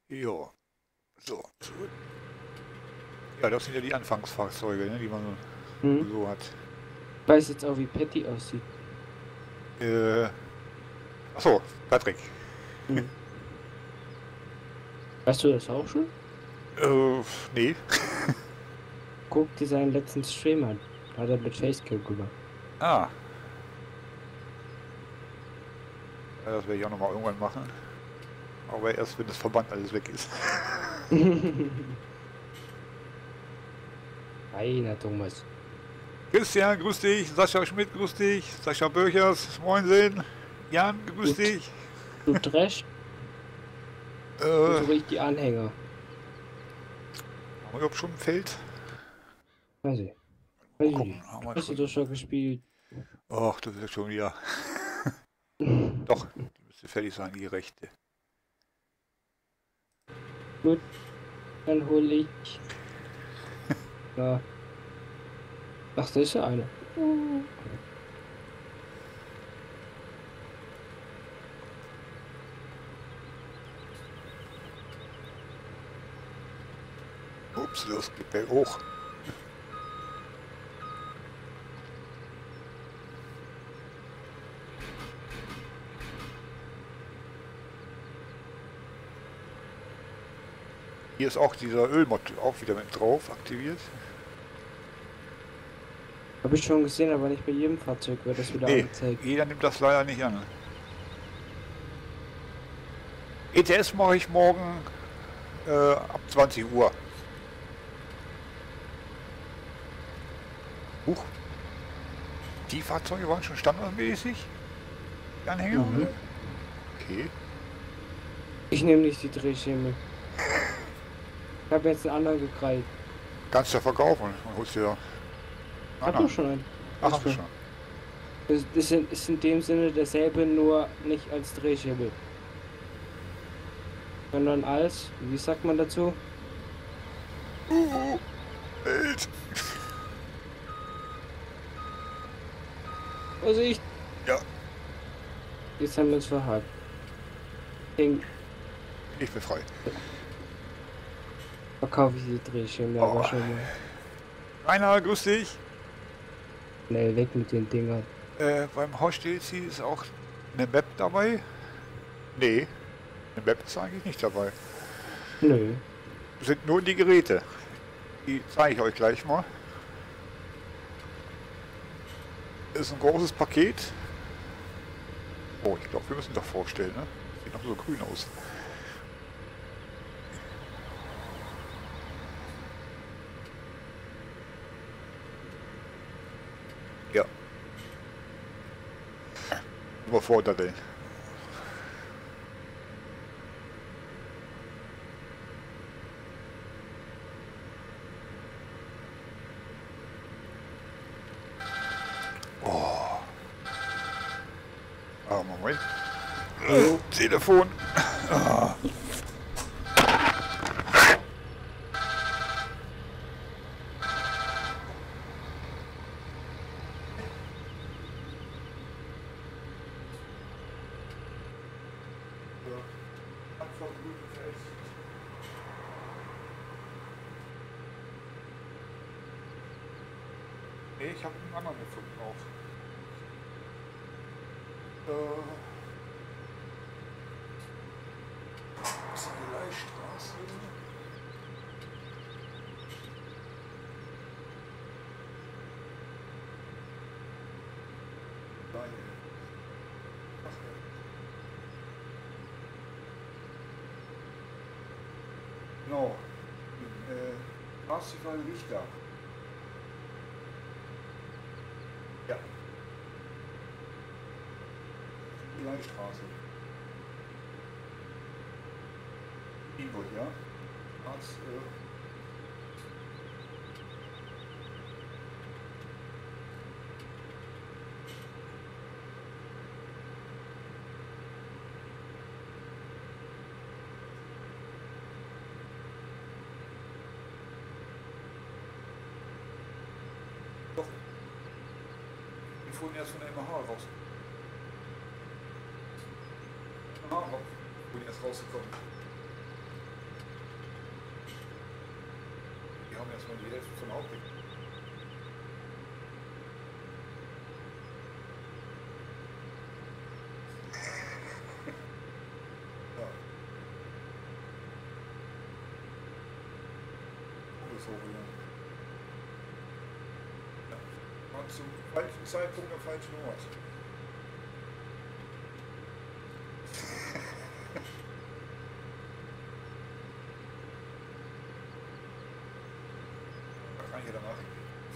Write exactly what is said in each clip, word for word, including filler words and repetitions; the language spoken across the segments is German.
Ja, so. Ja, das sind ja die Anfangsfahrzeuge, ne, die man Hm. so hat. Ich weiß jetzt auch, wie Patty aussieht. Äh, achso, Patrick. Hm. Weißt du das auch schon? Äh, nee. Guck dir seinen letzten Stream an. Da hat er mit Facecam gemacht. Ah. Ja, das werde ich auch nochmal irgendwann machen. Aber erst, wenn das Verband alles weg ist. Feiner Thomas. Christian, grüß dich. Sascha Schmidt, grüß dich. Sascha Böchers, moinsen. Jan, grüß Du, dich. du Trash Äh, und haben so richtig die Anhänger. wir überhaupt schon ein Feld? Weiß ich. Mal Weiß ich gucken, nicht. haben wir Hast du schon. doch schon gespielt? Ach, das ist ja schon wieder. Doch, die müsste fertig sein, die rechte. Gut, dann hole ich. Ja. Ach, das ist ja eine. Ups, das geht berg hoch. Hier ist auch dieser Ölmod auch wieder mit drauf, aktiviert. Habe ich schon gesehen, aber nicht bei jedem Fahrzeug wird das wieder Nee, angezeigt. jeder nimmt das leider nicht an. E T S mache ich morgen äh, ab zwanzig Uhr. Huch. Die Fahrzeuge waren schon standardmäßig? Die Anhänger? Mhm. Okay. Ich nehme nicht die Drehschemel. Ich habe jetzt einen anderen gekrallt. Kannst du ja verkaufen und holst dir. Ich habe doch schon einen. Ach, Weißt hast du du? schon. Das ist in, ist in dem Sinne derselbe, nur nicht als Drehschemel. Sondern als, wie sagt man dazu? Uh, Welt. Also ich. Ja, Jetzt haben wir uns verhakt. Ding, ich bin frei. verkaufe ich die Drehschemel Oh. aber schon mal. Rainer, grüß dich. Nee, weg mit den Dingern. Äh, beim Host-D L C ist auch eine Map dabei? Nee, eine Map ist eigentlich nicht dabei. Nö. Das sind nur die Geräte. Die zeige ich euch gleich mal. Ist ein großes Paket. Oh, ich glaube, wir müssen doch vorstellen, ne? Sieht noch so grün aus. Ja. Überfordert, ey. Oh. Ah, Moment. Jo. Telefon. Ah. Nee, ich habe einen anderen gefunden auch. Äh, was ist die Leihstraße? Nein. Genau. Äh, Parsifal Richter. Ja. Die Leihstraße. Inwood, ja. Als, äh, doch. Die fuhren erst von der M H raus. M H raus. Wo die erst rausgekommen. wir haben jetzt mal die Hälfte von Hauptweg. Ja. Oh, so wieder. Ja. Und zum falschen Zeitpunkt am falschen Ort. Was kann ich da machen?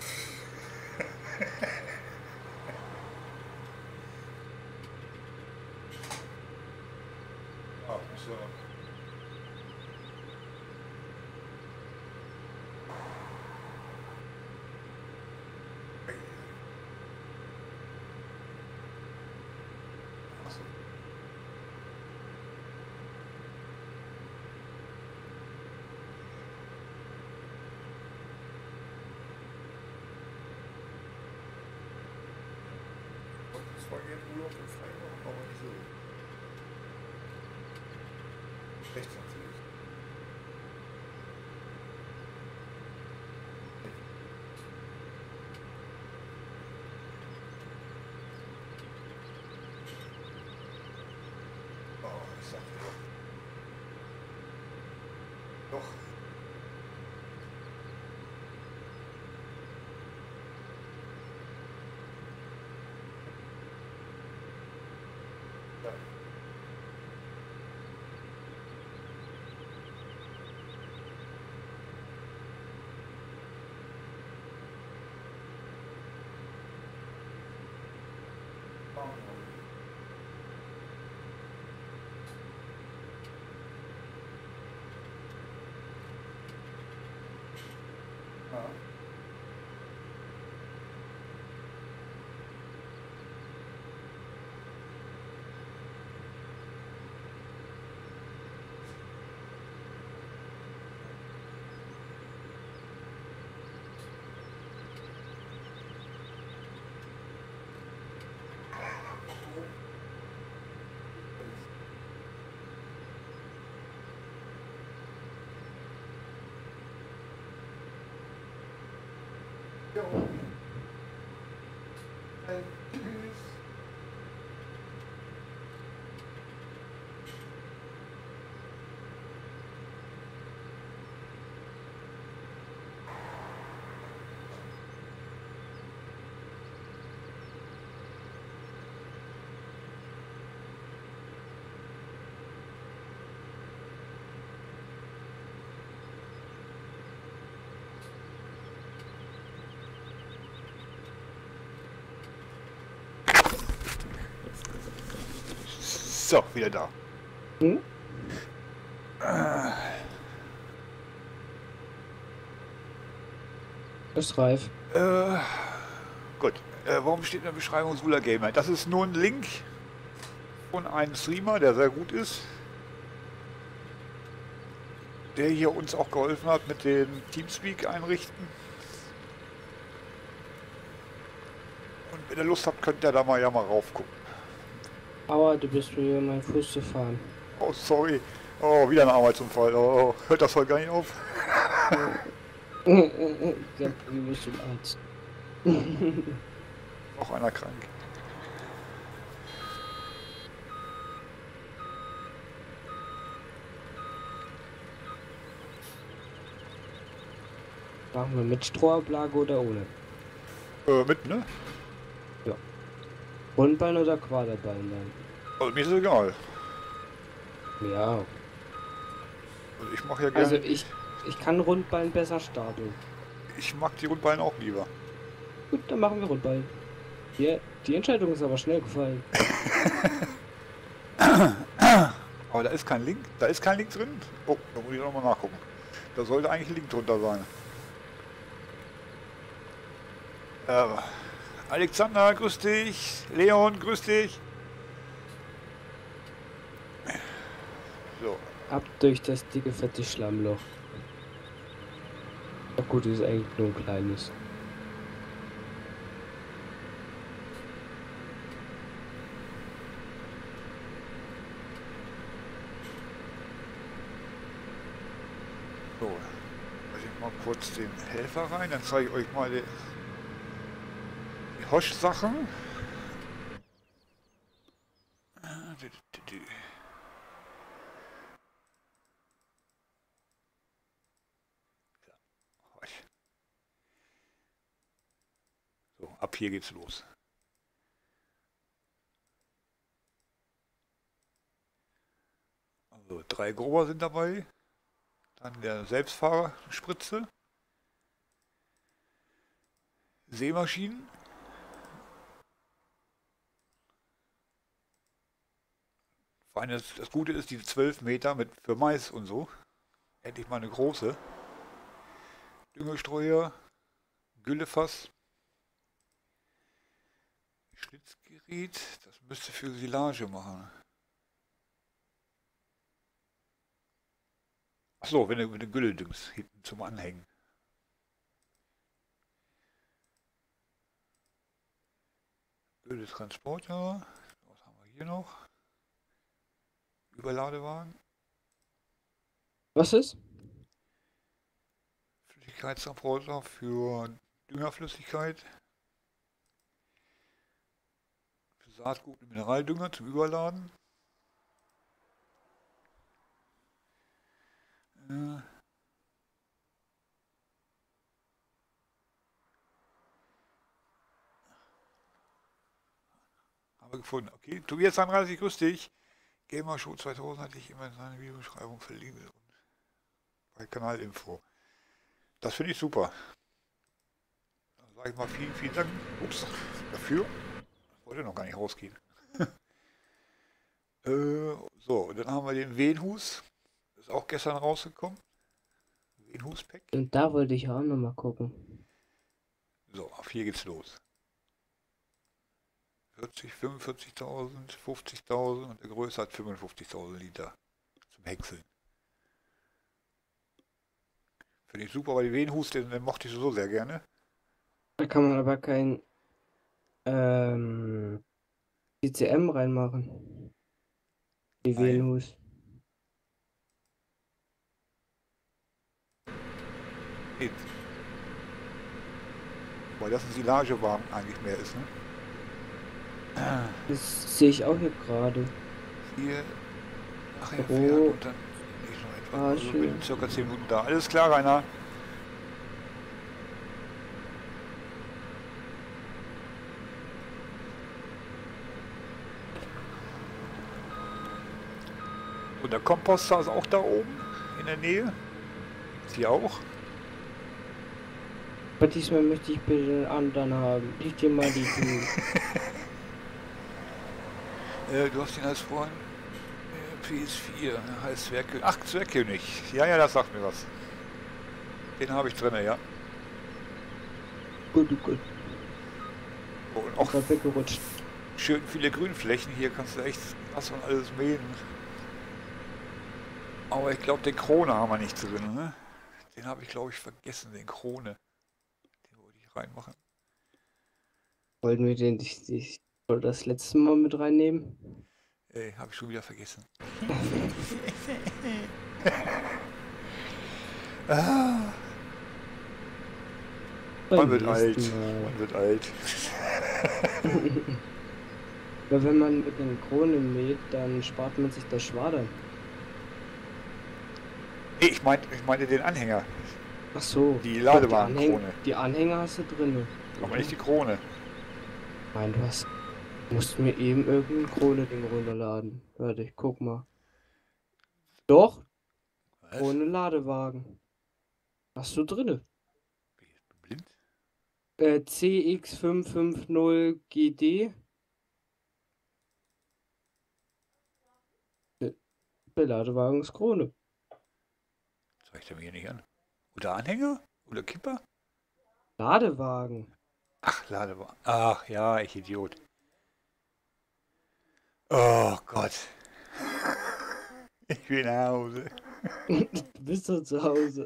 Ah, muss ja. Achso. Und zwar geht Urlaub in Freiburg, aber nicht so. Rechts natürlich. Oh, ich sag dir. Doch. Ja. Ja. Jo. Ein Tschüss. So, wieder da. Hm? Äh, Ist reif. äh, gut. Äh, warum steht in der Beschreibung Sula Gamer? Das ist nur ein Link von einem Streamer, der sehr gut ist. Der hier uns auch geholfen hat mit den Teamspeak einrichten. Und wenn ihr Lust habt, könnt ihr da mal ja mal raufgucken. Aua, du bist mir über meinen Fuß gefahren. Oh, sorry. Oh, wieder ein Arbeitsunfall. Oh, hört das voll gar nicht auf. Ich glaube, du bist zum Arzt. Auch einer krank. Machen wir mit Strohablage oder ohne? Äh, mit, ne? Rundbein oder Quaderbein dann? Also, mir ist es egal. Ja. Also, ich mache ja gerne. Also ich, ich kann Rundbein besser starten. Ich mag die Rundbeine auch lieber. Gut, dann machen wir Rundbein. Die, die Entscheidung ist aber schnell gefallen. Aber da ist kein Link. Da ist kein Link drin. Oh, da muss ich noch mal nachgucken. Da sollte eigentlich ein Link drunter sein. Ähm, Alexander, grüß dich. Leon, grüß dich. So. Ab durch das dicke, fette Schlammloch. Ja gut, ist eigentlich nur ein kleines. So. mal kurz den Helfer rein, dann zeige ich euch mal die, die Hosch-Sachen. So, ab hier geht's los. Also drei Grober sind dabei, dann der Selbstfahrerspritze, Sämaschinen, vor allem das, das Gute ist, diese zwölf Meter mit für Mais und so, endlich mal eine große, Düngestreuer, Güllefass, Schlitzgerät, das müsste für Silage machen. Achso, wenn du, wenn du Gülle düngst, hinten zum Anhängen. Gülletransporter, was haben wir hier noch? Überladewagen. Was ist? Flüssigkeitstransporter für Düngerflüssigkeit. Für Saatgut und Mineraldünger zum Überladen. Äh. Haben wir gefunden. Okay, Tobias Sandreisig, grüß dich. Gamer Show zweitausend hatte ich immer in seiner Videobeschreibung verlinkt und bei Kanalinfo. Das finde ich super. Dann sage ich mal vielen, vielen Dank ups, dafür. Ich wollte noch gar nicht rausgehen. äh, so, und dann haben wir den Venhus. Ist auch gestern rausgekommen. Venhus-Pack. Und da wollte ich auch noch mal gucken. So, auf hier geht's los. vierzig, fünfundvierzigtausend, fünfzigtausend und der größte hat fünfundfünfzigtausend Liter zum Häckseln. Finde ich super, weil die Venhus, den, den mochte ich so sehr gerne. Da kann man aber kein ähm, C C M reinmachen. Die Nein. Venus. Nee. Weil das ein Silagewagen eigentlich mehr ist, ne? Das sehe ich auch hier gerade. Hier nachher Oh. fährt und dann ich noch etwas. Ah, Also schön. bin circa zehn Minuten da. Alles klar, Rainer. Und der Komposter ist auch da oben in der Nähe. Ist hier auch. Aber diesmal möchte ich bitte den anderen haben. Ich dir mal die Grün. Äh, du hast ihn als vorhin äh, P S vier, der heißt Zwergkönig. Ach, Zwergkönig. Ja, ja, das sagt mir was. Den habe ich drin, ja. Gut, gut. Oh, und Auch auch mal weggerutscht. schön viele Grünflächen. Hier kannst du echt was und alles mähen. Aber ich glaube, den Krone haben wir nicht drin, ne? Den habe ich, glaube ich, vergessen, den Krone. Den wollte ich reinmachen. Wollten wir den ich, ich wollte das letzte Mal mit reinnehmen? Ey, habe ich schon wieder vergessen. ah, man wird alt. Man wird alt. Weil wenn man mit den Kronen mäht, dann spart man sich das Schwadern. Nee, ich meinte ich meinte den Anhänger. Ach so. Die Die, Ladewagenkrone. Anhäng die Anhänger hast du drin. Aber nicht die Krone. Nein, du hast. Musst mir eben irgendein Krone-Ding runterladen. Warte, ich guck mal. Doch, Was? Krone Ladewagen. Hast du drinne? Bin ich jetzt blind? Äh, C X fünf fünf null G D. Der Ladewagen ist Krone. Zeigt er mir hier nicht an. Oder Anhänger? Oder Kipper? Ladewagen. Ach, Ladewagen. Ach ja, ich Idiot. Oh Gott. Ich will nach Hause. Du bist doch zu Hause.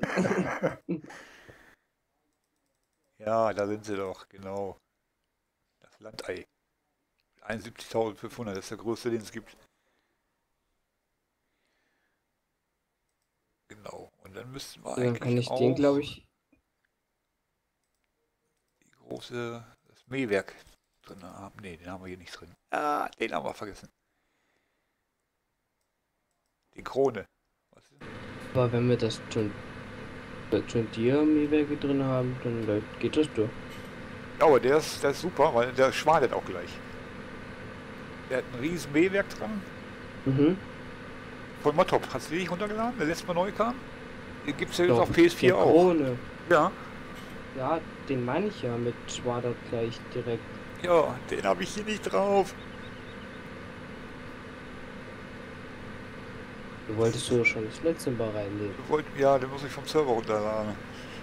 Ja, da sind sie doch, genau. Das Landei. einundsiebzigtausendfünfhundert, das ist der größte, den es gibt. Genau. Und dann müssten wir Dann eigentlich kann ich auch... den, glaube ich, große das Mähwerk drin haben. Ne, den haben wir hier nicht drin. Ah, den haben wir vergessen. Die Krone. Was ist denn? Aber wenn wir das John, John Deere Mähwerke drin haben, dann läuft- geht das doch. Ja, aber der ist, der ist super, weil der schwadet auch gleich. Der hat ein riesen Mähwerk dran. Mhm. Von Mottop. Hast du die nicht runtergeladen, der letztes Mal neu kam? Den gibt es ja jetzt Doch, auf P S vier der auch. Krone. Ja. Ja, den meine ich ja mit schwadert gleich direkt. Ja, den habe ich hier nicht drauf. Du wolltest du schon das letzte Mal reinnehmen. Wir wollten, ja, den muss ich vom Server runterladen.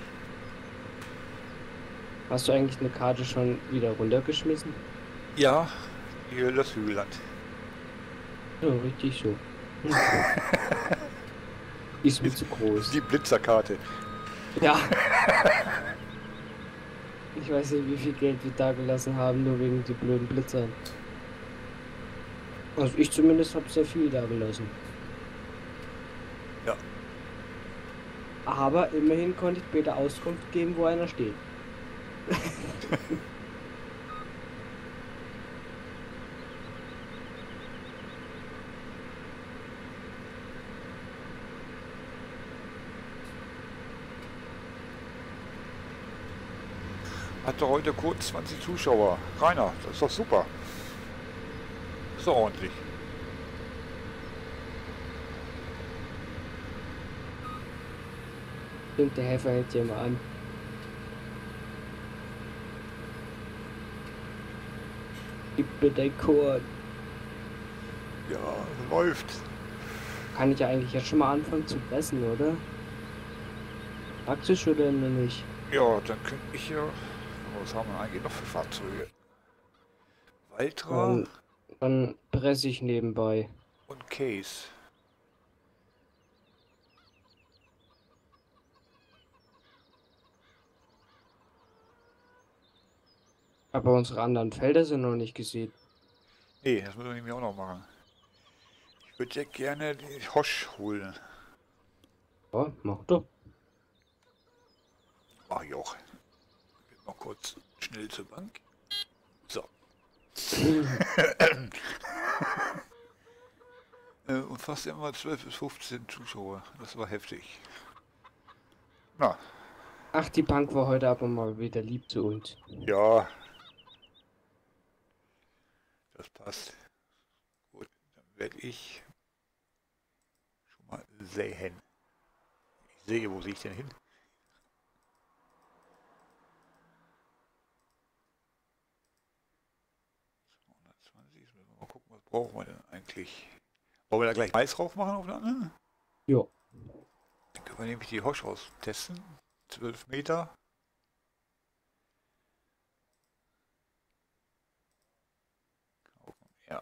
Hast du eigentlich eine Karte schon wieder runtergeschmissen? Ja, die Lösshügelland. Ja, richtig so. Ist mir zu groß. Die Blitzerkarte. Ja. Ich weiß nicht, wie viel Geld wir da gelassen haben, nur wegen die blöden Blitzern. Also ich zumindest habe sehr viel da gelassen. Ja. Aber immerhin konnte ich später Auskunft geben, wo einer steht. Hatte heute kurz zwanzig Zuschauer. Rainer, das ist doch super. Ist doch ordentlich. Stimmt, der Helfer hält ja mal an. Gib mir dein Code. Ja, läuft. Kann ich ja eigentlich jetzt schon mal anfangen zu pressen, oder? Praktisch oder noch nicht? Ja, dann könnte ich ja... Was haben wir eigentlich noch für Fahrzeuge? Valtra Dann, dann presse ich nebenbei. und Case. Aber unsere anderen Felder sind noch nicht gesehen. Nee, das müssen wir nämlich auch noch machen. Ich würde ja gerne die Hosch holen. Ja, mach doch. Mach ich auch. Geht mal kurz schnell zur Bank. So. Äh, Und fast immer zwölf bis fünfzehn Zuschauer. Das war heftig. Na, Ach, die Bank war heute aber mal wieder lieb zu uns. ja. Das passt. Gut, dann werde ich schon mal sehen. Ich sehe, wo sehe ich denn hin? zweihundertzwanzig, jetzt müssen wir mal gucken, was brauchen wir denn eigentlich? Wollen wir da gleich Mais drauf machen auf der anderen? Jo. Dann können wir nämlich die Hosch austesten. zwölf Meter. Ja.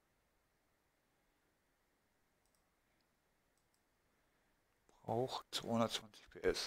Braucht zweihundertzwanzig P S.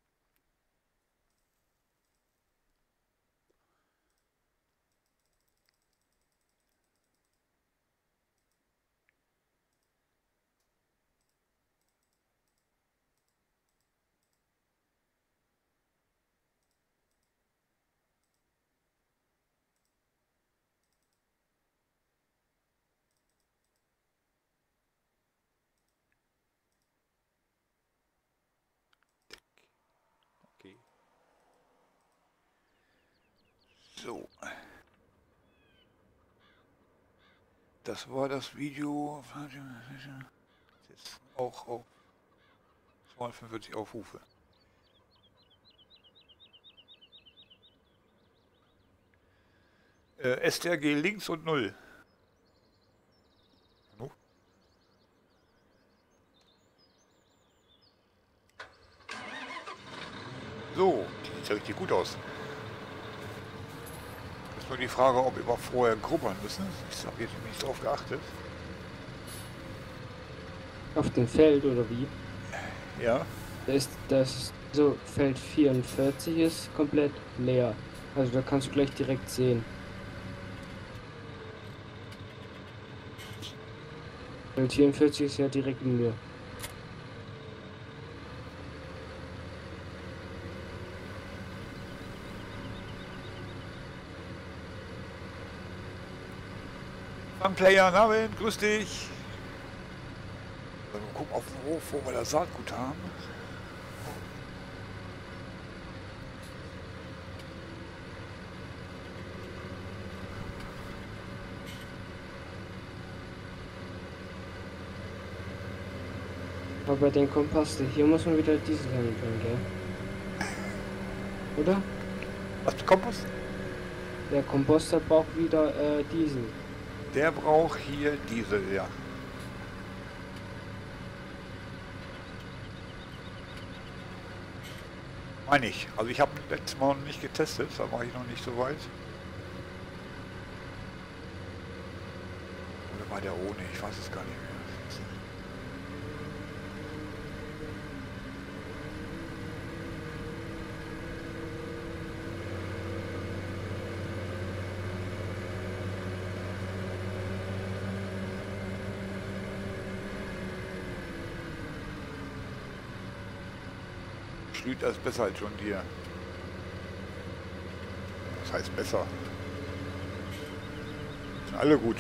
Okay. So. Das war das Video. Jetzt auch auf zweihundertfünfundvierzig Aufrufe. Äh, S T R G links und null. No? So, die sieht ja richtig gut aus. Ist nur die Frage, ob wir vorher grubbern müssen. Ich habe jetzt nicht drauf geachtet. Auf dem Feld oder wie? Ja. Da ist das so Feld vierundvierzig ist komplett leer. Also da kannst du gleich direkt sehen. Feld vierundvierzig ist ja direkt in mir. Sunplayer, Namen, grüß dich. Mal gucken auf den Hof, wo wir das Saatgut haben. Aber bei den Komposte, hier muss man wieder Diesel hinbringen, gell? Oder? Was für Kompost? Der Komposter braucht wieder äh, Diesel. Der braucht hier Diesel, ja. Meine ich. Also ich habe letztes Mal noch nicht getestet, da war ich noch nicht so weit. Oder war der ohne? Ich weiß es gar nicht mehr. Schlüter ist besser als John Deere. Das heißt besser. Sind alle gut.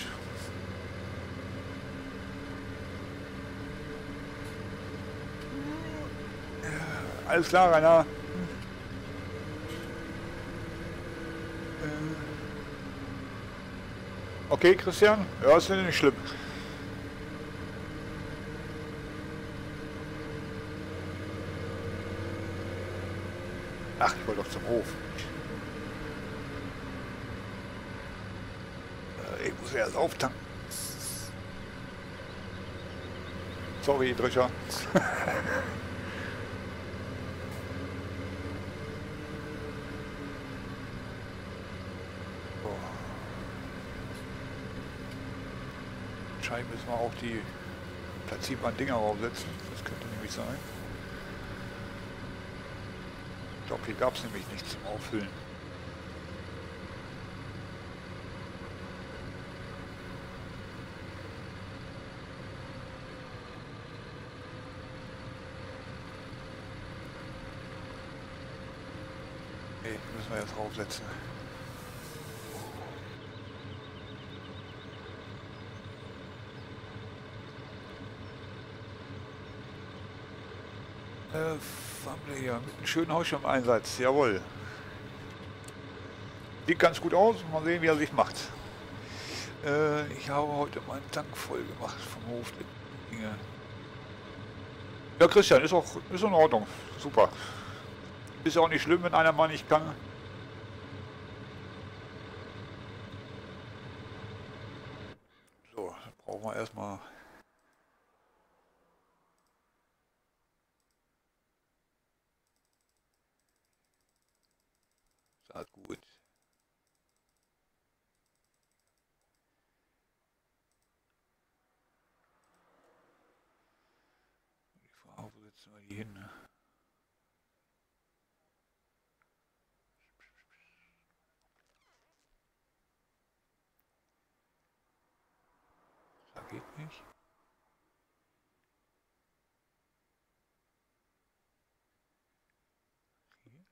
Alles klar, Rainer. Okay, Christian? Ja, ist nicht schlimm. Ach, ich wollte doch zum Hof. Äh, ich muss erst auftanken. Sorry, Drescher. Wahrscheinlich müssen wir auch die platzierbaren Dinger aufsetzen. Das könnte nämlich sein. Ich glaube, hier gab es nämlich nichts zum Auffüllen. Nee, müssen wir jetzt draufsetzen. Äh, Familie, mit einem schönen Hausschirm-Einsatz, jawohl. Sieht ganz gut aus, mal sehen, wie er sich macht. Äh, ich habe heute meinen Tank voll gemacht vom Hof. Ja, Christian, ist auch ist in Ordnung, super. Ist ja auch nicht schlimm, wenn einer mal nicht kann. So, dann brauchen wir erstmal. Saatgut. Die Frage, wo setzen wir die hin? Ne? Das geht nicht. Hier.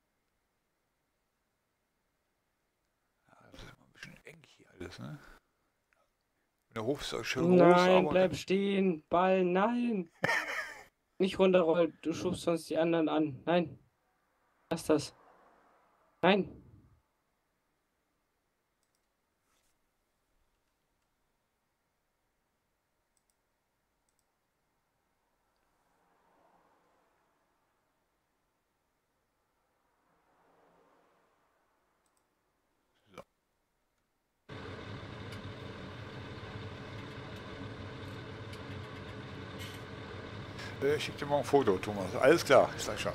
Ja, das ist immer ein bisschen eng hier alles, ne? Der Hof ist auch schön groß, Nein, aber bleib stehen. Ball, nein. Nicht runterrollen, du schubst sonst die anderen an. Nein. Lass das. Nein. ich schicke dir mal ein Foto, Thomas. Alles klar, ich sag schon.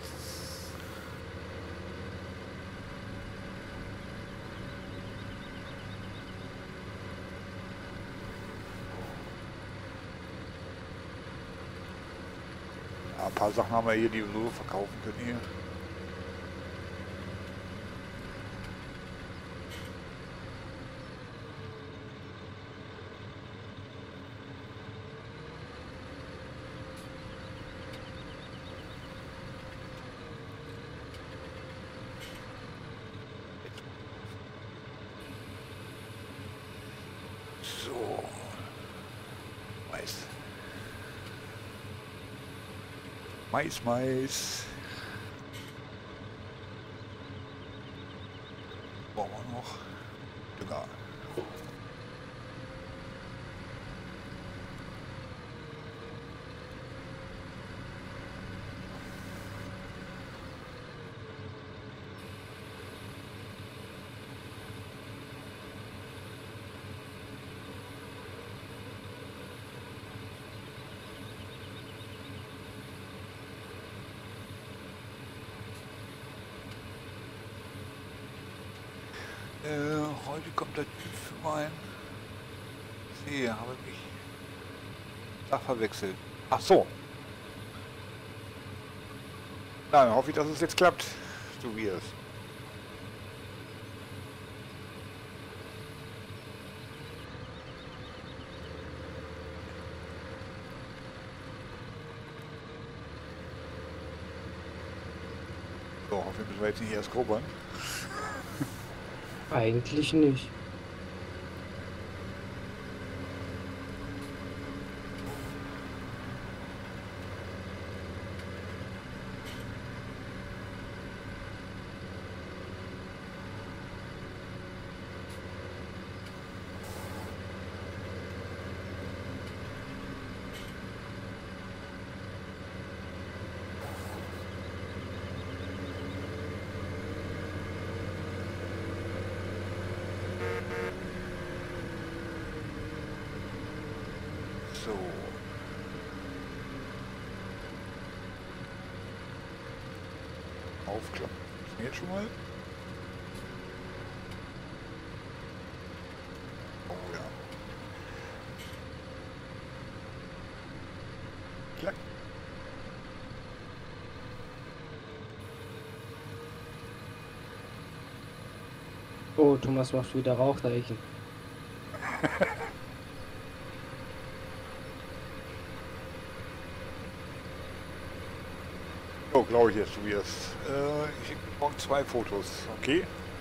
Ja, ein paar Sachen haben wir hier, die wir so verkaufen können hier. So. Mais. Mais, Mais. Brauchen wir noch Dünger. Äh, heute kommt der Typ für mein... Nee, habe mich da verwechselt. Ach so. Dann hoffe ich, dass es jetzt klappt, so wie es. So, hoffentlich müssen wir jetzt nicht erst grobern. Eigentlich nicht. So. Aufklappen. Jetzt schon mal. Oh ja. Klack. Oh, Thomas macht wieder Rauchzeichen. Oh, glaube ich jetzt, Tobias. Äh, ich brauche zwei Fotos, okay?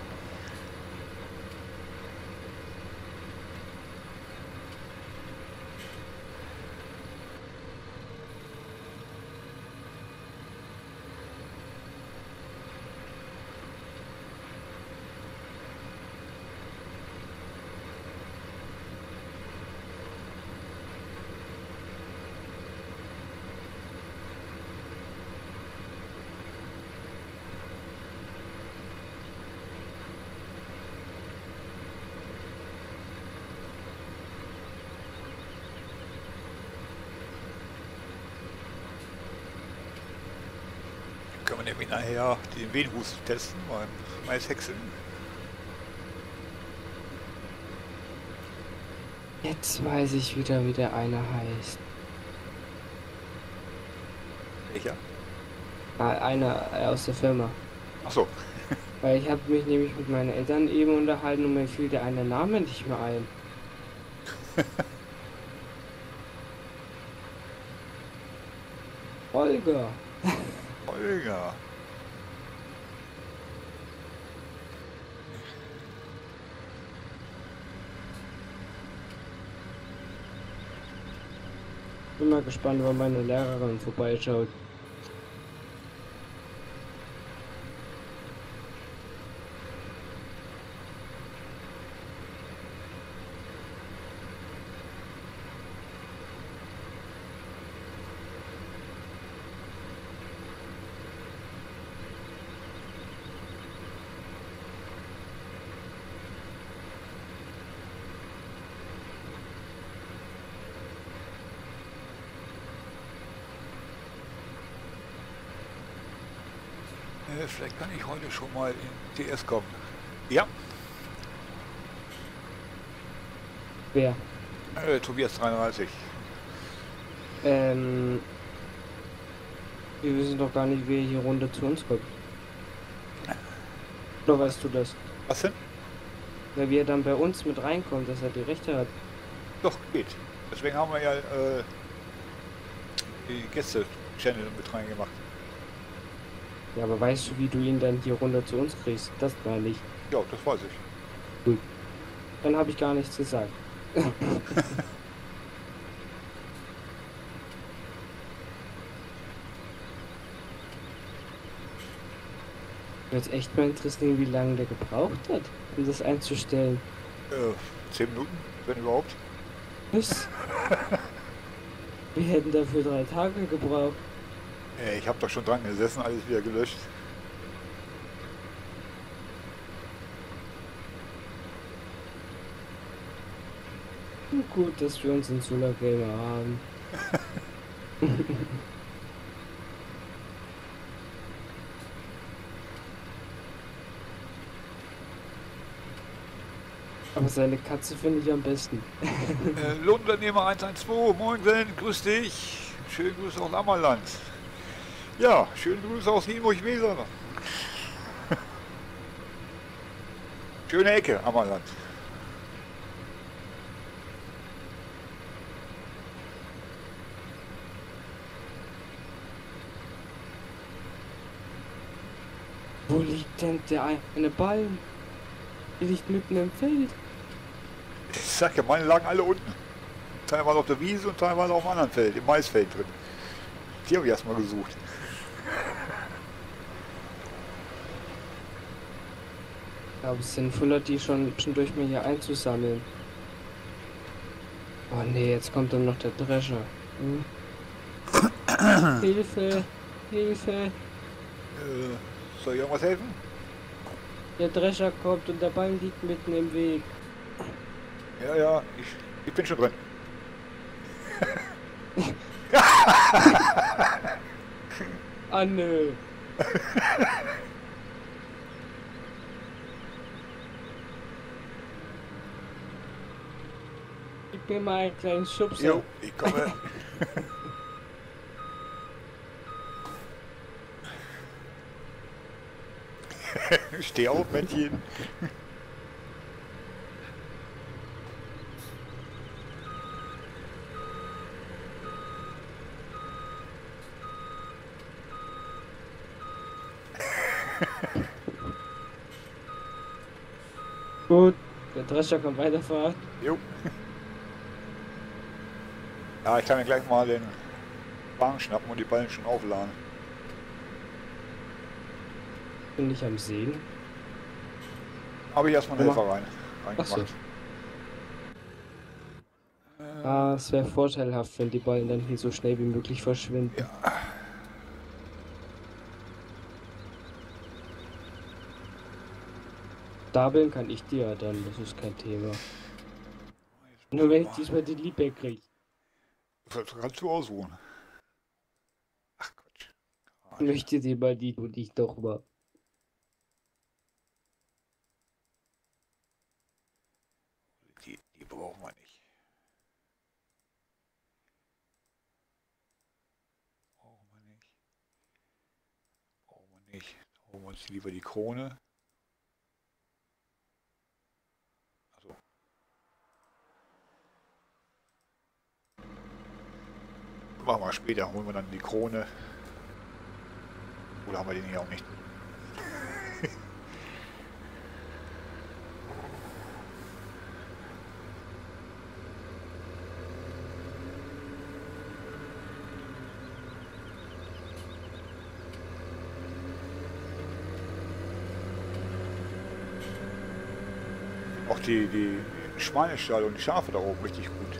Können wir nämlich nachher den Venenhusten testen beim Maishäckseln. Jetzt weiß ich wieder, wie der eine heißt. Welcher? Ah, einer aus der Firma. Ach so. Weil ich habe mich nämlich mit meinen Eltern eben unterhalten und mir fiel der eine Name nicht mehr ein. Holger. Holger. Bin mal gespannt, wann meine Lehrerin vorbeischaut. Äh, vielleicht kann ich heute schon mal in T S kommen. Ja. Wer? Äh, Tobias dreiunddreißig. Ähm, wir wissen doch gar nicht, wer hier runter zu uns kommt. Oder weißt du das? Was denn? Weil wie er dann bei uns mit reinkommt, dass er die Rechte hat. Doch, geht. Deswegen haben wir ja äh, die Gäste-Channel mit reingemacht. Ja, aber weißt du, wie du ihn dann hier runter zu uns kriegst? Das meine ich. Ja, das weiß ich. Dann habe ich gar nichts gesagt. Würde echt mal interessieren, wie lange der gebraucht hat, um das einzustellen. Äh, zehn Minuten, wenn überhaupt. Was? Wir hätten dafür drei Tage gebraucht. Äh, ich habe doch schon dran gesessen, alles wieder gelöscht. Gut, dass wir uns einen Solar Gamer haben. Aber seine Katze finde ich am besten. Äh, Lohnunternehmer eins eins zwei, moin Glenn, grüß dich. Schönen Gruß aus Ammerland. Ja, schönen Gruß aus Nienburg-Weser. Schöne Ecke, Ammerland. Wo liegt denn der eine Ballen? Der liegt mitten im Feld. Ich sag ja, meine lagen alle unten. Teilweise auf der Wiese und teilweise auf dem anderen Feld, im Maisfeld drin. Die habe ich erstmal gesucht. Ich glaube, es sind sinnvoller, die schon durch mir hier einzusammeln. Oh nee, jetzt kommt dann noch der Drescher. Hm? Hilfe! Hilfe! Äh, soll ich irgendwas helfen? Der Drescher kommt und der Ballen liegt mitten im Weg. Ja, ja, ich, ich bin schon drin. Ah nö. Gib mir mal einen kleinen Schubser. Jo, ich komme. Steh auf, Männchen. Gut, der Drescher kann weiterfahren. Jo. Ja, ich kann mir gleich mal den Wagen schnappen und die Ballen schon aufladen. Bin ich am Sehen? Habe ich erstmal einen Helfer rein, reingemacht. Ach so. Ah, es wäre vorteilhaft, wenn die Ballen dann hier so schnell wie möglich verschwinden. Ja. Stapeln kann ich dir ja dann, das ist kein Thema. Nur wenn ich diesmal den Liebeck krieg. Das kannst du aussuchen. Ach Quatsch. Ich möchte dir mal die und ich doch mal. Die, die brauchen wir nicht. Brauchen wir nicht. Brauchen wir nicht. Holen wir uns lieber die Krone. Also. Machen wir später, holen wir dann die Krone. Oder haben wir den hier auch nicht? Auch die, die Schweinestall und die Schafe da oben richtig gut.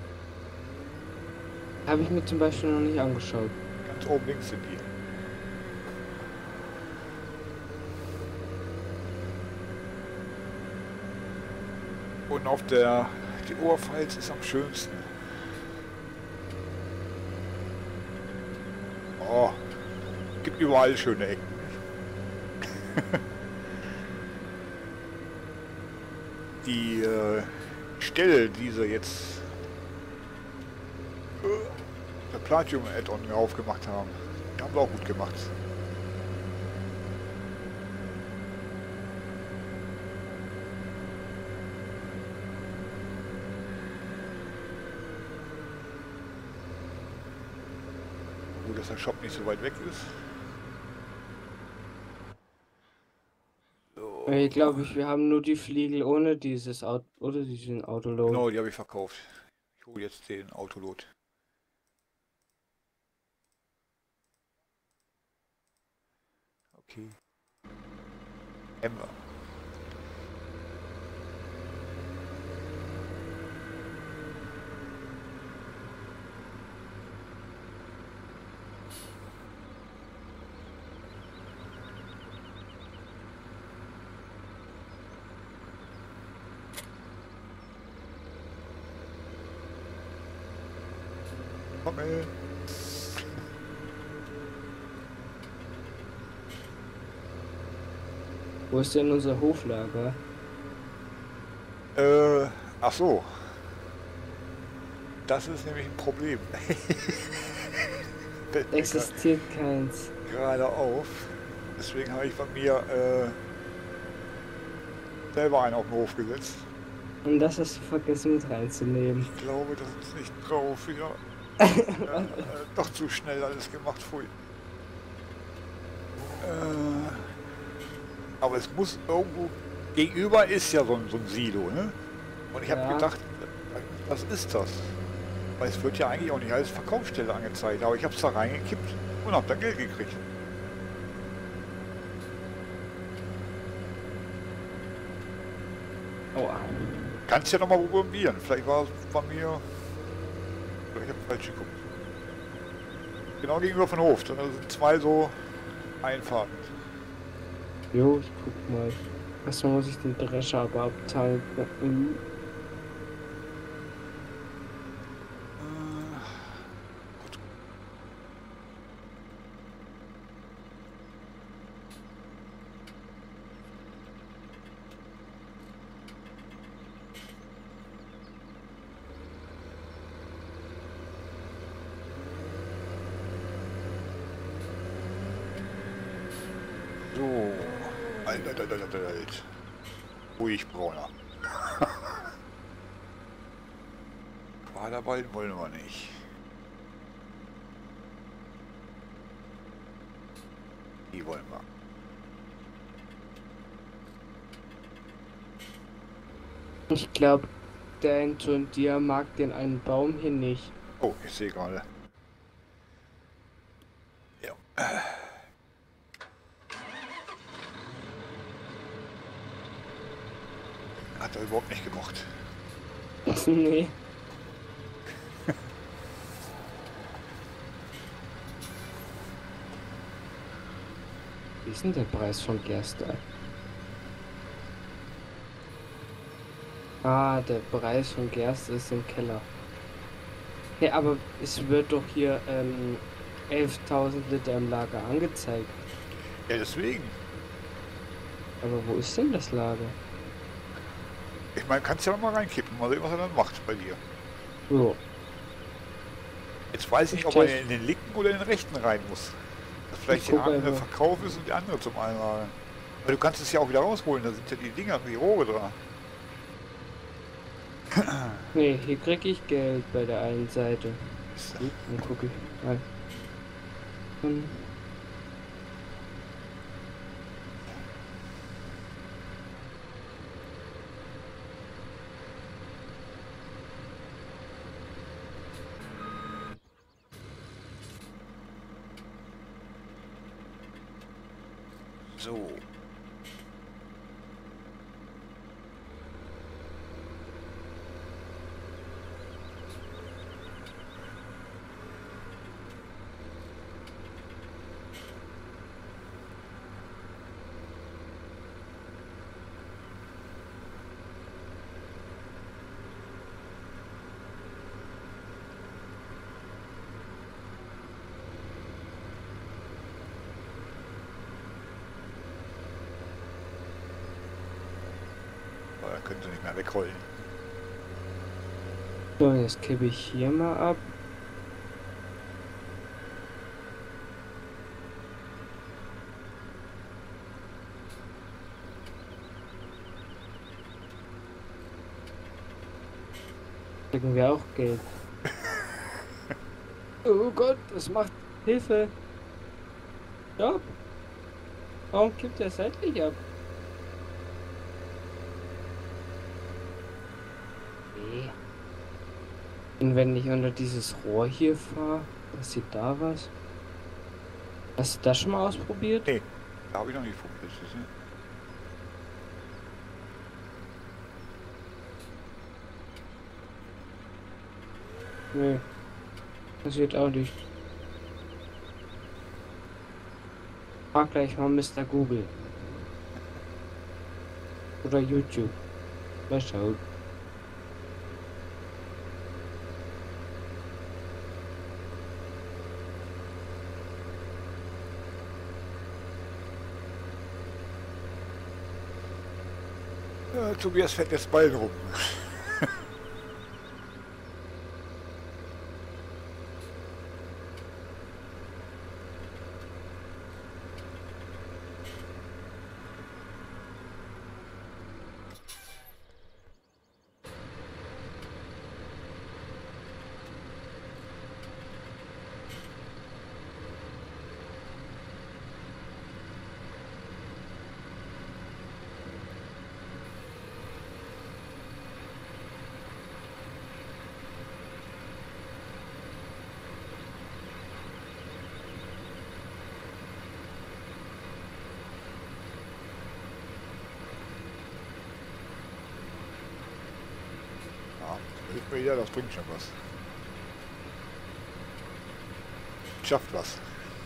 Habe ich mir zum Beispiel noch nicht angeschaut. Ganz oben links sind die. Und auf der, die Oberpfalz ist am schönsten. Oh, gibt überall schöne Ecken. Die äh, Stelle, die sie jetzt äh, der Platinum-Add-on aufgemacht haben, die haben sie auch gut gemacht. Gut, dass der Shop nicht so weit weg ist. So. Ich glaube, ich, wir haben nur die Fliegel ohne dieses Auto oder diesen Autoload. Genau, die habe ich verkauft. Ich hole jetzt den Autolot. Okay. Emma. Komm her. Wo ist denn unser Hoflager? Äh, ach so. Das ist nämlich ein Problem. Fällt mir Existiert keins. gerade auf. Deswegen habe ich bei mir äh, selber einen auf den Hof gesetzt. Und das hast du vergessen mit reinzunehmen. Ich glaube, das ist nicht drauf. Ja. äh, äh, doch zu schnell alles gemacht, pfui. Äh, aber es muss irgendwo... Gegenüber ist ja so ein, so ein Silo, ne? Und ich habe Ja. gedacht, was ist das? Weil es wird ja eigentlich auch nicht als Verkaufsstelle angezeigt, aber ich habe es da reingekippt und habe da Geld gekriegt. Aua. Kannst ja nochmal probieren, vielleicht war es bei mir... Ich habe falsch geguckt. Genau gegenüber von Hof, da sind zwei so Einfahrten. Jo, ich guck mal. Erstmal muss ich den Drescher aber abteilen. Mhm. Gut. So. Alt, alt, alt, alt, alt, alt. Ruhig, Brauner. Quaderwald wollen wir nicht. Die wollen wir. Ich glaube, der John Deere mag den einen Baum hier nicht. Oh, ich sehe gerade. Ja. Hat er überhaupt nicht gemocht. Nee. Wie ist denn der Preis von Gerste? Ah, der Preis von Gerste ist im Keller. Hey, aber es wird doch hier ähm, elftausend Liter im Lager angezeigt. Ja, deswegen. Aber wo ist denn das Lager? Ich meine, kannst ja noch mal reinkippen, mal sehen, was er dann macht bei dir. So. Jetzt weiß ich nicht, ob er in den linken oder in den rechten rein muss. Dass vielleicht der eine Verkauf ist und die andere zum Einladen. Weil du kannst es ja auch wieder rausholen, da sind ja die Dinger, die Rohre dran. Nee, hier krieg ich Geld bei der einen Seite. Hm, dann gucke ich mal. Hm. So. Da können sie nicht mehr wegrollen. So, jetzt kippe ich hier mal ab. Kriegen wir auch Geld. Oh Gott, das macht Hilfe. Stopp. Warum kippt er seitlich ab? Nee. Und wenn ich unter dieses Rohr hier fahre, passiert da was? Hast du das schon mal ausprobiert? Nee, da habe ich noch nicht probiert. Nee, passiert auch nicht. Frag gleich mal Mister Google. Oder YouTube. Mal schauen. Ja, Tobias fährt jetzt Ballen rum. Hilft mir ja, das bringt schon was. Schafft was.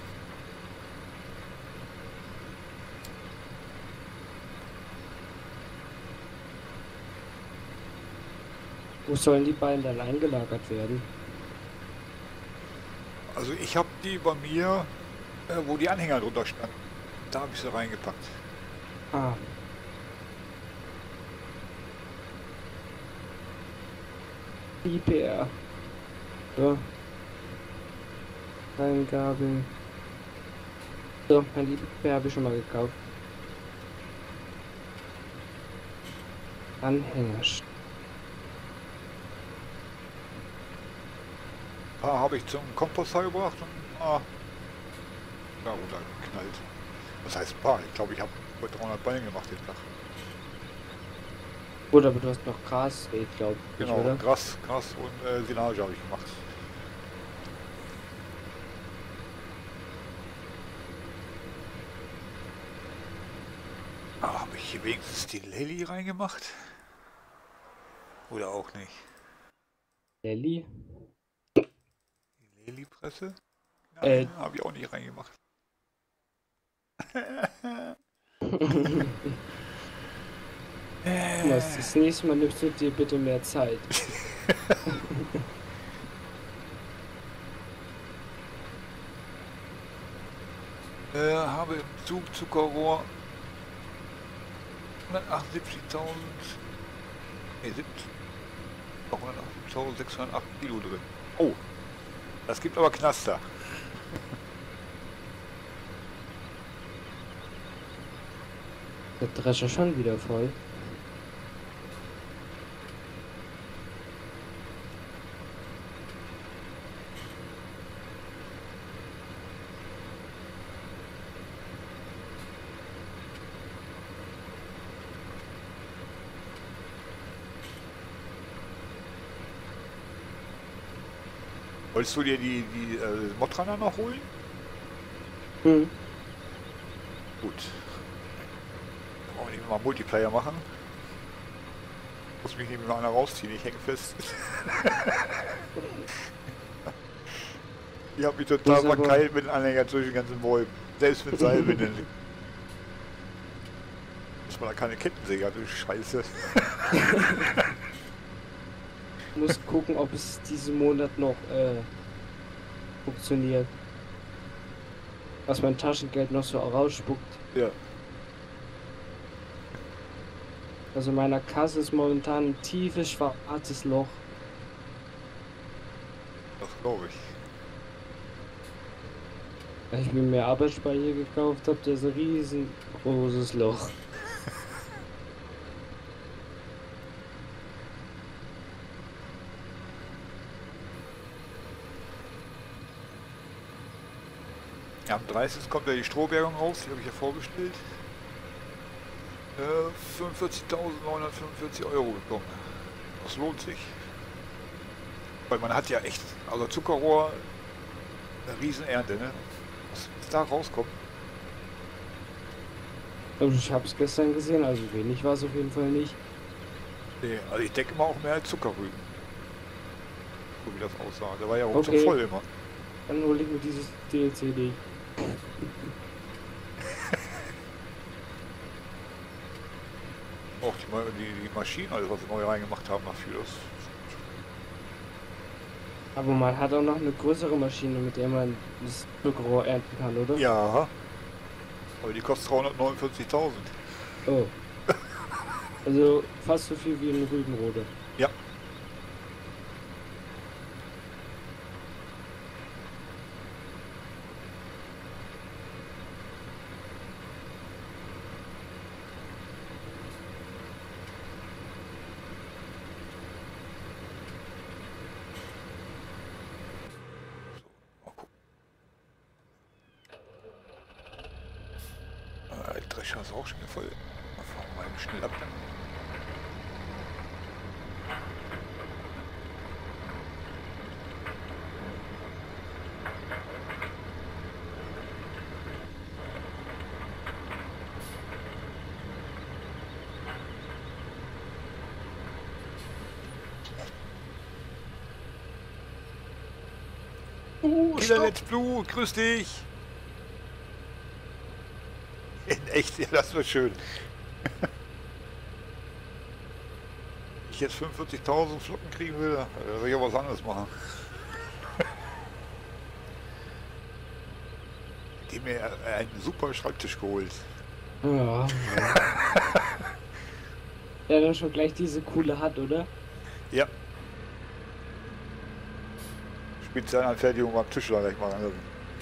Wo sollen die beiden dann eingelagert werden? Also ich habe die bei mir, äh, wo die Anhänger drunter standen, da habe ich sie reingepackt. Ah. I P R. So. Eingaben. So, mein I P R habe ich schon mal gekauft. Anhänger. Ein paar habe ich zum Komposter gebracht und ah, da runtergeknallt. Das heißt ein paar. Ich glaube, ich habe über dreihundert Ballen gemacht den Tag. Gut, aber du hast noch Gras, ich glaube. Genau, oder? Gras, Gras und äh, Silage habe ich gemacht. Ah, habe ich hier wenigstens die Lelly reingemacht? Oder auch nicht? Lelly? Die Lelly-Presse? Nein, Äh. habe ich auch nicht reingemacht. Was, das nächste Mal nimmst du dir bitte mehr Zeit. äh, habe im Zug Zuckerrohr hundertachtundsiebzigtausend, ne, hundertachtundsiebzigtausendsechshundertacht Kilo drin. Oh, das gibt aber Knaster. Der Drescher schon wieder voll. Wolltest du dir die, die äh, Modrana noch holen? Hm. Gut. Brauchen wir nicht mal Multiplayer machen. Muss mich nämlich mal einer rausziehen, ich hänge fest. Ich habe mich total verkeilt mit dem Anhänger zwischen den ganzen Bäumen. Selbst mit Seilwindeln. Muss man da keine Kettensäge, du Scheiße. Ich muss gucken, ob es diesen Monat noch äh, funktioniert. Was mein Taschengeld noch so rausspuckt. Ja. Also in meiner Kasse ist momentan ein tiefes schwarzes Loch. Das glaube ich. Als ich mir mehr Arbeitsspeicher gekauft habe, das ist ein riesengroßes Loch. Ja, am dreißigsten kommt ja die Strohbergung raus, die habe ich ja vorgestellt. Äh, fünfundvierzigtausendneunhundertfünfundvierzig Euro bekommen. Das lohnt sich. Weil man hat ja echt, also Zuckerrohr, eine Riesenernte, ne? Was da rauskommt. Also ich habe es gestern gesehen, also wenig war es auf jeden Fall nicht. Nee, also ich denke immer auch mehr als Zuckerrüben. so wie das aussah. Der war ja auch Okay. so voll immer. Dann hole ich mir dieses D L C nicht. Auch die, Ma- die, die Maschinen, alles was sie neu reingemacht haben dafür. Das, Aber man hat auch noch eine größere Maschine, mit der man das Zuckerrohr ernten kann, oder? ja. Aber die kostet dreihundertneunundvierzigtausend. Oh. Also fast so viel wie eine Rübenrode. Ja. Mal gucken. Ah, der Drescher ist auch schon wieder voll. Mal fahren wir mal eben schnell ab. Dann. Oh, Killer Let's Blue, grüß dich! In echt, ja, das wird schön. Ich jetzt fünfundvierzigtausend Flocken kriegen will, da will ich ja was anderes machen. Die mir einen super Schreibtisch geholt. Ja. Der dann schon gleich diese coole hat, oder? Ja. Spezialanfertigung beim Tischler gleich mal an.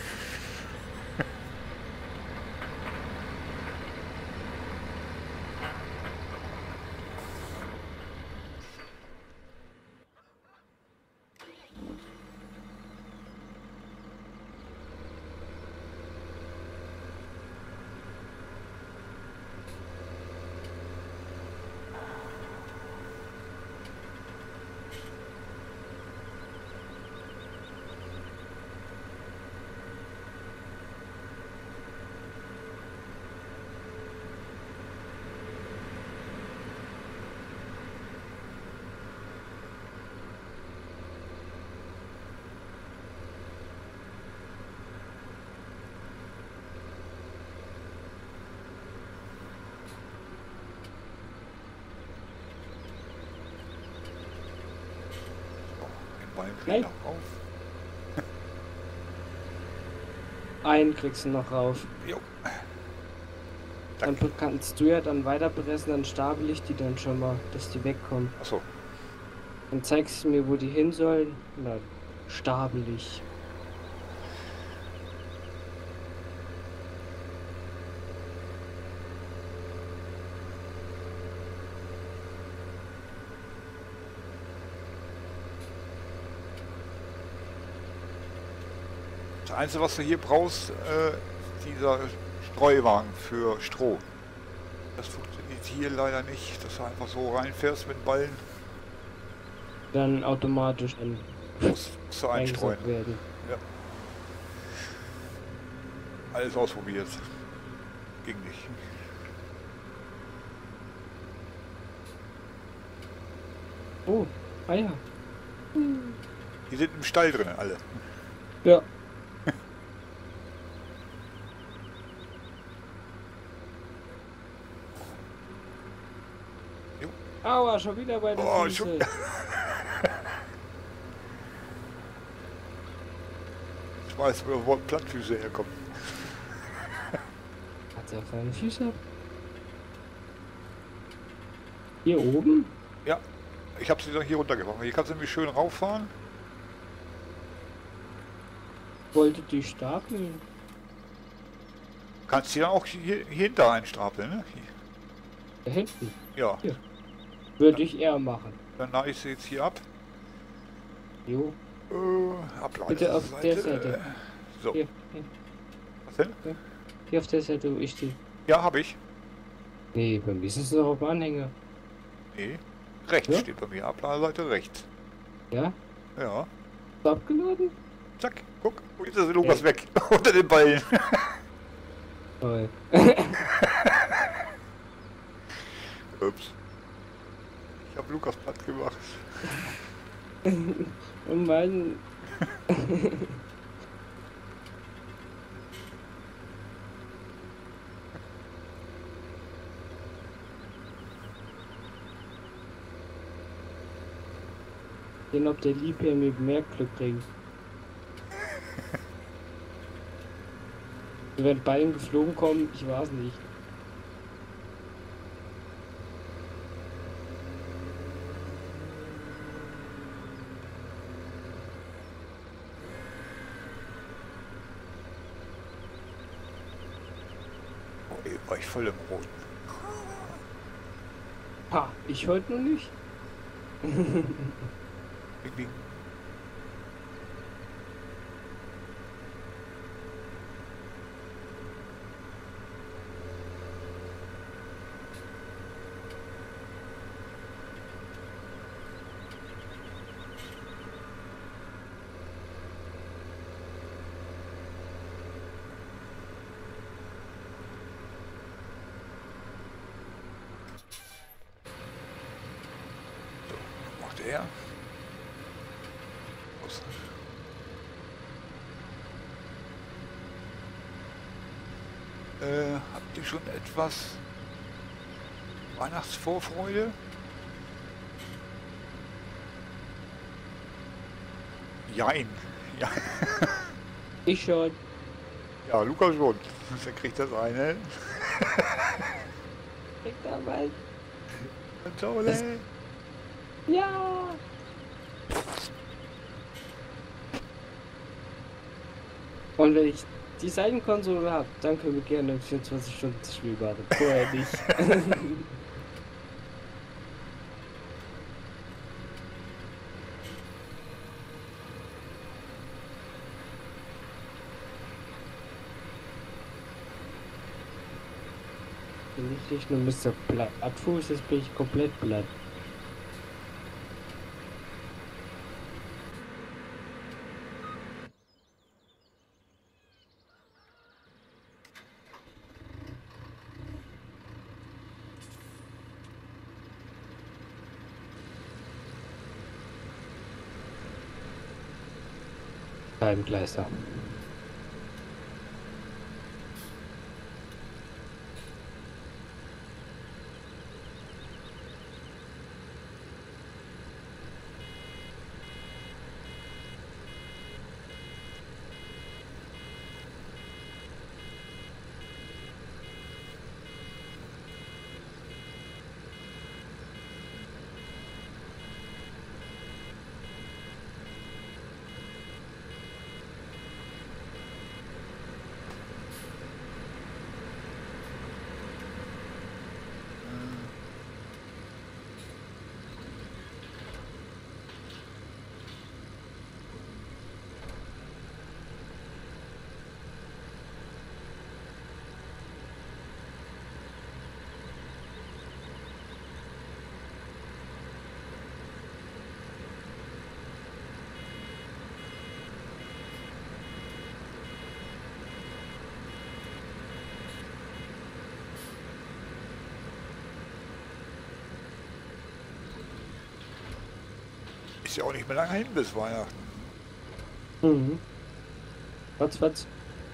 Bein Nein. noch auf. Einen kriegst du noch rauf. Jo. Dann Danke. kannst du ja dann weiter pressen, dann stapel ich die dann schon mal, dass die wegkommen. Achso. Dann zeigst du mir, wo die hin sollen. Und dann stapel ich. Das Einzige, was du hier brauchst, äh, dieser Streuwagen für Stroh. Das funktioniert hier leider nicht, dass du einfach so reinfährst mit Ballen. Dann automatisch dann Musst, musst du einstreuen. eingesaugt werden. Ja. Alles ausprobiert. Ging nicht. Oh, ah ja. Die sind im Stall drin, alle. Ja. Jo. Aua, schon wieder bei der Oh, Füße. schon- Ich weiß, wo Plattfüße herkommen. Hat er feine Füße? Hier oben? Ja, ich habe sie dann hier runtergebracht. Hier kannst du nämlich schön rauffahren. Wollte die stapeln? Kannst sie dann auch hier, hier hinter einstapeln, ne? Da hinten. Ja, Hier. Würde ich eher machen. dann nahe ich sie jetzt hier ab. Jo. Äh, Abladeseite. Bitte auf der Seite. So, Hier, hier, was denn? hier auf der Seite, wo ich stehe. Ja, habe ich. Nee, bei mir ist es noch auf dem Anhänger. Nee, rechts Ja? steht bei mir. Abladeseite rechts. Ja? Ja, Ist abgeladen? zack, guck, wo ist das Lukas Ja. weg? Unter den Ballen. Toll. Ups. Ich habe Lukas platt gemacht. Oh Mann. Den, ob der Lieb hier mir mehr Glück bringt. Wir werden beiden geflogen kommen, ich weiß nicht. Oh, eben war ich voll im Roten. Ha, ich heute noch nicht. Bing, bing. Er. Äh, habt ihr schon etwas Weihnachtsvorfreude? Jein. Ja. Ich schon. Ja, Lukas schon. Der kriegt das eine. Kriegt er was? Tolle. Ja! Und wenn ich die Seitenkonsole habe, dann können wir gerne ein vierundzwanzig Stunden Spiel machen. Vorher nicht. Bin ich nicht nur Mister Plattfuß, jetzt bin ich komplett platt. Scheibenkleister. Ist ja auch nicht mehr lange hin bis Weihnachten. Mhm. Was, was?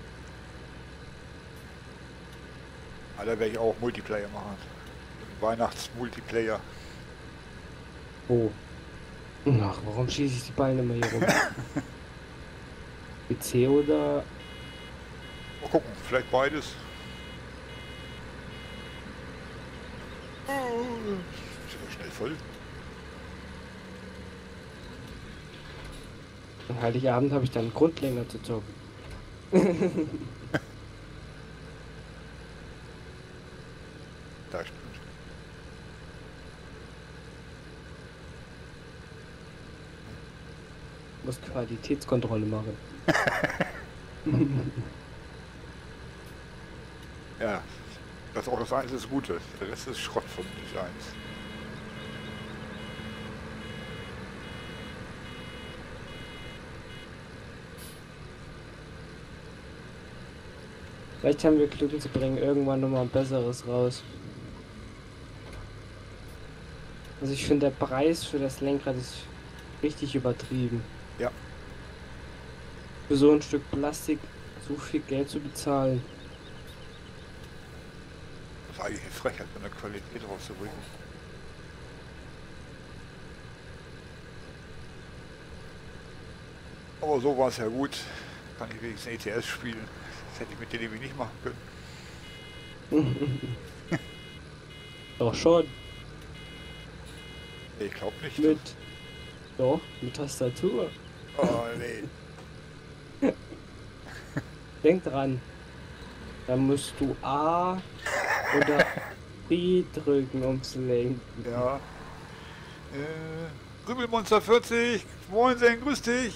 Ah, da werde ich auch Multiplayer machen. Weihnachts-Multiplayer. Oh. Ach, warum schieße ich die Beine immer hier rum? P C oder... Mal gucken, vielleicht beides. Oh, ist aber schnell voll. An Heiligabend habe ich dann einen Grund länger zu zocken. Da stimmt. Muss Qualitätskontrolle machen. Ja, das ist auch das einzige Gute. Der Rest ist Schrott von nicht eins. Vielleicht haben wir Glück, sie bringen irgendwann nochmal ein besseres raus. Also ich finde, der Preis für das Lenkrad ist richtig übertrieben. Ja. Für so ein Stück Plastik so viel Geld zu bezahlen. Das ist eigentlich eine Frechheit, von der Qualität rauszubringen. Aber so war es ja gut. Kann ich wenigstens E T S spielen. Das hätte ich mit denen nicht machen können. Doch schon. Nee, ich glaube nicht. Mit. Doch, mit Tastatur. Oh nee. Denk dran. Dann musst du A oder B drücken, um zu lenken. Ja. Äh, Rübelmonster vierzig. Moin Sen, grüß dich.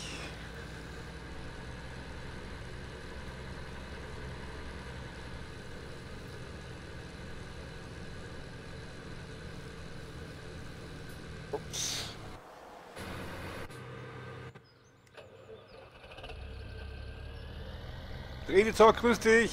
Ups. Redetalk, grüß dich.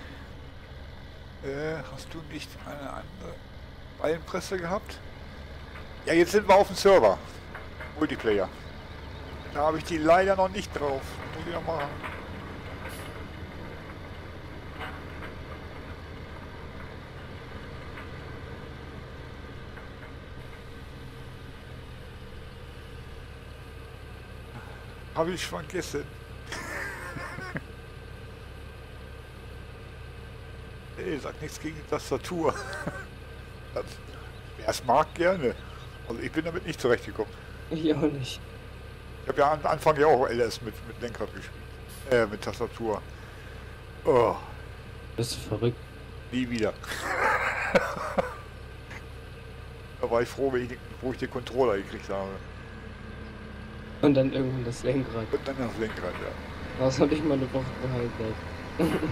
Äh, hast du nicht eine andere Ballenpresse gehabt? Ja, jetzt sind wir auf dem Server. Multiplayer. Da habe ich die leider noch nicht drauf. Muss ich noch machen. Habe ich vergessen. Nee, sagt nichts gegen die Tastatur. Das, wer es mag, gerne. Also ich bin damit nicht zurechtgekommen. Ich auch nicht. Ich habe ja am Anfang ja auch L S mit, mit Lenkrad gespielt. Äh, mit Tastatur. Oh, Das ist verrückt. nie wieder. Da war ich froh, wenn ich, wo ich den Controller gekriegt habe. Und dann irgendwann das Lenkrad. Und dann das Lenkrad, ja. Was noch nicht mal eine Woche gehalten hat.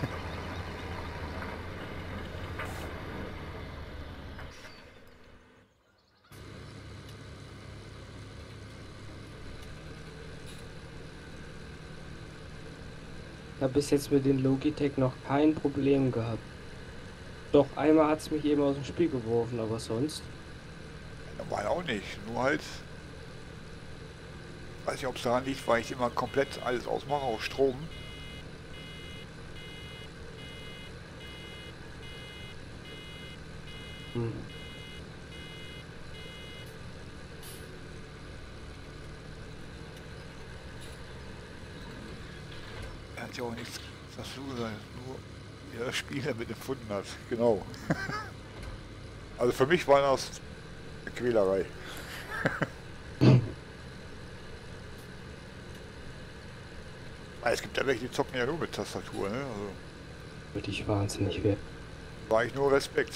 Ich habe bis jetzt mit den Logitech noch kein Problem gehabt. Doch einmal hat es mich eben aus dem Spiel geworfen, aber sonst. Normal auch nicht. Nur halt. Weiß nicht, ob es daran liegt, weil ich immer komplett alles ausmache auf Strom. Hm. Er hat ja auch nichts dazu gesagt, nur der Spieler mit empfunden hat. Genau. Also für mich war das eine Quälerei. Es gibt ja welche, die zocken ja nur mit Tastatur, ne? Also Würde ich wahnsinnig werden. war ich nur Respekt.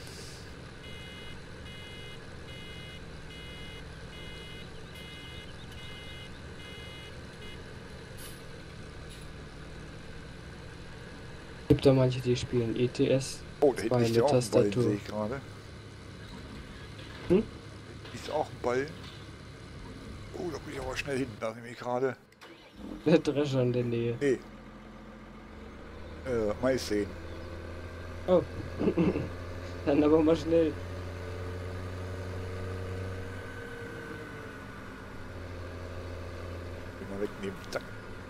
Gibt da manche, die spielen E T S. Oh, da hinten Bei ist ja mit auch ein Ball, Tastatur. sehe ich gerade. Hm? Ist auch ein Ball. Oh, da muss ich aber schnell hin, da nehme ich gerade. Der Drescher in der Nähe. Nee. Äh, Mais sehen. Oh. Dann aber mal schnell. Mal wegnehmen. Zack.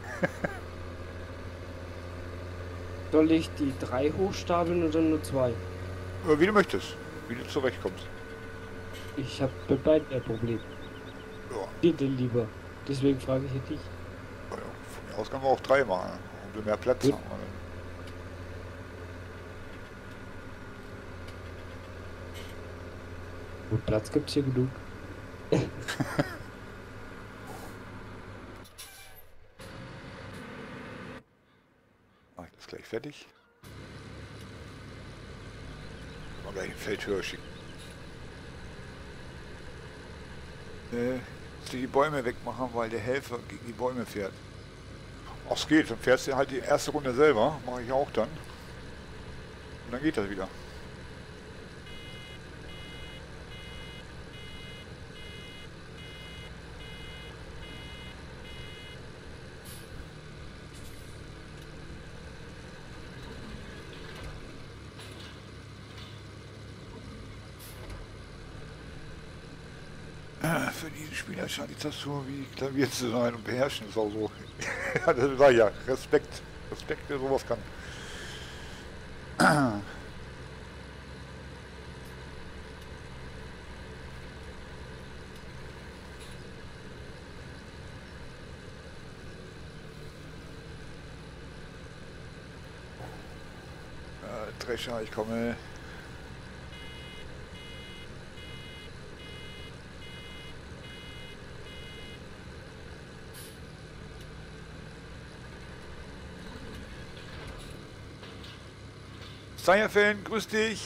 Soll ich die drei hochstapeln oder nur zwei? Äh, wie du möchtest. Wie du zurechtkommst. Ich habe mit beiden ein Problem. Ja. Dir denn lieber. Deswegen frage ich ja dich. Ja, von mir aus kann man auch drei machen. Umso mehr Platz Gut. haben wir dann. Gut, Platz gibt's hier genug. Mach ich das gleich fertig. Mal gleich ein Feld höher schicken. Äh, jetzt die Bäume wegmachen, weil der Helfer gegen die Bäume fährt. Ach, es geht, dann fährst du halt die erste Runde selber, mache ich auch dann. Und dann geht das wieder. für die Spieler scheint die Tastatur wie Klavier zu sein und beherrschen ist auch so. Ja, das war ja Respekt. Respekt, wer sowas kann. äh, Drescher, ich komme. Fan, grüß dich.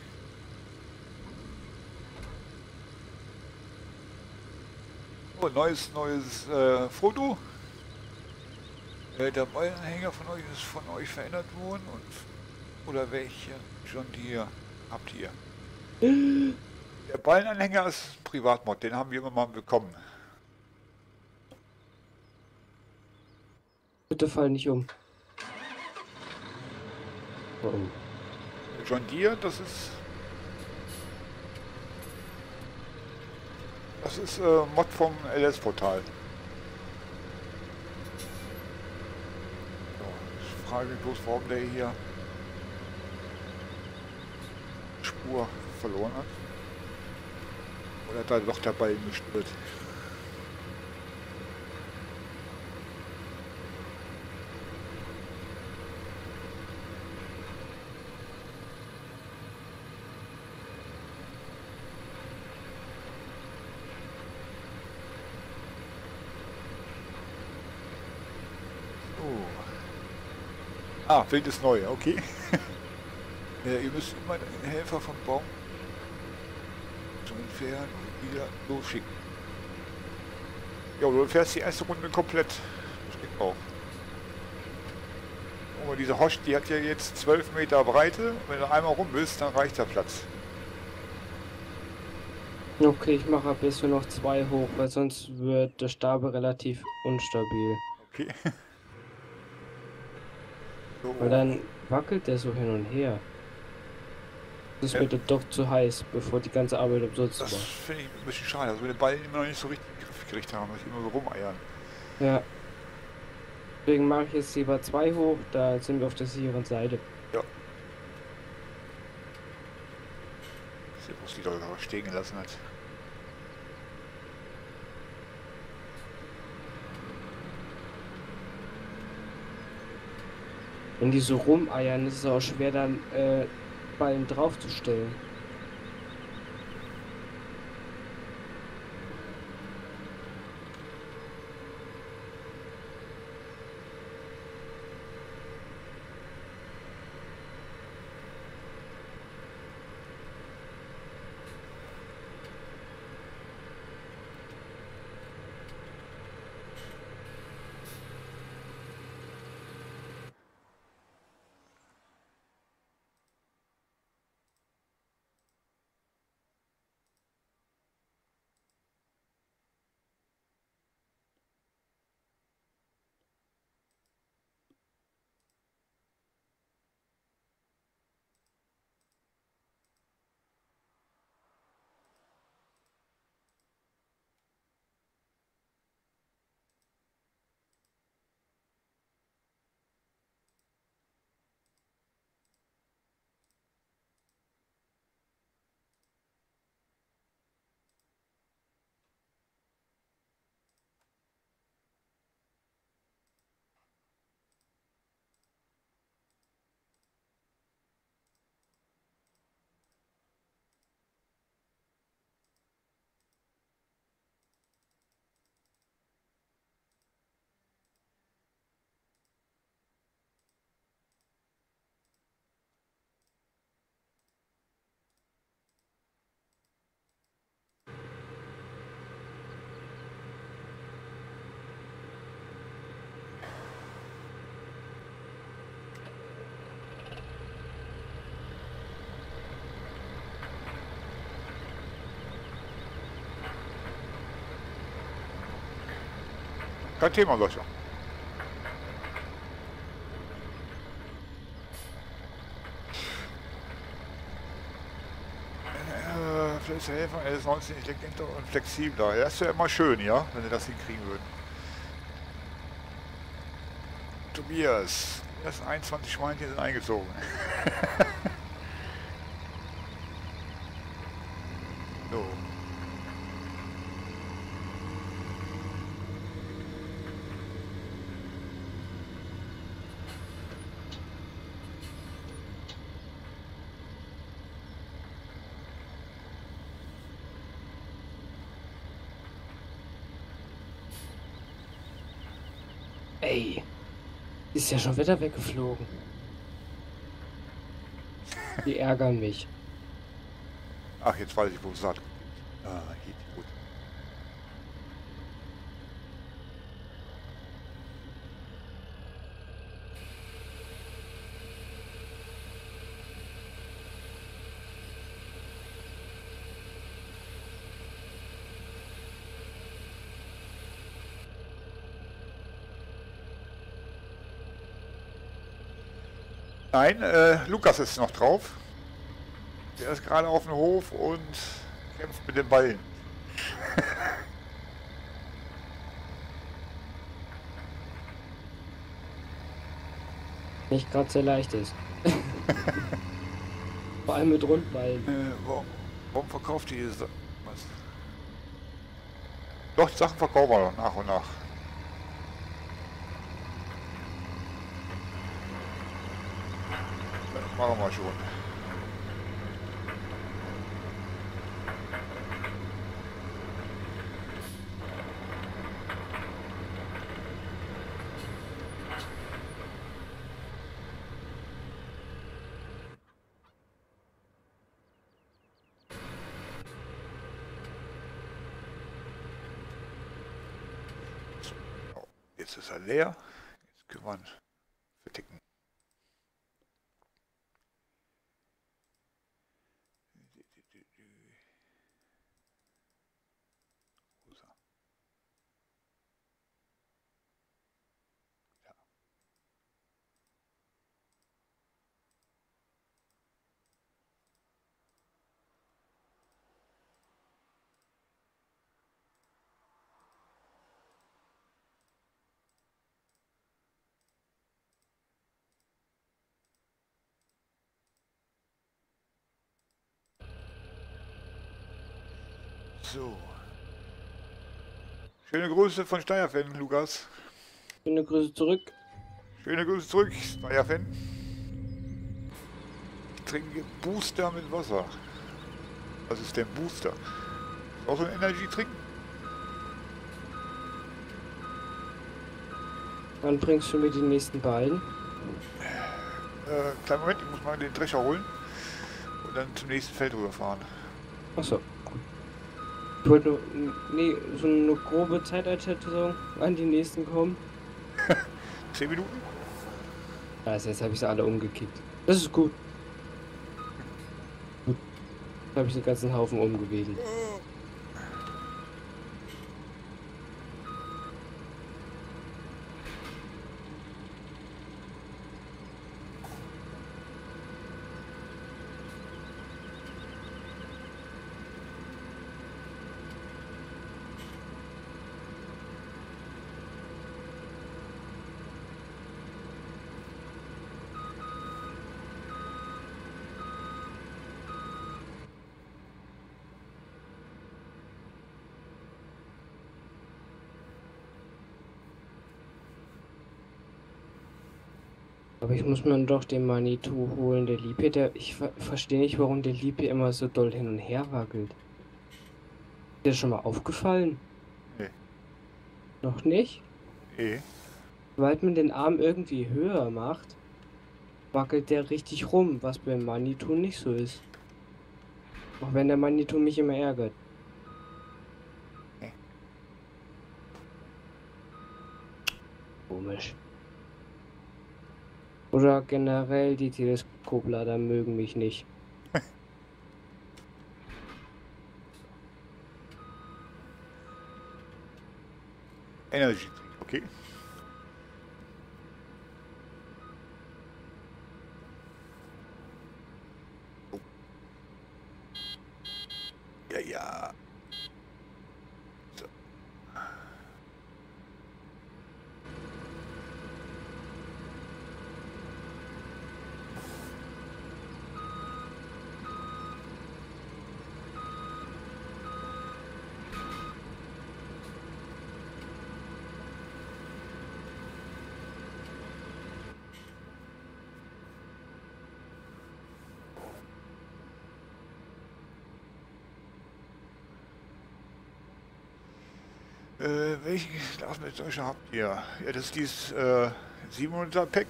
Oh, neues, neues äh, Foto. Äh, der Ballenanhänger von euch ist von euch verändert worden und oder welche John Deere habt ihr? Der Ballenanhänger ist ein Privatmod, den haben wir immer mal bekommen. Bitte fall nicht um. Oh. John Deere, das ist das ist äh, Mod vom L S-Portal. So, ich frage mich bloß, warum der hier Spur verloren hat. Oder hat da doch der Ball gestört? Ah, Wild ist neu, okay. Ja, ihr müsst immer den Helfer vom Baum zum Entfernen und wieder losschicken. Ja, du fährst die erste Runde komplett. Das geht auch. Aber diese Hosch, die hat ja jetzt zwölf Meter Breite. Wenn du einmal rum bist, dann reicht der Platz. Okay, ich mache ab jetzt nur noch zwei hoch, weil sonst wird der Stapel relativ unstabil. Okay. So. Weil dann wackelt der so hin und her. Das Ja. wird dann doch zu heiß, bevor die ganze Arbeit umsonst war. Das finde ich ein bisschen schade, dass wir den Ball immer noch nicht so richtig in den Griff gekriegt haben, dass ich immer so rumeiern. Ja. Deswegen mache ich jetzt lieber zwei hoch, da sind wir auf der sicheren Seite. Ja. Ich muss die Leute aber stehen gelassen hat. Wenn die so rumeiern, ist es auch schwer, dann äh, Ballen draufzustellen. Kein Thema, Leute. aktuell zu helfen, er ist neunzehn intelligenter und flexibler. Das wäre immer schön, ja, wenn sie das hinkriegen würden. Tobias, erst einundzwanzig Schweinchen sind eingezogen. So. Ey, ist ja schon wieder weggeflogen. Die ärgern mich. Ach, jetzt weiß ich, wo es sagt. Ah, geht gut. Nein, äh, Lukas ist noch drauf. Der ist gerade auf dem Hof und kämpft mit den Ballen. Nicht gerade sehr leicht ist. Vor allem mit Rundballen. Äh, warum, warum verkauft die was? Doch, die Sachen verkaufen wir noch nach und nach. Das machen wir schon. Jetzt ist er leer. Jetzt können wir ihn verticken. Wo ist er? Ja. So. Schöne Grüße von Steierfan, Lukas. Schöne Grüße zurück. Schöne Grüße zurück, Steierfan. Ich trinke Booster mit Wasser. Was ist denn Booster? Auch so ein Energy trinken? Wann bringst du mir die nächsten beiden? Äh, kleinen Moment, ich muss mal den Drescher holen und dann zum nächsten Feld rüberfahren. Achso. Ich wollte nur, nee, so eine grobe Zeiteinschätzung, wann die nächsten kommen. Zehn Minuten? Also jetzt habe ich sie alle umgekickt. Das ist gut. Gut. Jetzt habe ich den ganzen Haufen umgewedelt. Aber ich muss mir doch den Manitou holen, der Liebe, der, ich ver verstehe nicht, warum der Liebe immer so doll hin und her wackelt. Ist dir schon mal aufgefallen? Nee. Noch nicht? Nee. Sobald man den Arm irgendwie höher macht, wackelt der richtig rum, was beim Manitou nicht so ist. Auch wenn der Manitou mich immer ärgert. Nee. Komisch. Oder generell die Teleskoplader mögen mich nicht. Energy, okay. Äh, welchen Glasmessdeutschen habt ihr? Ja, das ist dieses äh, siebenhundert Pack.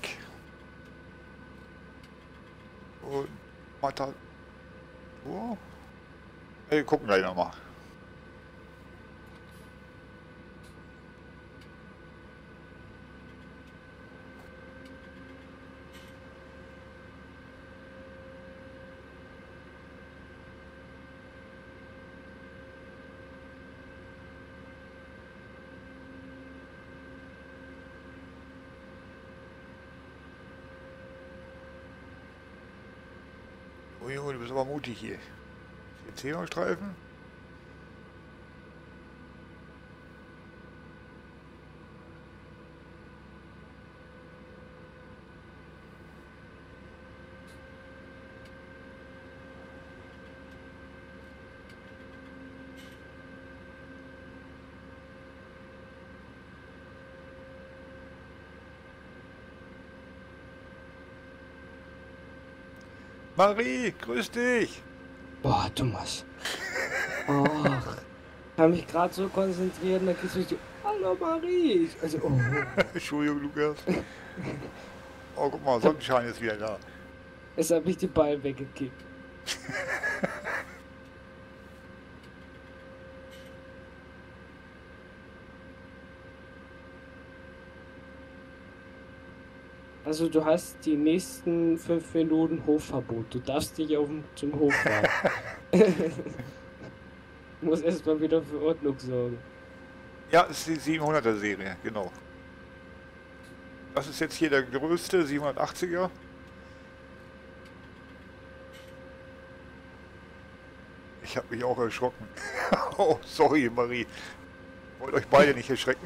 Und Matator. Wir gucken gleich nochmal. Oh Junge, du bist aber mutig hier. Zehnerstreifen. Marie, grüß dich! Boah, Thomas. Ach, ich kann mich gerade so konzentrieren, dann kriegst du die Hallo Marie. Also, oh. Entschuldigung, Lukas. Oh, guck mal, Sonnenschein ist wieder da. Jetzt habe ich den Ball weggekickt. Also du hast die nächsten fünf Minuten Hofverbot. Du darfst nicht auf dem, zum Hof fahren. Du musst erstmal wieder für Ordnung sorgen. Ja, das ist die siebenhunderter Serie, genau. Das ist jetzt hier der größte, siebenhundertachtziger. Ich habe mich auch erschrocken. Oh, sorry, Marie. Wollt euch beide nicht erschrecken.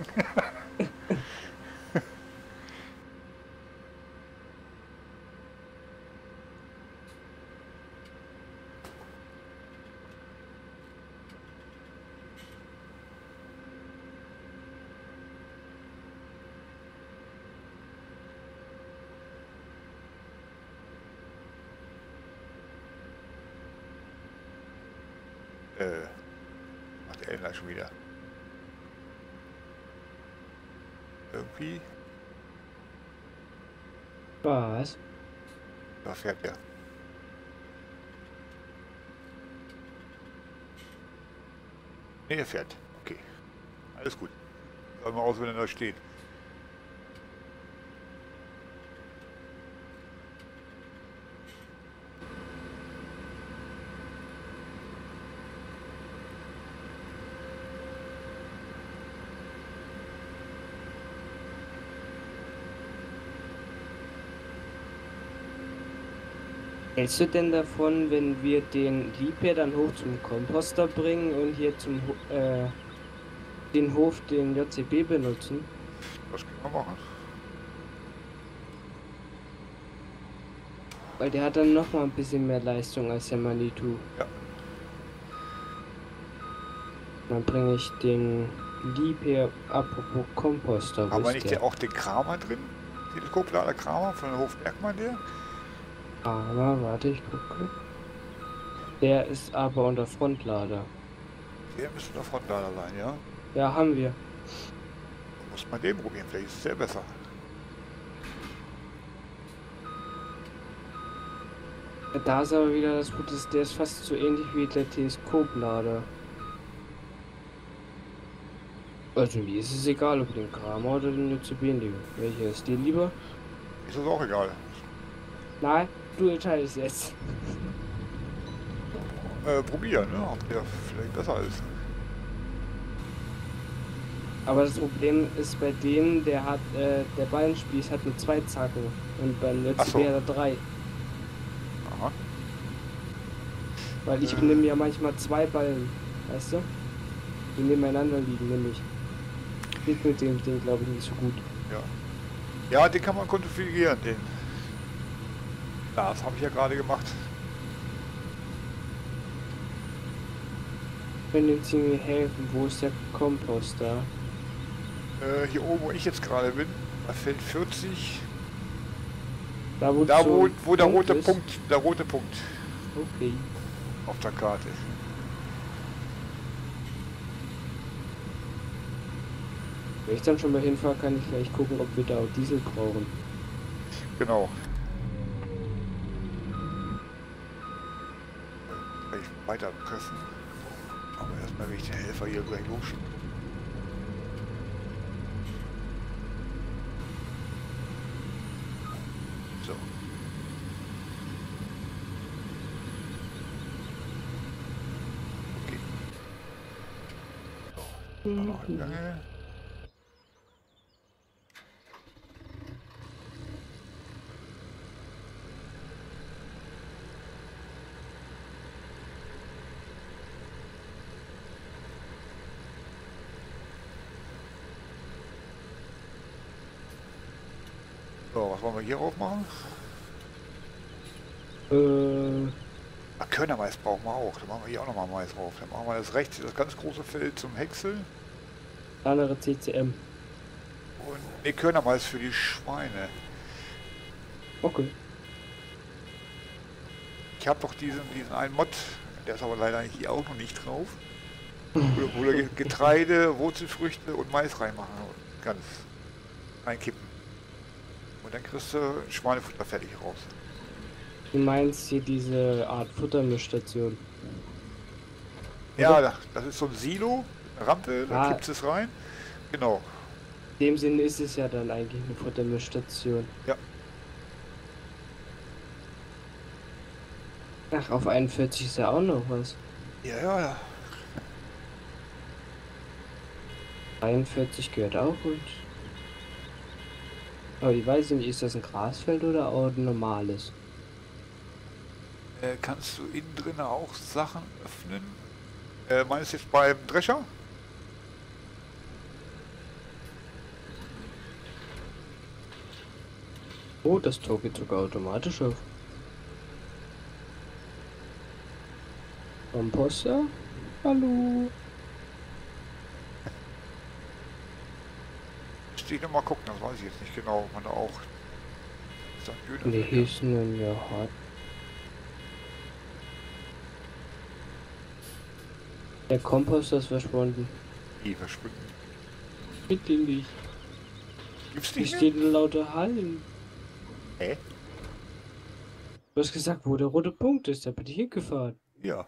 Äh, macht der Elner schon wieder. Irgendwie, Was? da fährt er. Ne, er fährt. Okay. Alles gut. Schauen wir mal aus, wenn er da steht. Hältst du denn davon, wenn wir den Liebherr dann hoch zum Komposter bringen und hier zum Ho- äh, den Hof den J C B benutzen? Was können wir machen? Weil der hat dann noch mal ein bisschen mehr Leistung als der Manitou. Ja. Dann bringe ich den Liebherr, apropos Komposter. wo Haben wir ist nicht der? der, auch den Kramer drin? Teleskoplader Kramer von der Hof Bergmann, der? Aber warte, ich gucke. Der ist aber unter Frontlader. Der müsste der Frontlader sein, ja? Ja, haben wir. Muss man den probieren, vielleicht ist der besser. Da ist aber wieder das Gute, der ist fast so ähnlich wie der Teleskoplader. Also mir ist es egal, ob den Kramer oder den J C B nehmen. Welcher ist dir lieber? Ist das auch egal. Nein, du entscheidest jetzt. Äh, probieren, ne? Ob der vielleicht besser ist. Aber das Problem ist bei dem, der hat, äh, der Ballenspieß hat nur zwei Zacken und beim J Ach C so. B hat er drei. Aha. Weil ich Äh. nehme ja manchmal zwei Ballen, weißt du? Die nebeneinander liegen, nämlich. Geht mit dem Ding, glaube ich, nicht so gut. Ja. Ja, den kann man konfigurieren, den. Ja, das habe ich ja gerade gemacht. Können jetzt irgendwie helfen, wo ist der Komposter? Äh, hier oben, wo ich jetzt gerade bin, bei Feld vierzig. Da wo, Da, so wo, ein wo der Punkt rote ist? Punkt, der rote Punkt Okay. auf der Karte. Wenn ich dann schon mal hinfahre, kann ich gleich gucken, ob wir da auch Diesel brauchen. Genau. Gleich weiter treffen. Aber erstmal will ich den Helfer hier gleich losschicken. So. Okay. So. Noch im Gange. So, was wollen wir hier drauf machen? Äh, Ah, Körnermais brauchen wir auch. Da machen wir hier auch nochmal Mais drauf. Dann machen wir das rechts, das ganz große Feld zum Häckseln. andere C C M. Und ne, Körnermais für die Schweine. Okay. Ich habe doch diesen, diesen einen Mod, der ist aber leider hier auch noch nicht drauf. Wo, wo du Getreide, Wurzelfrüchte und Mais reinmachen und ganz reinkippen. Und dann kriegst du Schweinefutter fertig raus. Du meinst hier diese Art Futtermischstation? Ja, da- das ist so ein Silo, eine Rampe, da Ah. kippst du es rein. Genau. In dem Sinne ist es ja dann eigentlich eine Futtermischstation. Ja. Ach, auf einundvierzig ist ja auch noch was. Ja, ja, ja. einundvierzig gehört auch gut. Aber ich weiß nicht, ist das ein Grasfeld oder auch ein normales? Äh, kannst du innen drin auch Sachen öffnen? Äh, meinst du jetzt beim Drescher? Oh, das Tor geht sogar automatisch auf. Komposter? Hallo? Müsste ich noch mal gucken, das weiß ich jetzt nicht genau, ob man da auch Sankt Döner Nee, findet. hier ist nun ja hart. Der Komposter ist verschwunden. Die verschwinden. Bitte nicht. Gibt's Hier nicht mehr? stehen nur lauter Hallen. Hä? Du hast gesagt, wo der rote Punkt ist, da bin ich hingefahren. Ja.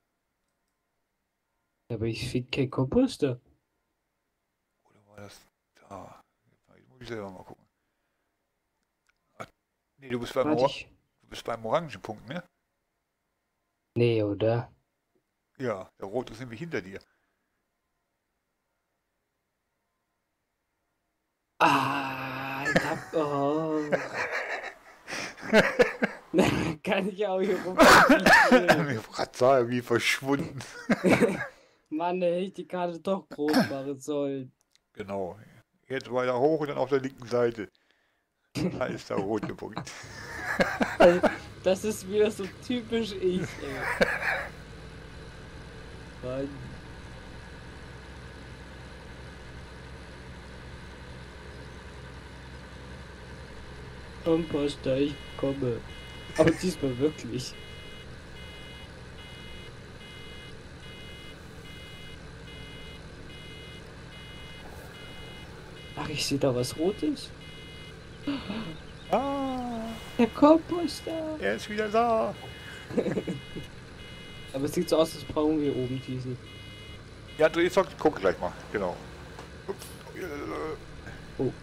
Aber ich finde kein Komposter. Oder war das da? Jetzt muss ich selber mal gucken. Ach, nee, du bist beim, Warte Or ich. du bist beim Orangenpunkt, ne? Nee, oder? Ja, der rote ist nämlich hinter dir. Ah, ich hab. Oh. Kann ich auch hier rum. Mir hat da wie verschwunden. Mann, da hätte ich die Karte doch groß machen sollen. Genau. Jetzt weiter hoch und dann auf der linken Seite. Da ist der rote Punkt. Das ist wieder so typisch ich, ey. Mann. Komposter, ich komme. Aber diesmal wirklich. Ach, ich sehe da was Rotes. Ah, Der Komposter. er ist wieder da. Aber es sieht so aus, als brauchen wir oben diesen. Ja, dreh jetzt guck gleich mal. Genau. Ups. Oh.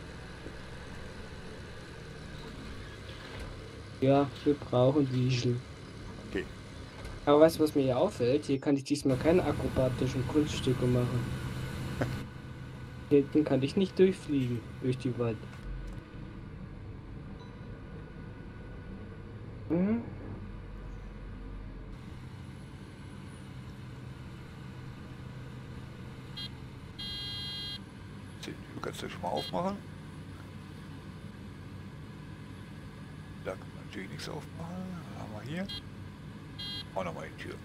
Ja, wir brauchen Diesel. Okay. Aber weißt du, was mir hier auffällt? Hier kann ich diesmal keine akrobatischen Kunststücke machen. Hier hinten kann ich nicht durchfliegen, durch die Wand. Mhm. Du kannst das schon mal aufmachen. Da kann man natürlich nichts aufmachen. Was haben wir hier? Auch nochmal die Tür.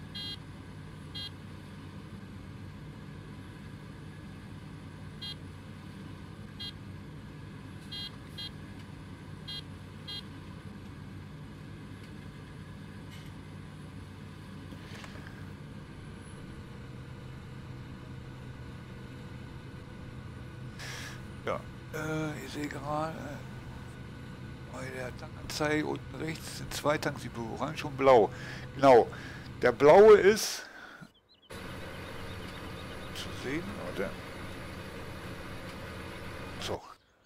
Äh, ich sehe gerade bei der Tankanzeige unten rechts sind zwei Tanks, die orange und blau. Genau. Der blaue ist zu sehen, oder? So.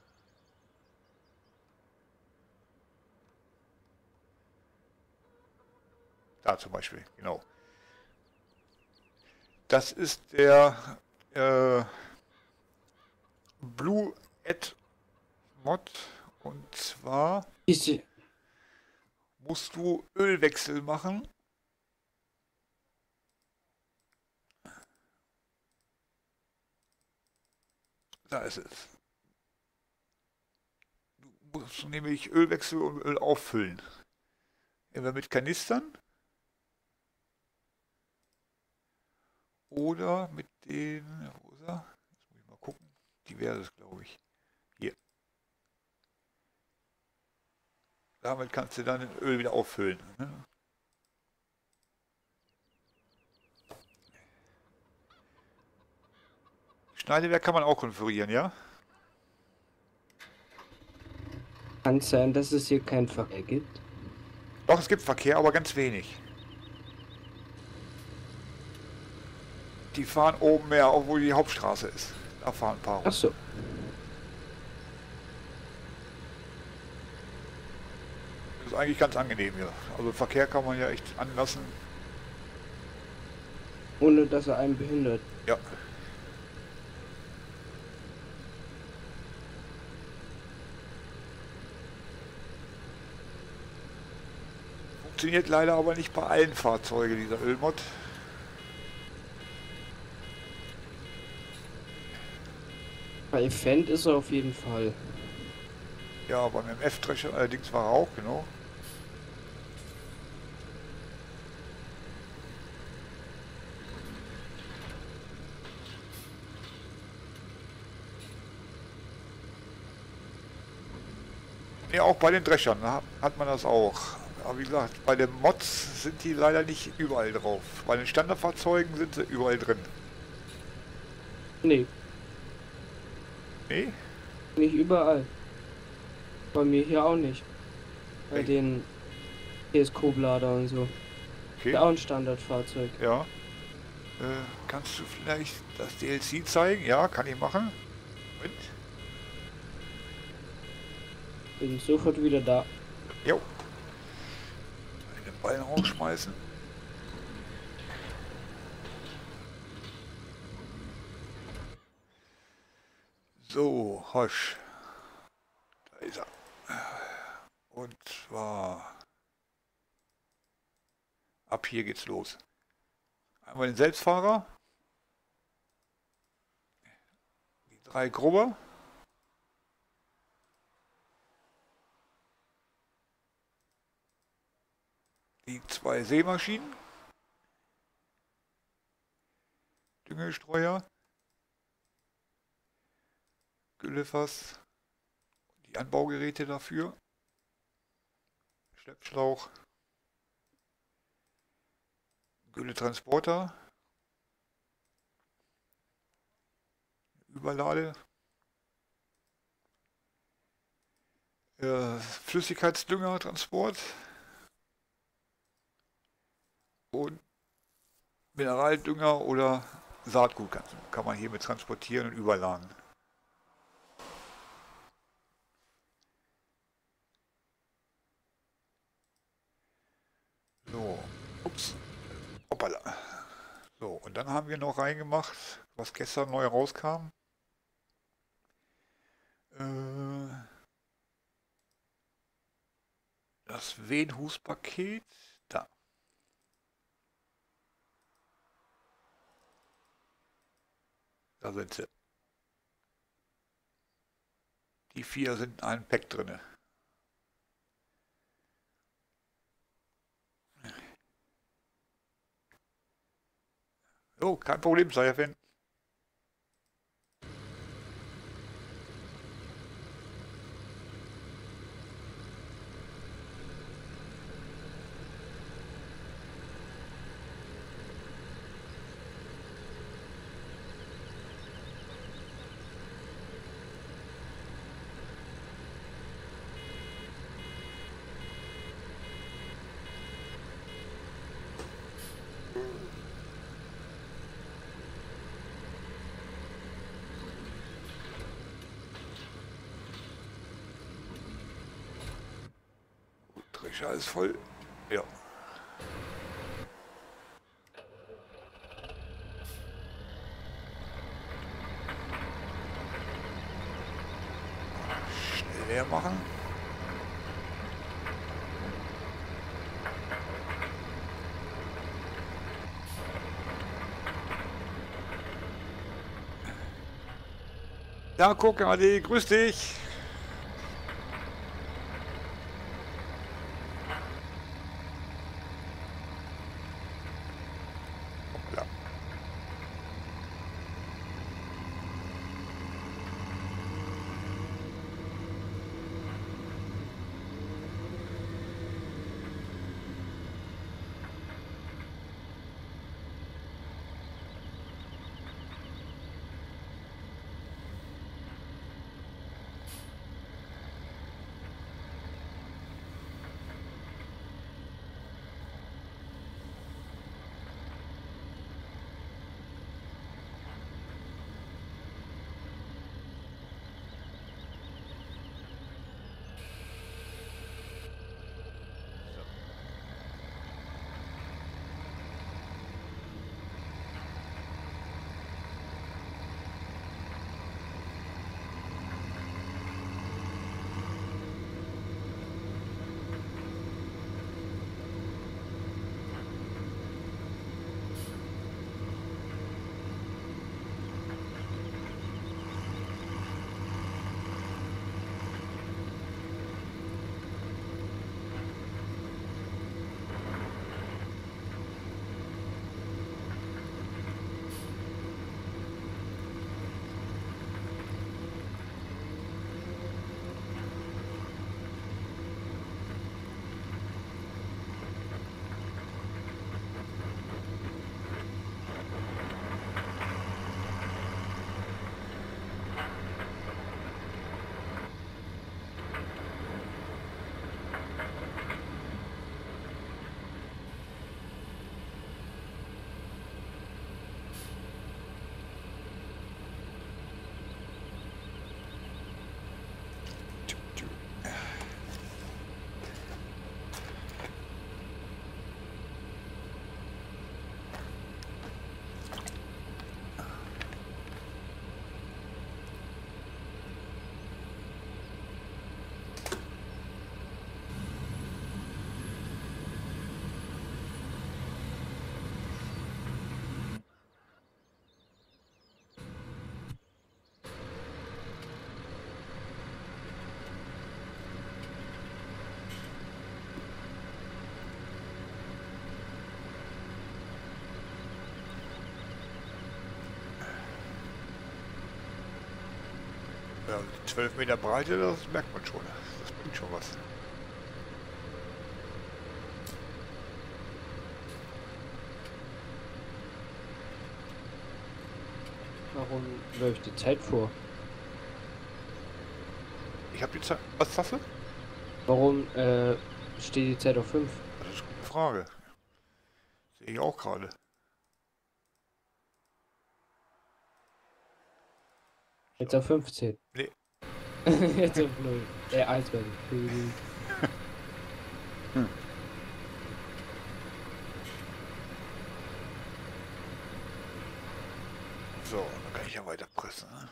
Da zum Beispiel, genau. Das ist der äh, Blue Ad Mod. Und zwar Diese, musst du Ölwechsel machen. Da ist es. Du musst nämlich Ölwechsel und Öl auffüllen. Entweder mit Kanistern oder mit den, wo ist er? Jetzt muss ich mal gucken. Diverses, glaube ich. Hier. Damit kannst du dann das Öl wieder auffüllen. Ne? Schneidewerk kann man auch konfigurieren, ja? kann sein, dass es hier keinen Verkehr gibt. Doch, es gibt Verkehr, aber ganz wenig. Die fahren oben mehr, obwohl die Hauptstraße ist. Da fahren ein paar. Ach so. Das ist eigentlich ganz angenehm hier. Also Verkehr kann man ja echt anlassen. Ohne dass er einen behindert. Ja. Funktioniert leider aber nicht bei allen Fahrzeugen, dieser Ölmod. Bei Event ist er auf jeden Fall. Ja, beim M F-Drescher allerdings war er auch, genau. Ja, auch bei den Dreschern hat man das auch. Aber wie gesagt, bei den Mods sind die leider nicht überall drauf. Bei den Standardfahrzeugen sind sie überall drin. Nee, Nee? nicht überall. Bei mir hier auch nicht. Bei Echt? den P S Q-Blader und so. Okay. Ja, auch ein Standardfahrzeug. Ja. Äh, kannst du vielleicht das D L C zeigen? Ja, kann ich machen. Und? Bin sofort wieder da. Jo. Den Ball rausschmeißen. So, Hosch. Da ist er. Und zwar ab hier geht's los. Einmal den Selbstfahrer. Die drei Grubber. Die zwei Sämaschinen. Düngestreuer. Güllefass. Die Anbaugeräte dafür. Schleppschlauch. Gülletransporter. Überlade. Äh, Flüssigkeitsdüngertransport. Und Mineraldünger oder Saatgut kann, kann man hiermit transportieren und überladen. So, ups, hoppala. So, und dann haben wir noch reingemacht, was gestern neu rauskam. Äh, das Venhus-Paket. Da. Da sind sie. Die vier sind in einem Pack drin. Oh, kein Problem, sei Fan. Batterie alles voll. Ja. Schnell leer machen. Ja, guck, Adi, grüß dich. Hoppla. Ja, zwölf Meter Breite, das merkt man schon. Das bringt schon was. Warum läuft die Zeit vor? Ich habe die Zeit. Was sagst du? Warum äh, steht die Zeit auf fünf? Das ist eine gute Frage. Sehe ich auch gerade. Jetzt auf fünfzehn. Nee. Jetzt auf null. Äh, eins bei hm. So, dann kann ich ja weiter pressen. Ne?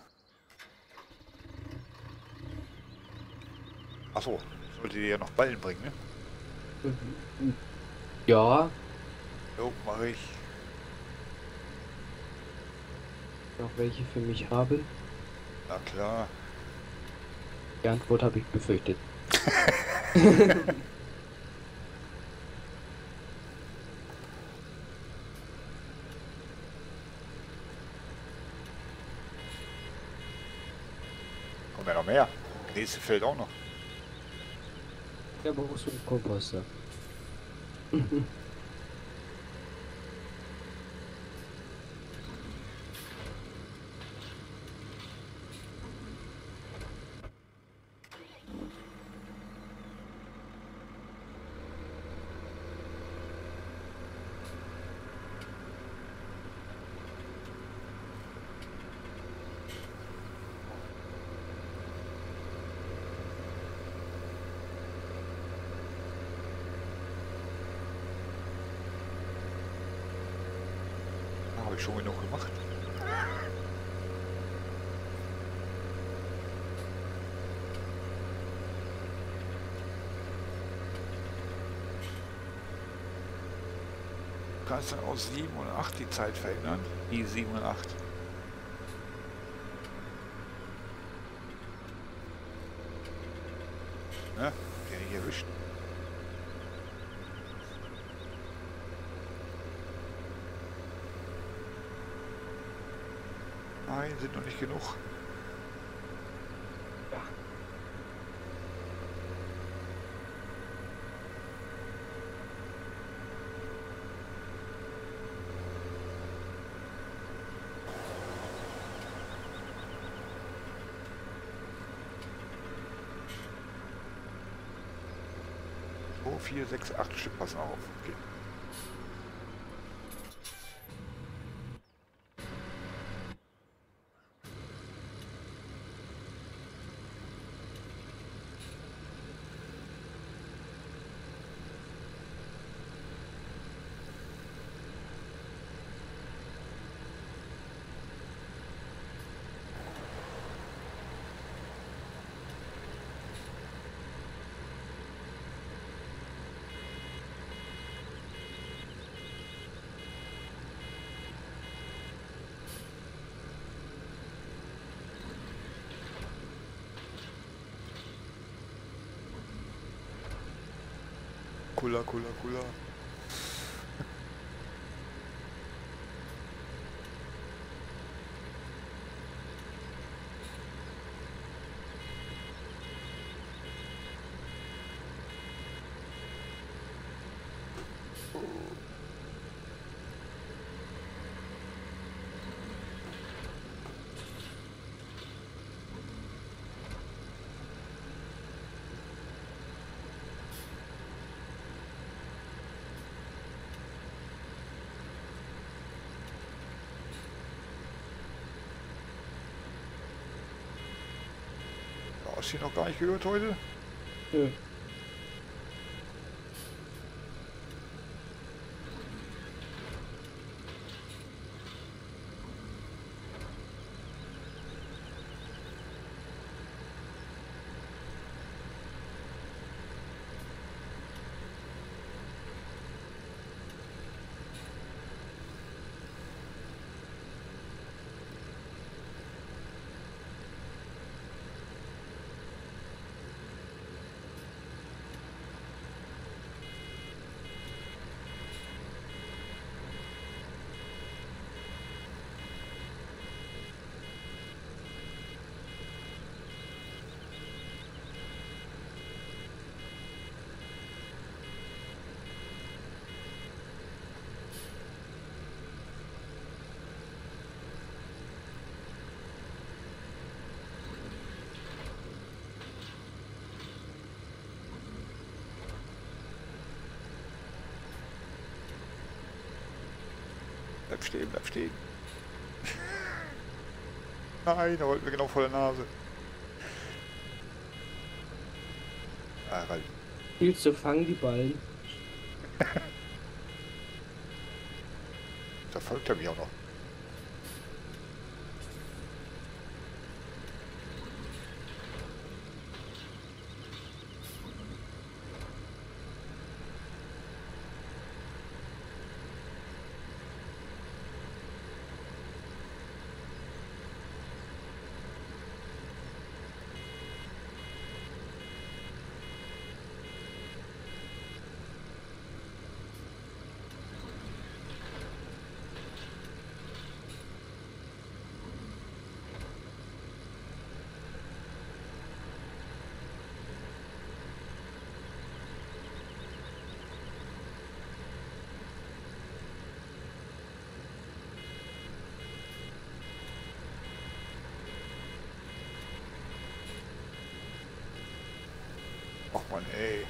Achso, sollte die ja noch Ballen bringen, ne? Ja. Jo, mache ich. Noch welche für mich haben? Na klar. Die Antwort habe ich befürchtet. Kommt ja noch mehr. Nächste fällt auch noch. Ja, brauchst du einen Komposter. ich schon genug gemacht. Du kannst dann aus sieben und acht die Zeit verändern. Die sieben und acht. Ja, der nicht erwischt. Nein, sind noch nicht genug. Ja. Oh, vier, sechs, acht Stück passen auf. Okay. Cooler, cooler, cooler. Hast du ihn noch gar nicht gehört heute? Nö. Bleib stehen, bleib stehen. Nein, da wollten wir genau vor der Nase. Ah, rein. Viel zu fangen die Ballen. Da folgt er mich auch noch. Ach man, ey.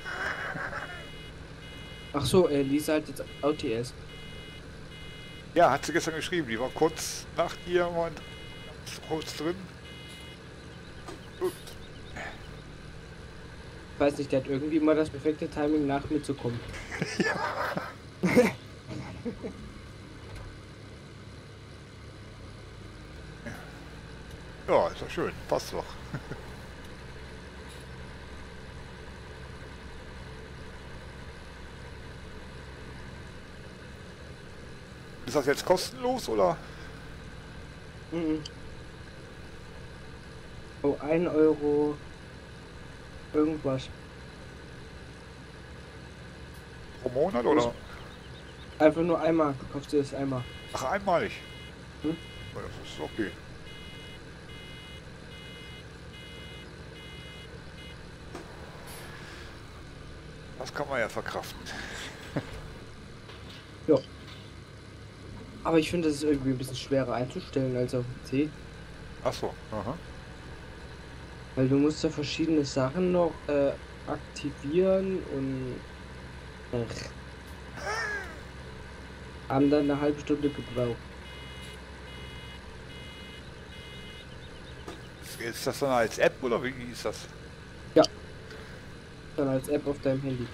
Ach so, äh, Lisa hat jetzt O T S. Ja, hat sie gestern geschrieben. Die war kurz nach dir und Host drin. Ich weiß nicht, der hat irgendwie mal das perfekte Timing nach mir zu kommen. Ja. Ja, ist doch schön. Passt doch. Ist das jetzt kostenlos oder? Mhm. Oh, ein Euro irgendwas. Pro Monat oder? Einfach nur einmal. Du kaufst dir das einmal. Ach, einmalig. Hm? Ja, das ist okay. Das kann man ja verkraften. Ja. Aber ich finde, das ist irgendwie ein bisschen schwerer einzustellen als auf dem P C. Ach so. Aha. Weil du musst ja verschiedene Sachen noch äh, aktivieren und ach, haben dann eine halbe Stunde gebraucht. Ist das dann als App oder wie ist das? Ja. Dann als App auf deinem Handy.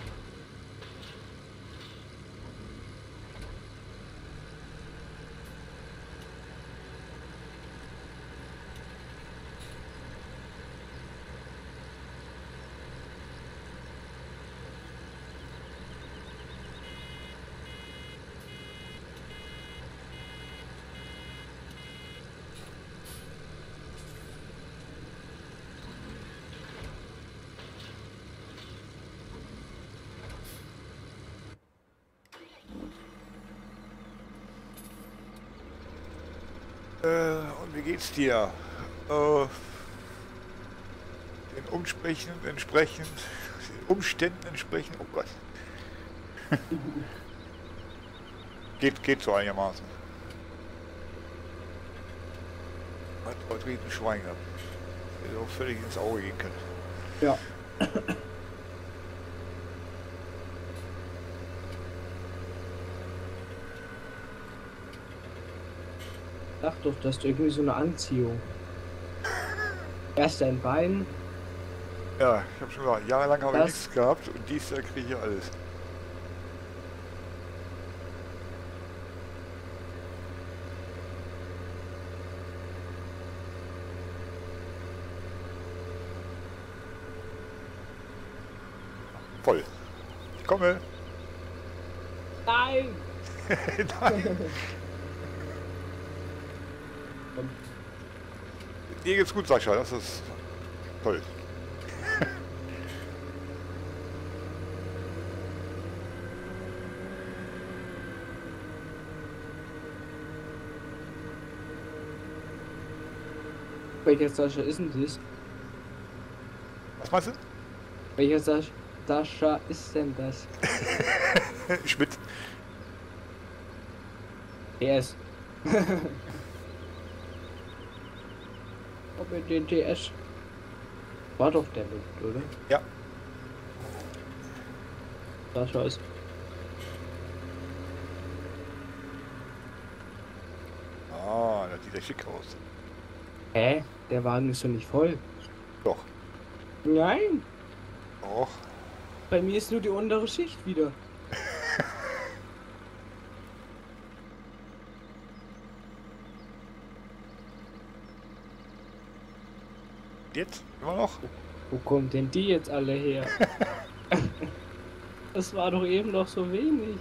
Äh, und wie geht's dir? Äh, den Umsprechen entsprechend, den Umständen entsprechend, oh Gott. geht, geht so einigermaßen. Hat heute riesen Schwein gehabt. Hätte auch völlig ins Auge gehen können. Ja. Sag doch, das ist irgendwie so eine Anziehung. Erst dein Bein. Ja, ich habe schon gesagt, jahrelang habe ich Das- nichts gehabt und dies Jahr kriege ich alles. Voll. Ich komme. Nein! Nein. Dir geht's gut, Sascha, das ist toll. Welcher Sascha ist denn das? Was meinst du? Welcher Sascha, Sascha ist denn das? Schmidt. Er ist. Ob er den T S. War doch der mit, oder? Ja. Sascha ist. Ah, das sieht ja schick aus. Hä? Der Wagen ist doch nicht voll. Doch. Nein! Doch. Bei mir ist nur die untere Schicht wieder. Jetzt? Immer noch? Wo kommen denn die jetzt alle her? Das war doch eben noch so wenig.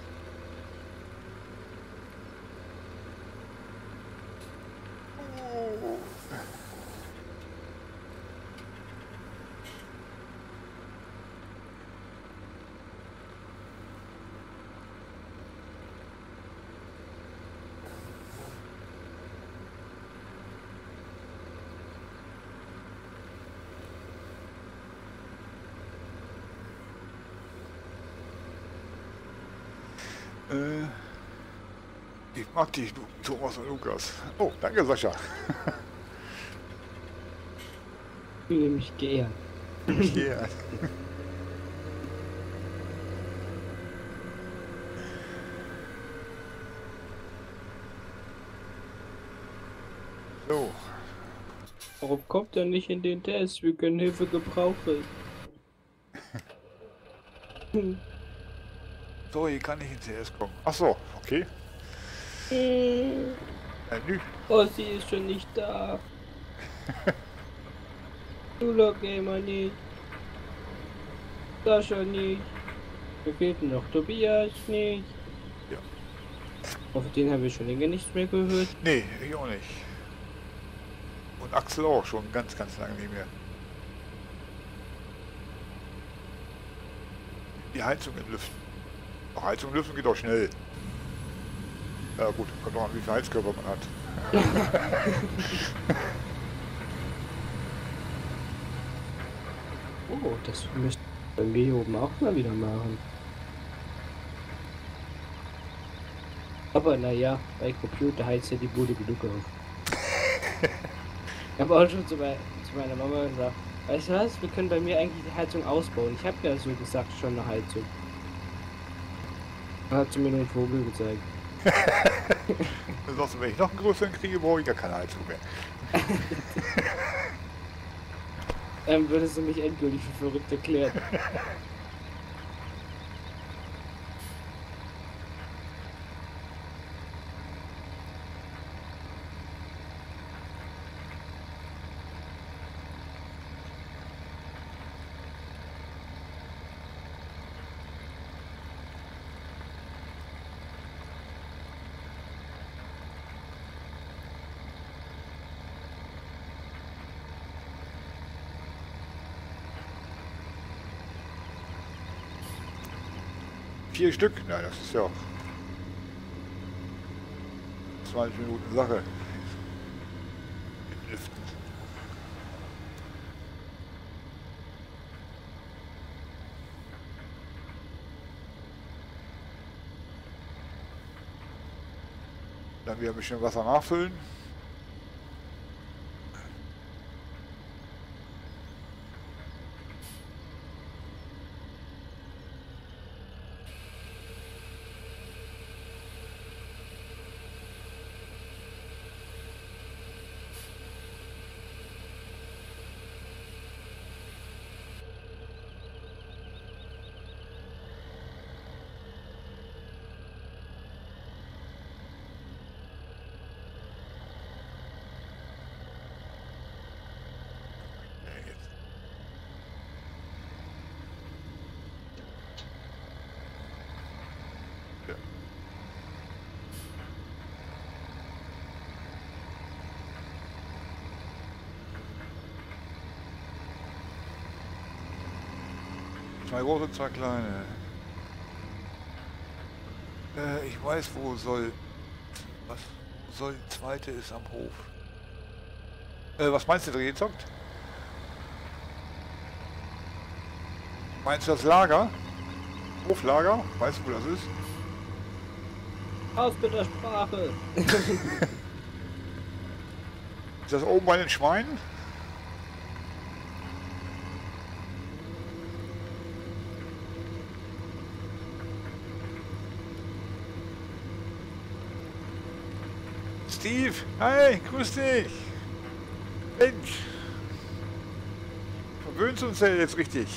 Äh, ich mag dich, du, Thomas und Lukas. Oh, danke, Sascha. Ich fühle mich geehrt. Yeah. So. Warum kommt er nicht in den Test? Wir können Hilfe gebrauchen. Sorry, kann nicht in C S kommen. Ach so, okay. Äh, Äh, nü. Oh, sie ist schon nicht da. Dula Gamer nicht. Sascha nicht. Wir fehlten noch Tobias nicht. Ja. Auf den haben wir schon länger nichts mehr gehört. Nee, ich auch nicht. Und Axel auch schon ganz, ganz lange nicht mehr. Die Heizung entlüften. Ach, Heizung lüften geht auch schnell. Ja gut, kommt auch an, wie viel Heizkörper man hat. Oh, das müsste bei mir hier oben auch mal wieder machen. Aber naja, bei Computer heizt ja die Bude genug auf. Ich habe auch schon zu, mein, zu meiner Mama gesagt, weißt du was, wir können bei mir eigentlich die Heizung ausbauen. Ich habe ja so gesagt schon eine Heizung. Da hat sie mir nur einen Vogel gezeigt. Dann sagst du, wenn ich noch einen größeren kriege, brauche ich gar keine Heizung mehr. Dann würdest du mich endgültig für verrückt erklären. Vier Stück? Nein, das ist ja zwanzig Minuten Sache. Mit Lüften. Dann wieder ein bisschen Wasser nachfüllen. Zwei große, zwei kleine. Äh, ich weiß, wo soll... Was soll die zweite ist am Hof? Äh, was meinst du, der gezockt? Meinst du das Lager? Hoflager? Weißt du, wo das ist? Aus mit der Sprache! Ist das oben bei den Schweinen? Steve, hi, grüß dich. Mensch, verwöhnst uns ja jetzt richtig.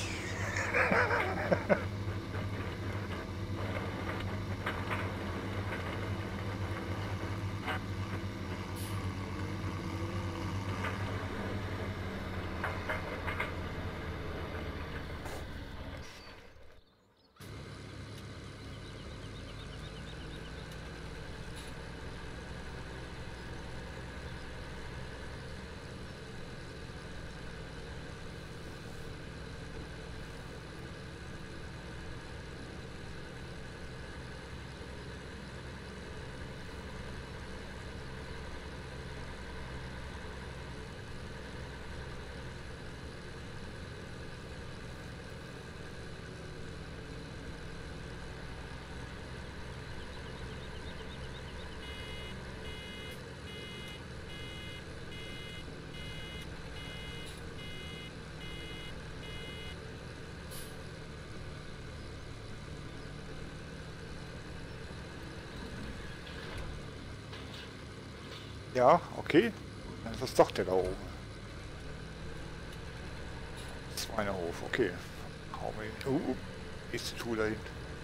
Ja, okay. Dann ist das doch der da oben. Schweinehof, okay. Hau mal hin. Uh, ist die Tour dahin.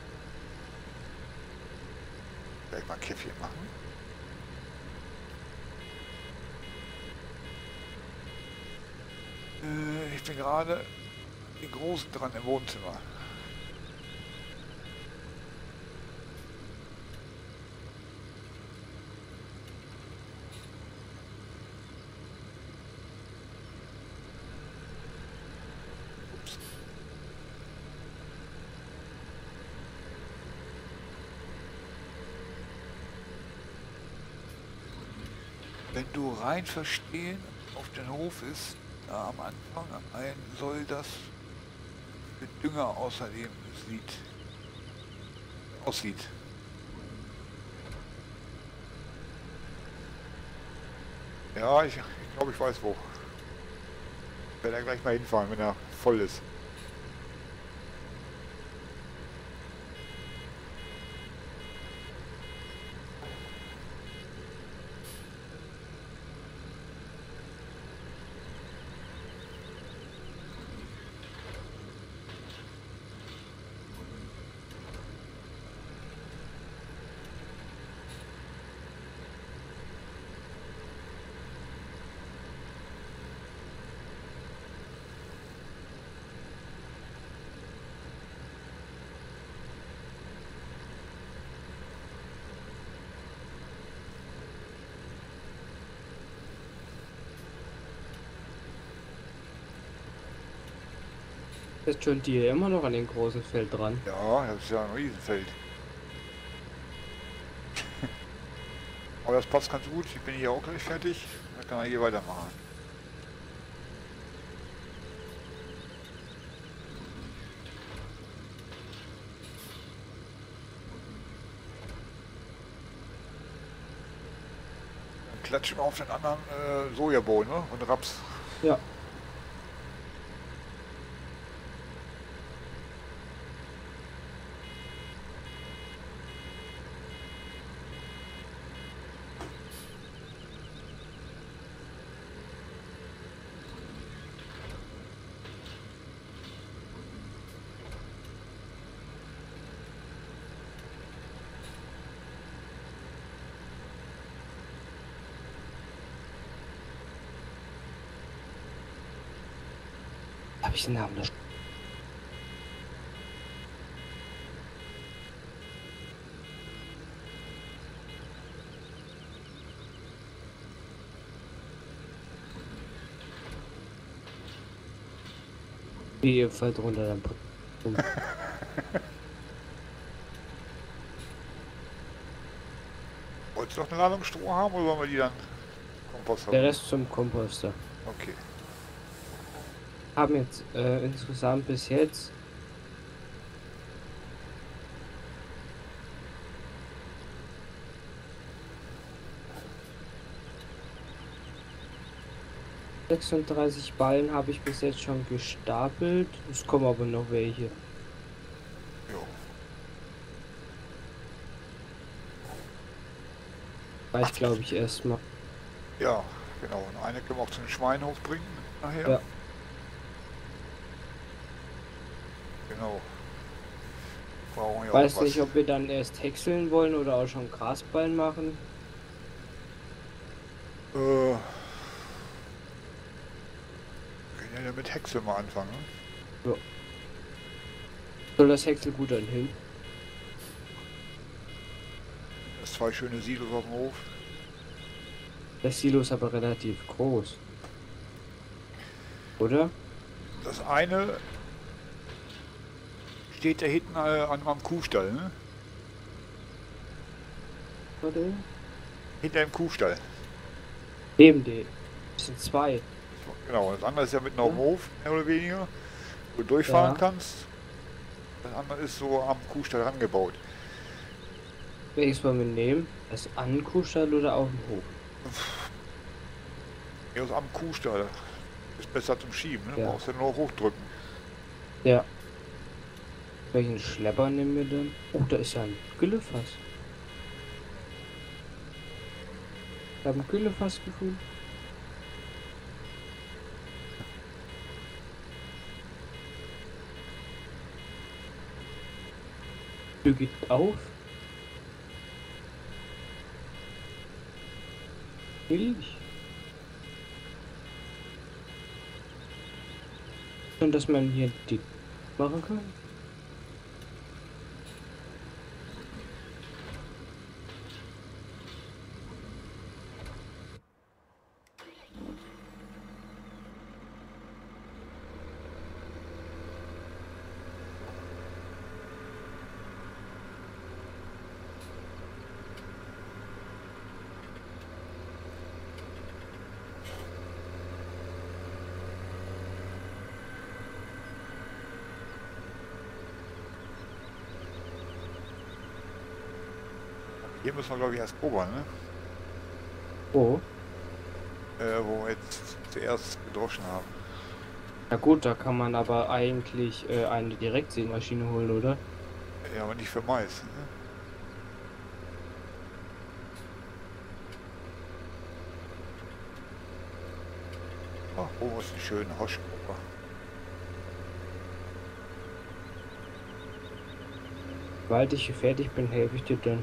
Gleich mal ein Käffchen machen. Äh, ich bin gerade den Großen dran im Wohnzimmer. Ups. Wenn du rein verstehen auf den Hof ist, da am Anfang am einen soll das mit Dünger außerdem sieht, aussieht. Ja, ich, ich glaube, ich weiß wo. Ich werde da gleich mal hinfahren, wenn er voll ist. Ist schon die immer noch an dem großen Feld dran. Ja, das ist ja ein Riesenfeld. Aber das passt ganz gut. Ich bin hier auch gleich fertig. Dann kann er hier weitermachen. Dann klatschen wir auf den anderen äh, Sojabohnen, ne? Und Raps. Ja. Habe ich den Namen noch? Wie ihr fällt runter dann. Wolltest du noch eine Ladung Stroh haben oder wollen wir die dann Kompost haben? Der Rest zum Komposter. Okay. Haben jetzt äh, insgesamt bis jetzt sechsunddreißig Ballen habe ich bis jetzt schon gestapelt. Es kommen aber noch welche. Jo. Reicht glaube ich erstmal. Ja, genau. Und eine können wir auch zum Schweinhof bringen nachher. Ja. Genau. Brauchen ja Weiß auch was. nicht, ob wir dann erst häckseln wollen oder auch schon Grasballen machen. Äh, wir können ja mit Häcksel mal anfangen. Ne? Ja. Soll das Häckselgut dann hin? Das zwei schöne Silos auf dem Hof. Das Silo ist aber relativ groß. Oder? Das eine steht da hinten äh, an am Kuhstall, ne? Warte. Hinter dem Kuhstall. Neben dem. Das sind zwei. Genau, das andere ist ja mitten auf dem Hof, mehr oder weniger, wo du durchfahren Ja. kannst. Das andere ist so am Kuhstall rangebaut. Welches wollen wir nehmen? Das an den Kuhstall oder auf dem Hof? Ja, das am Kuhstall. Ist besser zum Schieben, ne? Ja. Brauchst du nur hochdrücken. Ja. Welchen Schlepper nehmen wir denn? Oh, da ist ja ein Güllefass. Ich habe ein Güllefass gefunden. Tür geht auf. Milch. Und dass man hier die machen kann. Hier müssen wir, glaube ich, erst probieren, ne? Oh. Äh, wo wir jetzt zuerst gedroschen haben. Na gut, da kann man aber eigentlich äh, eine Direktsämaschine holen, oder? Ja, aber nicht für Mais, ne? Ach, wo ist ein schöner Hoschenbrucher? Sobald ich hier fertig bin, helfe ich dir dann.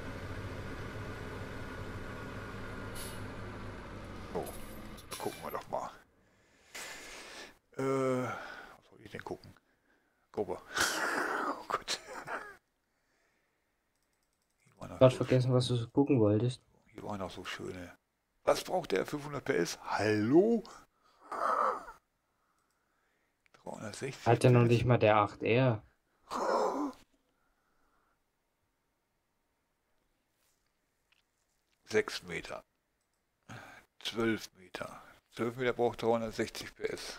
So, gucken wir doch mal. Äh, was soll ich denn gucken? Gruppe. Oh Gott. Gerade vergessen, was du so gucken wolltest. Hier waren noch so schöne. Was braucht der fünfhundert P S? Hallo? dreihundertsechzig Hat ja noch P S? nicht mal der acht R. sechs Meter. zwölf Meter. zwölf Meter braucht dreihundertsechzig P S.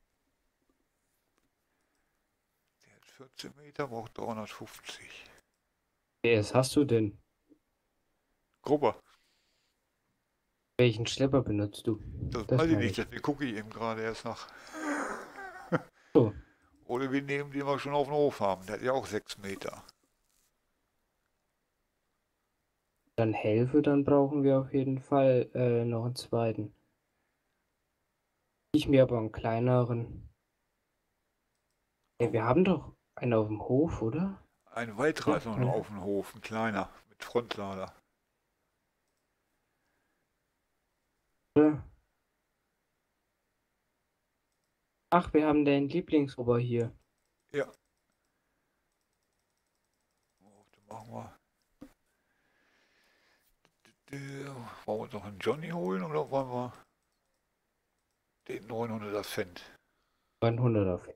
Der hat vierzehn Meter, braucht dreihundertfünfzig. P S hast du denn? Gruppe. Welchen Schlepper benutzt du? Das, Das weiß ich meine nicht, ich. deswegen gucke ich eben gerade erst nach. So, Oder wir nehmen den wir schon auf dem Hof haben. Der hat ja auch sechs Meter. dann helfe, dann brauchen wir auf jeden Fall äh, noch einen zweiten. Ich mir aber einen kleineren. Ey, wir haben doch einen auf dem Hof, oder? Ein weiterer Ja, ist noch ja. auf dem Hof, ein kleiner, mit Frontlader. Oder? Ach, wir haben den Lieblingsober hier. Ja. Oh, dann machen wir. Wollen wir uns noch einen Johnny holen oder wollen wir den neunhunderter Fendt? hundert auf.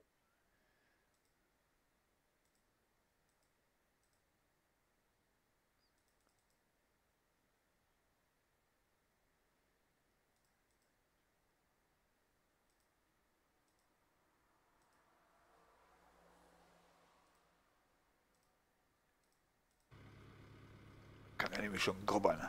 Kann er nämlich schon grubbern.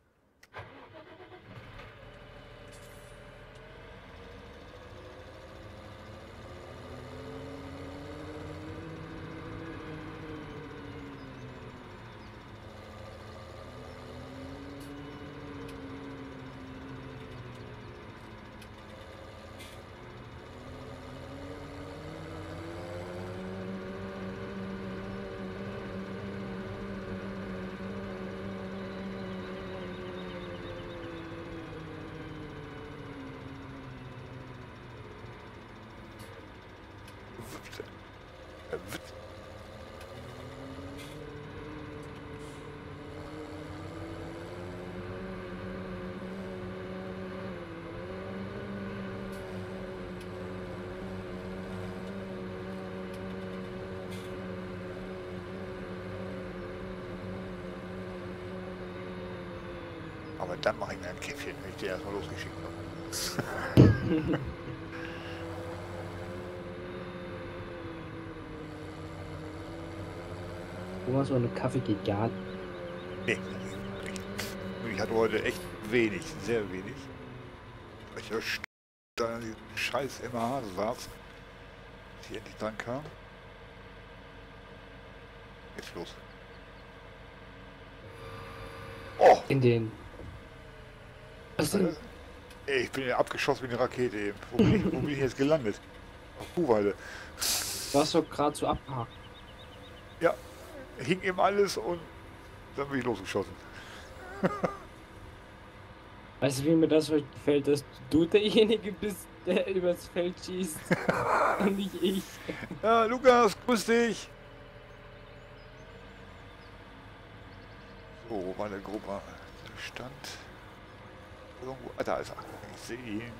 Aber dann mache ich mir ein Käffchen, wenn ich dir erstmal losgeschickt habe. Thomas, so eine Kaffee geht gar nicht. Nee, nicht. Ich hatte heute echt wenig, sehr wenig. Weil ich ja da an diesem scheiß M H saß, als ich endlich dran kam. Jetzt los. Oh! In den. Was denn? Ey, ich bin ja abgeschossen wie eine Rakete eben. Wo bin ich, wo bin ich jetzt gelandet? Auf Kuhweide. Du hast doch gerade so abgehakt. Ja, hing eben alles und dann bin ich losgeschossen. Weißt du, wie mir das heute gefällt, dass du derjenige bist, der übers Feld schießt. Und nicht ich. Ja, Lukas, grüß dich. So, wo war der Gruppe? Der stand irgendwo. Ah, da ist er. Ich sehe ihn.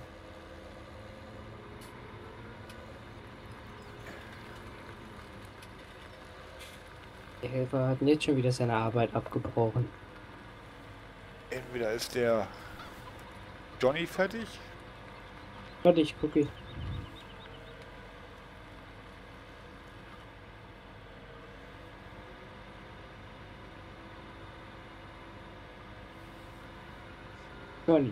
Der Helfer hat jetzt schon wieder seine Arbeit abgebrochen. Entweder ist der Johnny fertig. Warte, ich gucke. Johnny.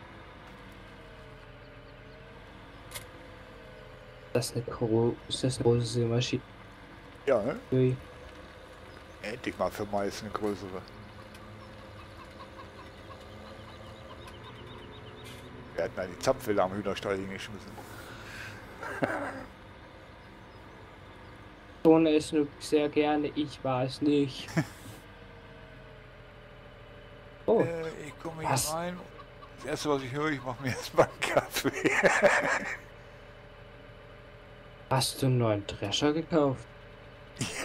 Das ist eine, Gro ist das eine große Maschine. Ja, ne? Ui. Endlich mal für Mais eine größere. Wir hatten eine Zapfwelle am Hühnerstall hingeschmissen. Schon es nur sehr gerne, ich war es nicht. Oh, Äh, ich komme hier was? rein. Das erste, was ich höre, ich mache mir erstmal einen Kaffee. Hast du einen neuen Drescher gekauft? Ich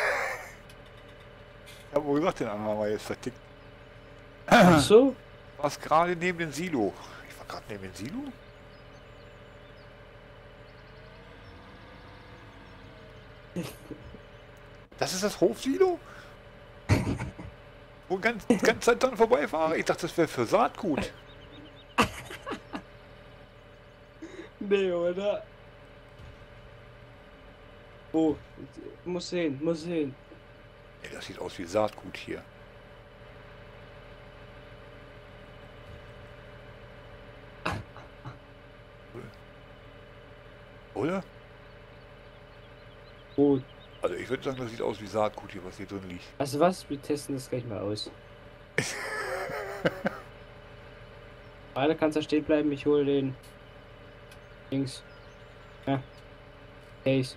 habe wohl gesagt, den anderen haben wir jetzt vertickt. Ach so? Was gerade neben dem Silo. Ich war gerade neben dem Silo? Das ist das Hofsilo? Wo ganz, ganz Zeit dran vorbeifahre? Ich dachte, das wäre für Saatgut. Nee, oder? Oh, muss sehen, muss sehen. Nee, das sieht aus wie Saatgut hier. Oder? Oh, Also ich würde sagen, das sieht aus wie Saatgut hier, was hier drin liegt. also was? Wir testen das gleich mal aus. Beide kannst da stehen bleiben, ich hole den Dings. Ja. Case.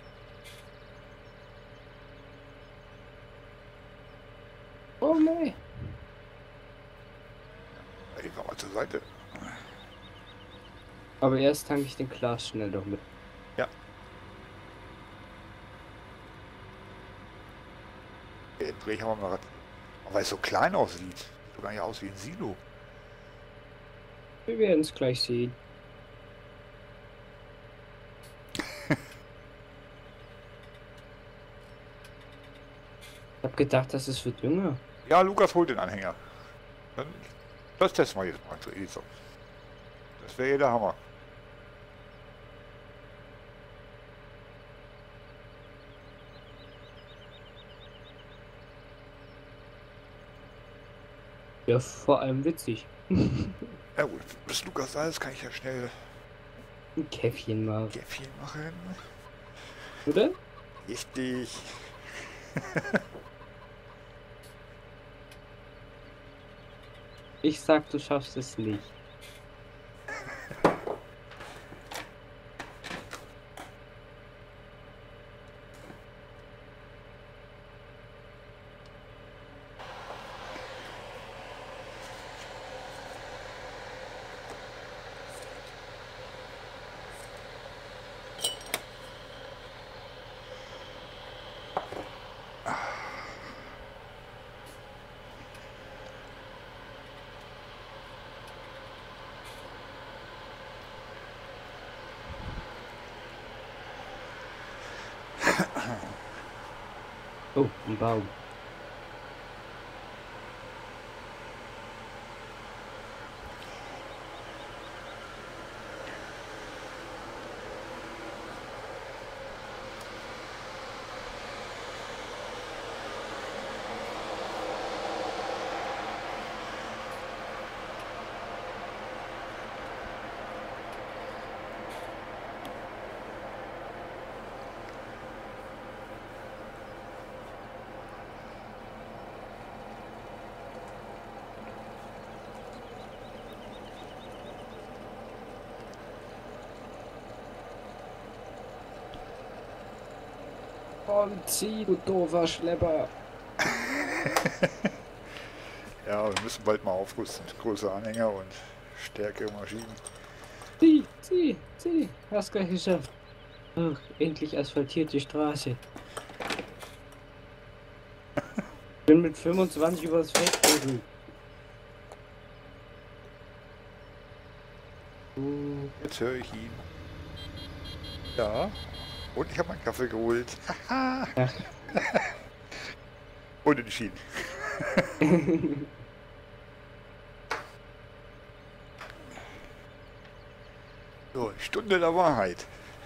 Oh nein. Ich fahr mal zur Seite. Aber erst tanke ich den Glas schnell doch mit. Ja. Den Dreh haben wir mal. Aber weil es so klein aussieht. Sieht doch gar nicht aus wie ein Silo. Wir werden es gleich sehen. Ich hab gedacht, das ist für Dünger. Ja, Lukas holt den Anhänger. Dann, das testen wir jetzt mal zu Edison. Das wäre ja der Hammer. Ja, vor allem witzig. Ja gut, bis Lukas da ist, kann ich ja schnell Ein Käffchen mal. ein Käffchen machen. Oder? Richtig. Ich sag, du schaffst es nicht. Oh, ein Baum. Und zieh, du doofer Schlepper. Ja, wir müssen bald mal aufrüsten. Größere Anhänger und stärkere Maschinen. Zieh, zieh, zieh. Hast gleich geschafft. Ach, endlich asphaltierte Straße. Bin mit fünfundzwanzig übers Feld gerührt. Uh, Jetzt höre ich ihn. Ja. Und ich habe meinen Kaffee geholt. ach. Unentschieden. So, Stunde der Wahrheit.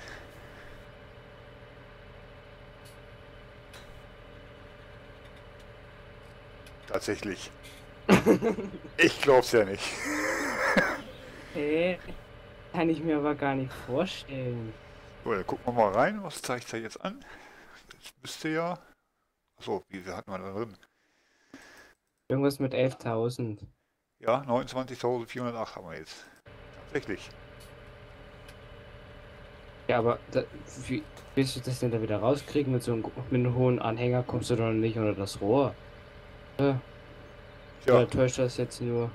Tatsächlich. Ich glaub's ja nicht. Hä? Kann ich mir aber gar nicht vorstellen. So, dann gucken wir mal rein. Was zeigt er jetzt an? Jetzt müsste ja... Achso, wie viel hatten wir da drin? Irgendwas mit elftausend. Ja, neunundzwanzigtausendvierhundertacht haben wir jetzt. Tatsächlich. Ja, aber da, wie willst du das denn da wieder rauskriegen? Mit so einem, mit einem hohen Anhänger kommst du doch nicht unter das Rohr. Ja. Ja, Oder täuscht das jetzt nur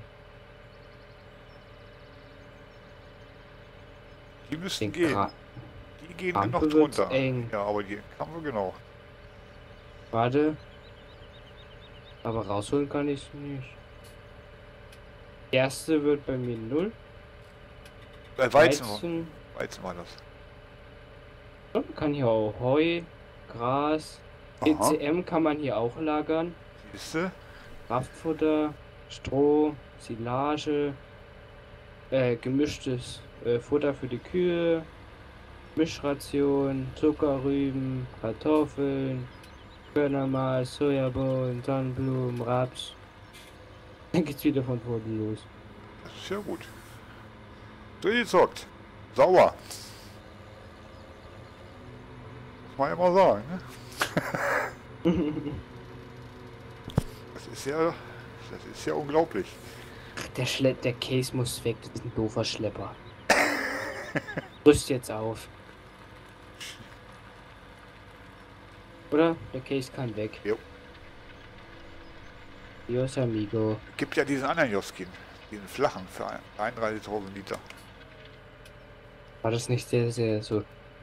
die müssten den gehen. Gra Die gehen Rampe noch wird's drunter. eng. Ja, aber die haben wir genau. Warte. Aber rausholen kann ich nicht. Erste wird bei mir null. Äh, Weizen, Weizen. Weizen war das. Und kann hier auch Heu, Gras. E Aha. C M kann man hier auch lagern. Siehste? Kraftfutter, Stroh, Silage, äh, gemischtes äh, Futter für die Kühe, Mischration, Zuckerrüben, Kartoffeln, Körnermaß, Sojabohnen, Sonnenblumen, Raps. Dann geht's wieder von vorne los. Das ist ja gut. Durchgezockt. Sauber. Muss man ja mal sagen, ne? Das ist ja... Das ist ja unglaublich. Der Schle der Case muss weg, das ist ein doofer Schlepper. Rüst jetzt auf. Oder? Der Case kann weg. Jo. Dios amigo. Gibt ja diesen anderen Joskin. Diesen flachen für einunddreißigtausend Liter. War das nicht sehr, sehr so...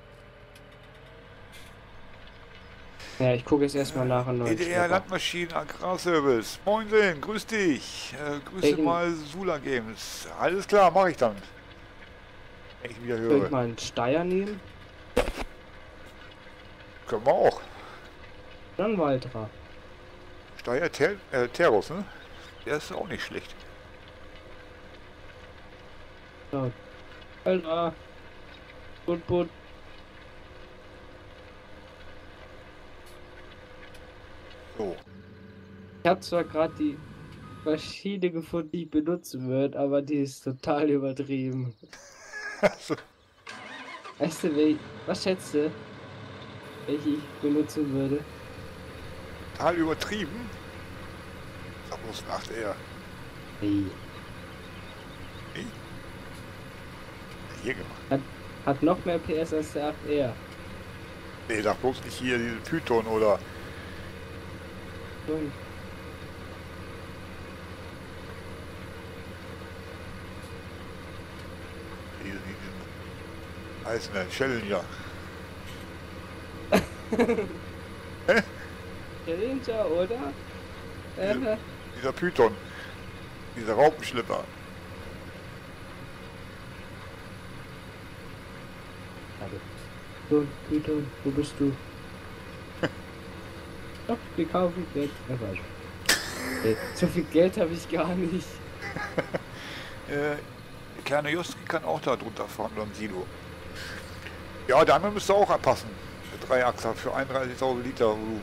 Ja, ich gucke jetzt erstmal nach einem neuen E D R Schlepper. Landmaschinen Agrarservice. Moinsen, grüß dich. Äh, grüße Welchen- mal Sula Games. Alles klar, mache ich dann. Wenn ich wieder Soll höre. ich mal einen Steier nehmen? Können wir auch. Dann weiterer. Steyr Ter äh, Terros, ne? Der ist auch nicht schlecht. So. Alter. Put, put. So. Ich habe zwar gerade die Maschine gefunden, die ich benutzen würde, aber die ist total übertrieben. Also, Weißt du, wel was schätzt du, welche ich benutzen würde? total übertrieben. Sag bloß ein acht R. Nee. Nee. Hier gemacht. Hat, hat noch mehr P S als der acht R. Nee, sag bloß nicht hier diese Python oder... Und Diesen, diesen heißen Challenger. Challenger, oder? Äh, Dieser Python. Dieser Raupenschlipper. warte. So, Python, wo bist du? Doch, wir kaufen Geld. Ja, falsch. Äh, so viel Geld habe ich gar nicht. Äh, der kleine Joski kann auch da drunter fahren, beim Silo. Ja, der andere müsste auch abpassen. Der Dreiachser für einunddreißigtausend Liter Volumen.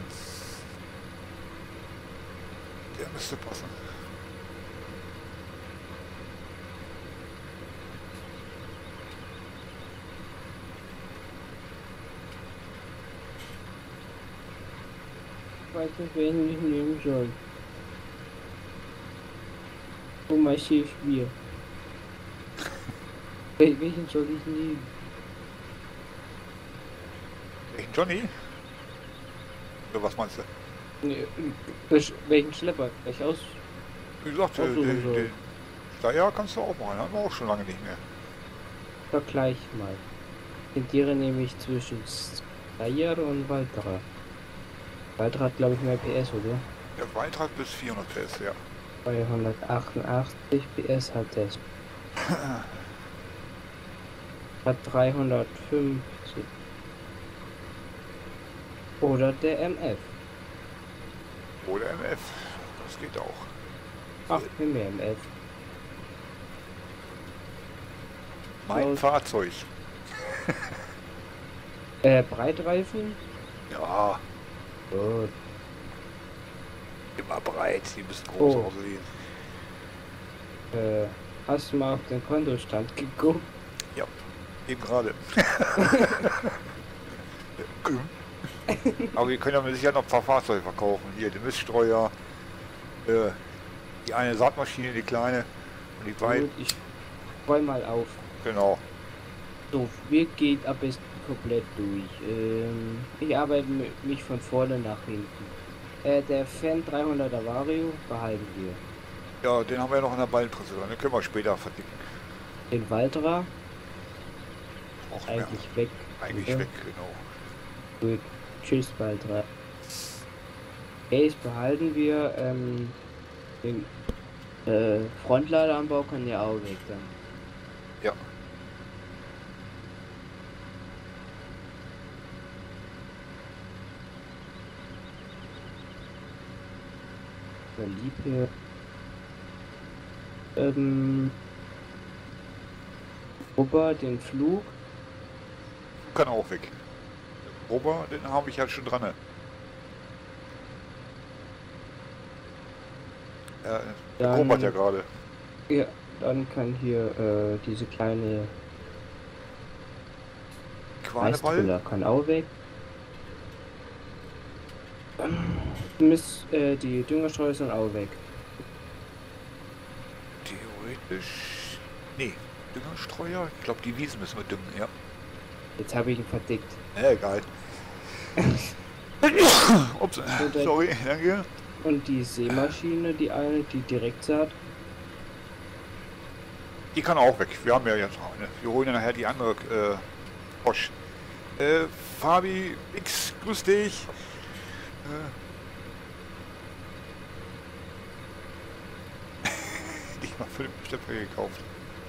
Der müsste passen. Ich weiß nicht, wen ich nehmen soll. Oh, mein Schiffbier. Wel welchen soll ich nehmen? Welchen Johnny? Oder was meinst du? Nee, welch- welchen Schlepper? Welch aus? Wie gesagt, Auch den, so den, so. den Steyr kannst du auch machen. Haben wir auch schon lange nicht mehr. Vergleich mal. Ich tendiere nämlich zwischen Steyr und Valtra. Valtra hat, glaube ich, mehr P S, oder? Der Beitrag bis vierhundert P S, ja. zweihundertachtundachtzig P S hat der. Hat dreihundertfünfzig. Oder der M F. Oder M F. Das geht auch. Ach, nimm mir M F. Mein So. Fahrzeug. Äh, Breitreifen? Ja, Gut. immer breit. Die müssen groß Oh. aussehen. Äh, hast du mal auf den Kontostand geguckt? Ja, eben gerade. Aber wir können ja mit Sicherheit noch ein paar Fahrzeuge verkaufen. Hier, den Miststreuer, äh, die eine Saatmaschine, die kleine und die beiden. Gut, ich roll mal auf. Genau. So, wir geht am besten komplett durch. Ähm, ich arbeite mi- mich von vorne nach hinten. Äh, der Fan dreihunderter Vario behalten wir. Ja, den haben wir ja noch in der Ballenpresse dran. Den können wir später verdicken. Den Valtra Auch mehr. eigentlich weg. Eigentlich oder? weg, genau. Gut. Tschüss, Valtra. Case behalten wir. Ähm, den äh, Frontladeranbau kann ja auch weg dann. Ja. Lieb hier. Ähm, Ober, den Flug. Kann auch weg. Ober, den habe ich halt schon dran. Ja, der Dann- Robert ja gerade. Ja, dann kann hier äh, diese kleine Quaneball. Eisbrille kann auch weg. Miss, äh, die Düngerstreuer sind auch weg. Theoretisch. Nee, Düngerstreuer. Ich glaube, die Wiesen müssen wir düngen, ja. Jetzt habe ich ihn verdickt. Ja, egal. Ups, sorry, danke. Und die Seemaschine, die eine, die Direktsaat. Die kann auch weg. Wir haben ja jetzt noch eine. Wir holen ja nachher die andere äh, Bosch. Äh, Fabi X, grüß dich. Äh. Ich mal für den Stöpfer gekauft.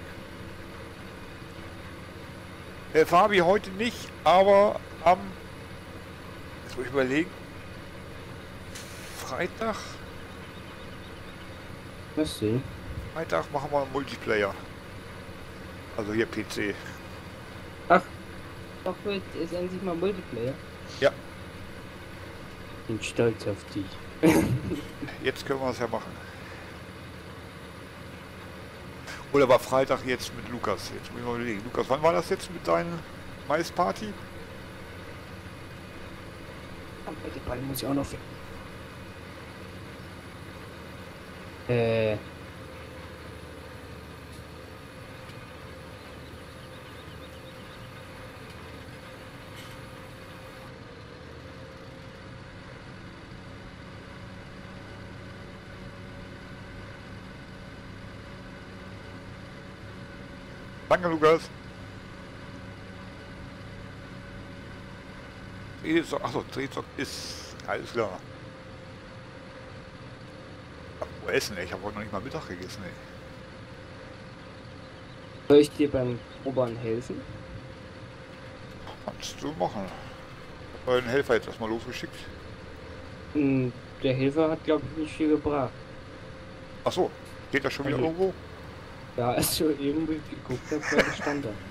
Äh, Fabi heute nicht, aber am, jetzt muss ich überlegen, Freitag, Was sehen? Freitag machen wir einen Multiplayer. Also hier P C. Ach, doch, wird ist endlich mal Multiplayer. Ja. Bin stolz auf dich. Jetzt können wir es ja machen. Oder war Freitag jetzt mit Lukas? Jetzt muss ich mal überlegen. Lukas, wann war das jetzt mit deiner Maisparty? Aber die Ball muss ich auch noch weg. Äh. Danke, Lukas. Drehzock, achso, Drehzock ist alles klar. Wo essen, ey? Ich habe heute noch nicht mal Mittag gegessen, ey. Soll ich dir beim Obern helfen? Kannst du machen. Ich habe den Helfer jetzt erstmal losgeschickt. Hm, der Helfer hat, glaube ich, nicht viel gebracht. Achso, geht das schon wieder Also- irgendwo? Ja, als du eben geguckt hast, war stand da.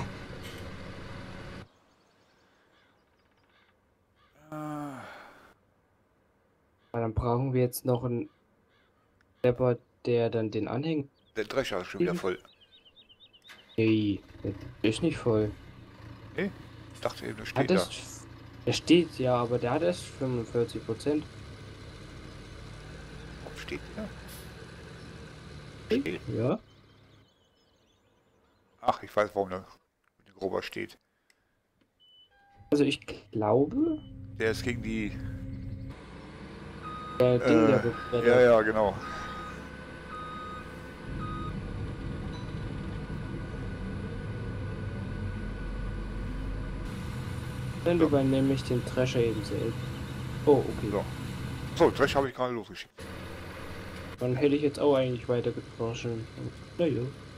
Aber dann brauchen wir jetzt noch einen Stepper, der dann den anhängt. Der Drescher ist schon wieder Mhm. voll. Nee, der ist nicht voll. Nee? Ich dachte eben, der Hat steht da. das, der steht, ja, aber der hat erst fünfundvierzig Prozent. Warum steht der? Steht. Ja. Ach, ich weiß, warum der mit grober steht. Also ich glaube, Der ist gegen die... der Ding, der Äh, wird ja, ja, genau. Dann Ja. übernehme ich den Drescher eben selbst. Oh, okay. So. So, Dresch habe ich gerade losgeschickt. Dann hätte ich jetzt auch eigentlich weitergedroschen. Naja.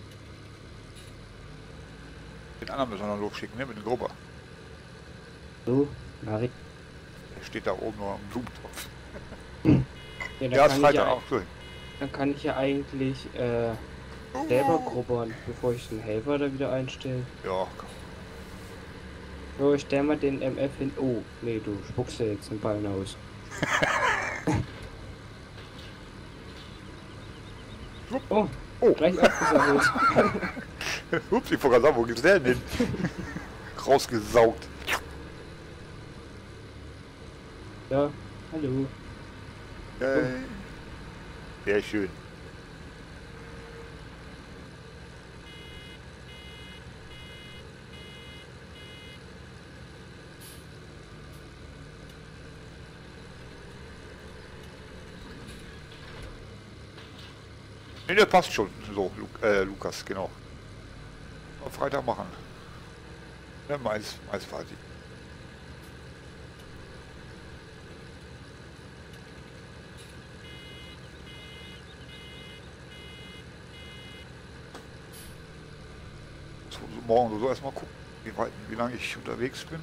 Den anderen müssen wir noch losschicken, ne? Mit dem Grubber. So, Mari. Der steht da oben noch am Blumentopf. Ja, Ja, ist dann, kann ich Freitag ja, auch schön. dann kann ich ja eigentlich äh, selber grubbern, bevor ich den Helfer da wieder einstelle. Ja, komm. So, ich stell mal den M F hin. Oh, nee, du spuckst ja jetzt den Ballen aus. Oh, Oh. gleich abgesammelt. Ups, ich wollte gerade sagen, wo gibt's der denn hin? Rausgesaugt. Ja, hallo. Äh, sehr schön. Ne, der passt schon. So, Lu äh, Lukas, genau. Am Freitag machen. Ne, Mais, Maisparty. So, so, morgen so erstmal gucken, wie weit, wie lange ich unterwegs bin.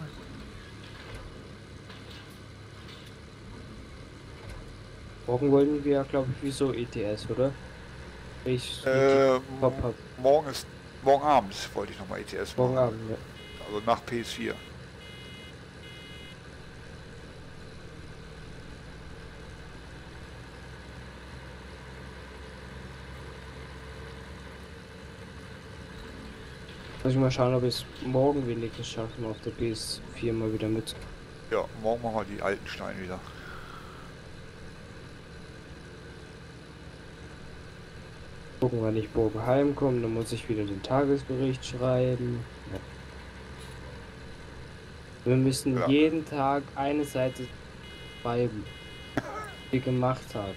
Morgen wollten wir ja, glaube ich, wieso E T S, oder? Ich Äh, Top hab. morgen ist, morgen Abend wollte ich nochmal E T S Morgen machen. Abend, ja. Also nach P S vier. Muss ich mal schauen, ob ich es morgen wenigstens schaffe, auf der P S vier mal wieder mit. Ja, morgen machen wir die alten Steine wieder. Gucken, wann ich morgen heimkomme, dann muss ich wieder den Tagesbericht schreiben. Ja. Wir müssen Ja. jeden Tag eine Seite schreiben, die ich gemacht habe.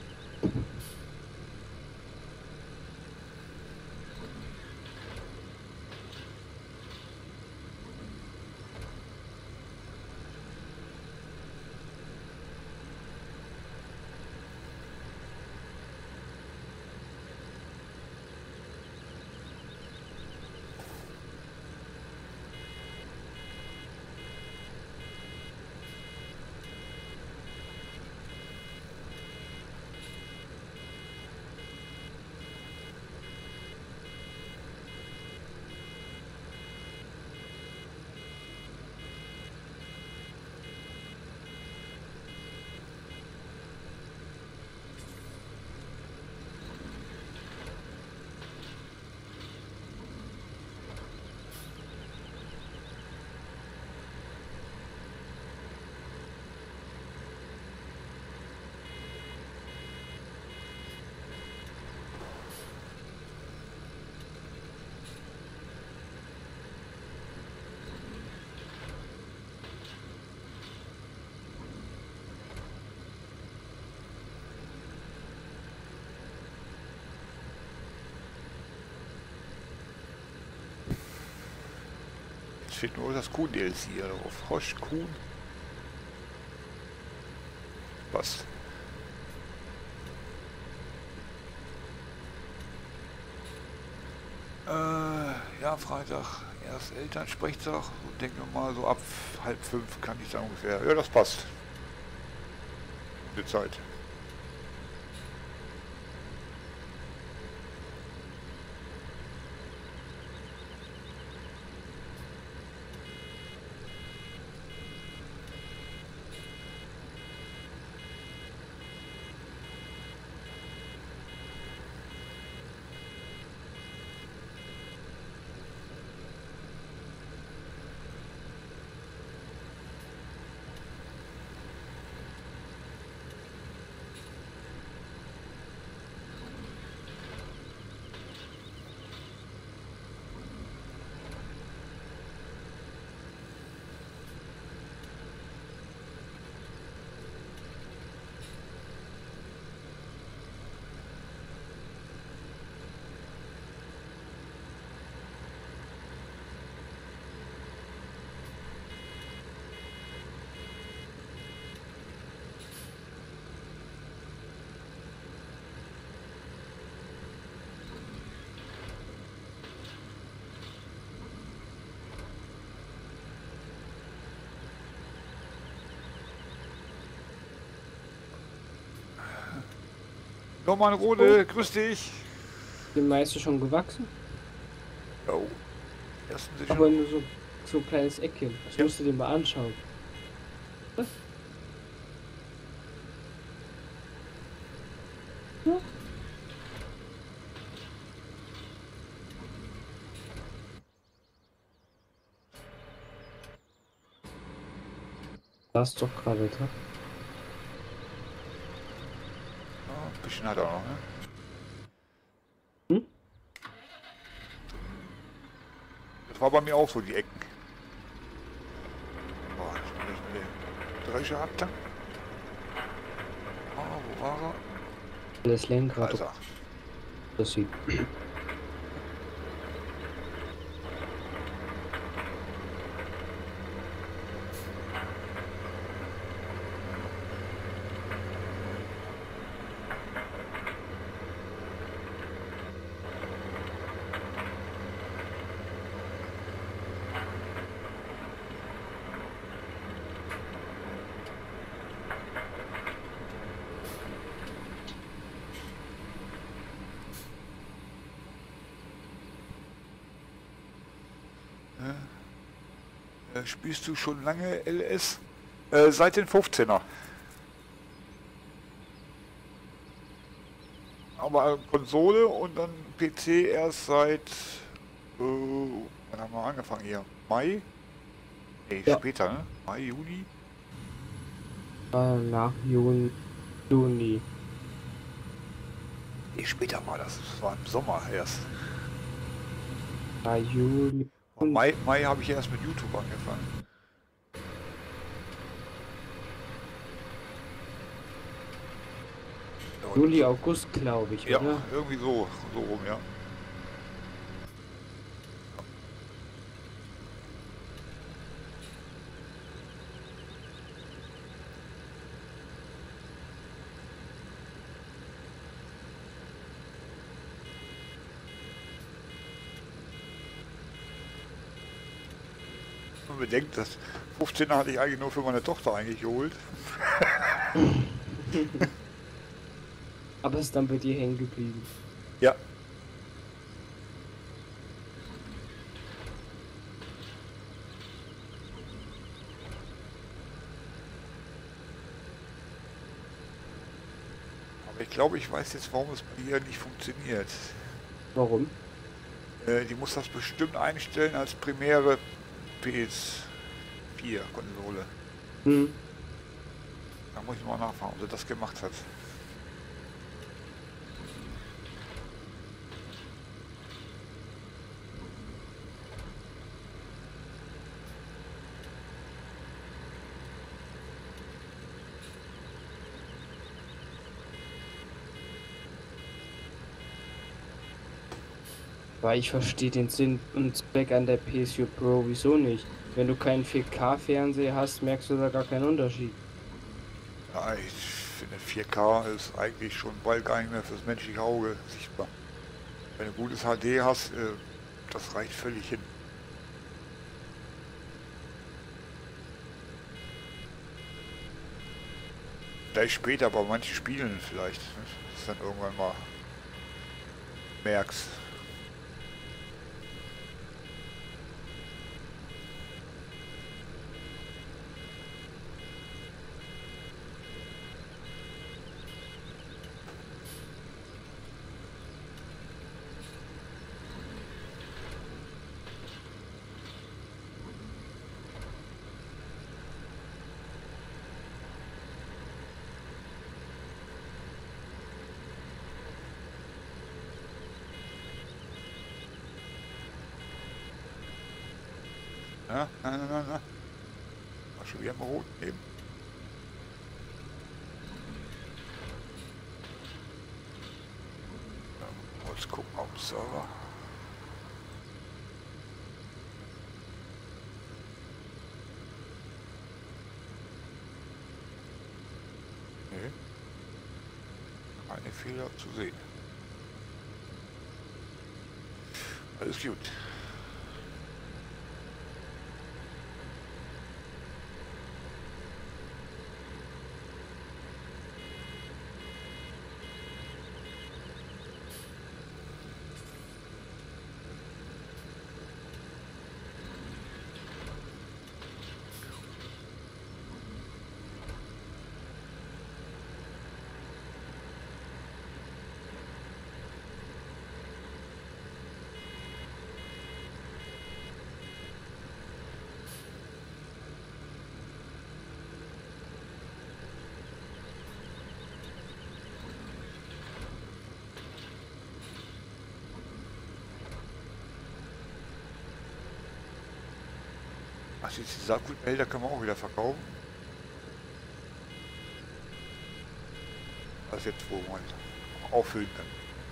Jetzt fehlt nur das Kuhn-D L C hier drauf. Frosch, Kuhn. Was? Äh, ja, Freitag, erst Elternsprechtag. Und denke mal, so ab halb fünf kann ich dann ungefähr. Ja, das passt. Die Zeit. Norman Rode, grüß dich. Die meiste schon gewachsen, Oh, ersten sind aber schon. nur so, so ein kleines Eckchen. Das Ja. musst du dir mal anschauen. Ja. Das ist doch gerade da. Ja, ein bisschen hat er noch, ne? Hm? Das war bei mir auch so, die Ecken. Boah, jetzt muss ich mit dem Drescher abtanken. Ah, wo war er? Das Da Lenkrad, ist er. das sieht. Äh, spielst du schon lange L S? Äh, seit den fünfzehner. Aber Konsole und dann P C erst seit... Äh, wann haben wir angefangen hier? Mai? Nee, Ja. später, ne? Mai, Juni? Äh, nach Juni. Juni. Nee, später war das. Das war im Sommer erst. Äh, Juli. Aber Mai, Mai habe ich erst mit YouTube angefangen. Und- Juli, August, glaube ich, Ja, oder? irgendwie so, so rum, ja. Man bedenkt, das fünfzehner hatte ich eigentlich nur für meine Tochter eigentlich geholt. Aber ist dann bei dir hängen geblieben. Ja. Aber ich glaube, ich weiß jetzt, warum es bei ihr nicht funktioniert. Warum? Äh, die muss das bestimmt einstellen als primäre P S vier Konsole. Hm. Da muss ich mal nachfragen, ob sie das gemacht hat. Weil ich verstehe den Sinn und Zweck an der P S vier Pro wieso nicht. Wenn du keinen vier K-Fernseher hast, merkst du da gar keinen Unterschied. Ja, ich finde vier K ist eigentlich schon bald gar nicht mehr fürs menschliche Auge sichtbar. Wenn du gutes H D hast, äh, das reicht völlig hin. Vielleicht später bei manchen Spielen vielleicht, ne? dass du dann irgendwann mal merkst. Ja, na, na, na, na. War schon wieder im Rot nehmen. Ja, kurz gucken auf den Server. Nee. Keine Fehler zu sehen. Alles gut. Ach, die Saatgutbehälter können wir auch wieder verkaufen. Das ist jetzt, wo man auffüllen kann.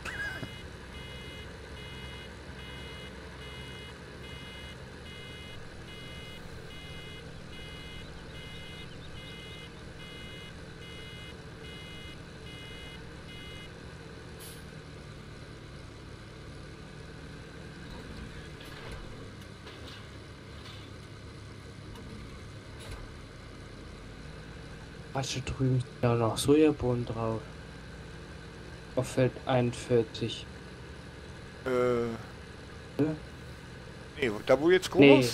Was da drüben ist ja noch Sojabohnen drauf. Auf Feld einundvierzig. Äh. Ja. Nee, da wo jetzt groß? Nee.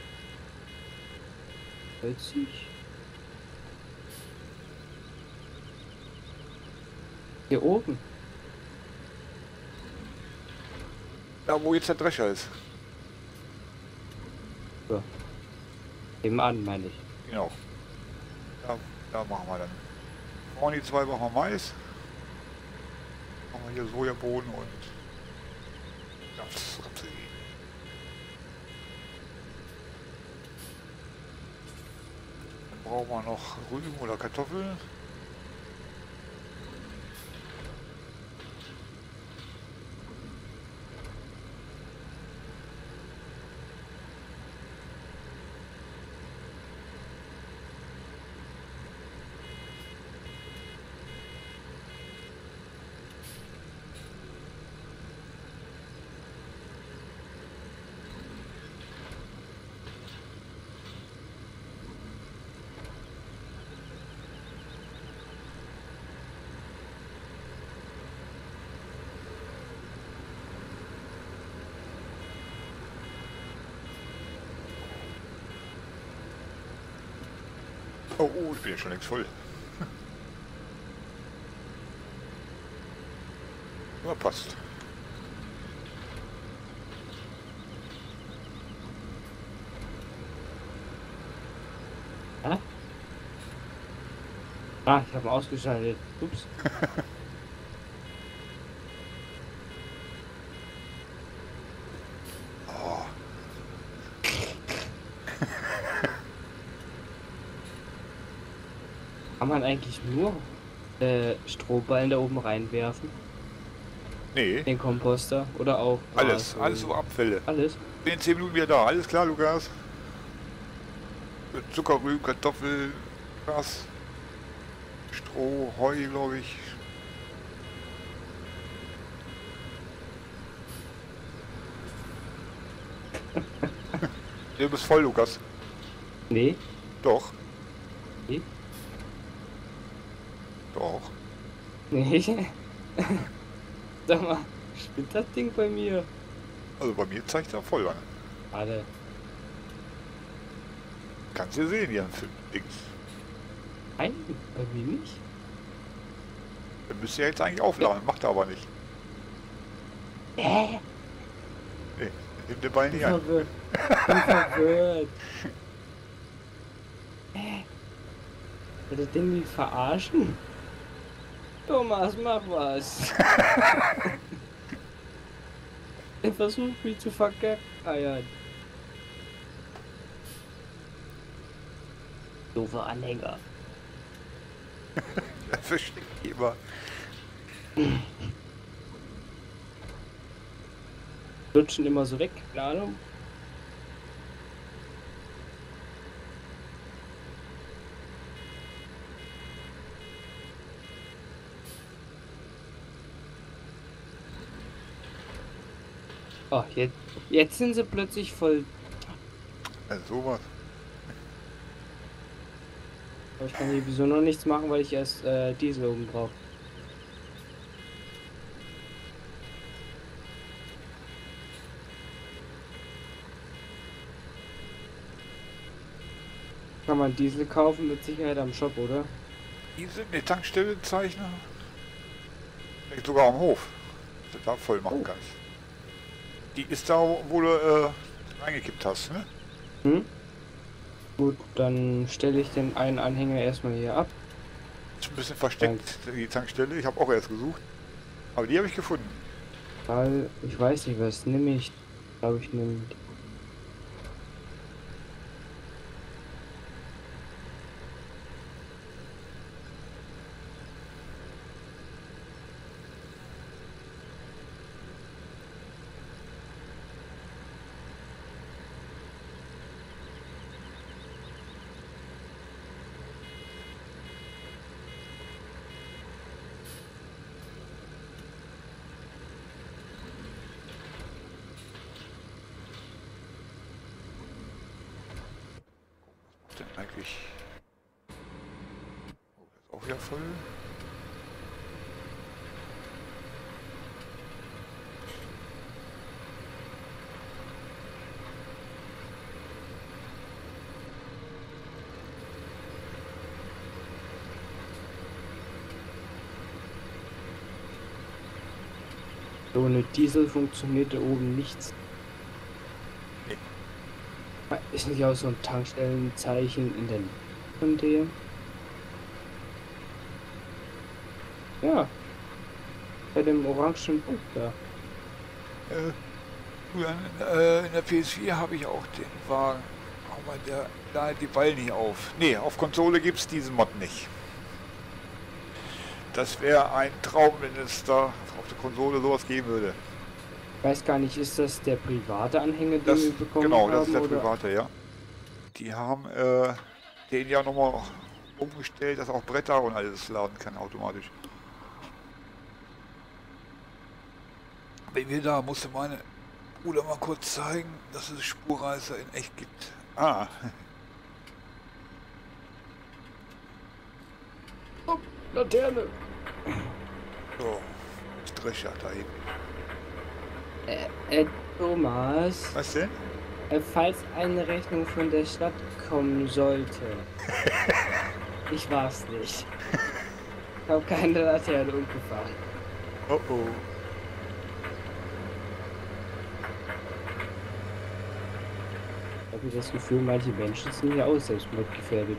vierzig? Hier oben. Da wo jetzt der Drescher ist. So. Eben an, meine ich. Genau. Da, da machen wir dann. Vorne die zwei Wochen Mais. Machen wir hier Sojabohnen und Raps, Rapsöl. Dann brauchen wir noch Rüben oder Kartoffeln. Oh, oh, ich bin ja schon längst voll. Ja, passt. Hä? Ah, ich habe ausgeschaltet. Ups. Oh. Kann man eigentlich nur äh, Strohballen da oben reinwerfen? Nee. Den Komposter oder auch? Alles, Ah, so. alles so Abfälle. Alles? In zehn Minuten wieder da. Alles klar, Lukas? Zuckerrüben, Kartoffeln, Gras, Stroh, Heu, glaube ich. Du bist voll, Lukas. Nee. Doch. Nee. Doch. Nee. Sag mal, spinnt das Ding bei mir? Also bei mir zeigt er voll an. Warte. Kannst du sehen, hier für Dings. Nein, bei mir nicht. Dann müsst ihr jetzt eigentlich aufladen, macht er aber nicht. Äh, Nee, nimmt den Ball bin nicht an. verwirrt. Bin verwirrt. Äh, will das Ding mich verarschen? Thomas, mach was. Er versucht mich zu vergeiern. Doofe Anhänger. Er versteckt immer. Lutschen immer so weg, keine Ahnung. Oh, jetzt, jetzt sind sie plötzlich voll. Also sowas. Aber ich kann hier wieso noch nichts machen, weil ich erst äh, Diesel oben brauche. Kann man Diesel kaufen, mit Sicherheit am Shop, oder? Die sind eine Tankstellenzeichner. Vielleicht sogar am Hof. Dass du da voll machen Oh. kannst. Die ist da, wo du äh, reingekippt hast, ne? Hm? Gut, dann stelle ich den einen Anhänger erstmal hier ab. Ist ein bisschen versteckt, die Tankstelle. Ich habe auch erst gesucht. Aber die habe ich gefunden. Weil, ich weiß nicht, was nehme ich. Glaube ich, nehme. denn eigentlich? Oh, das ist auch wieder voll. Ohne Diesel funktioniert da oben nichts. Nee. Ist nicht auch so ein Tankstellenzeichen in der Nähe von dem? Ja. Bei dem orangen Punkt da. Äh, früher in, äh, in der P S vier habe ich auch den Wagen. Aber der da die Ball nicht auf. Nee, auf Konsole gibt es diesen Mod nicht. Das wäre ein Traum, wenn es da auf der Konsole sowas geben würde. Ich weiß gar nicht, ist das der private Anhänger, den Das, wir bekommen genau, haben? das ist der oder? private, ja. Die haben äh, den ja nochmal umgestellt, dass auch Bretter und alles laden kann automatisch. Wenn wir da, musste meine Bruder mal kurz zeigen, dass es Spurreißer in echt gibt. Ah. Oh, Laterne! So, das Drescher da hinten. Äh, äh, Thomas, Was denn? äh, falls eine Rechnung von der Stadt kommen sollte. Ich war's nicht. Ich habe keine Laterne umgefahren. Oh oh. Ich habe das Gefühl, manche Menschen sind ja auch selbstmordgefährdet.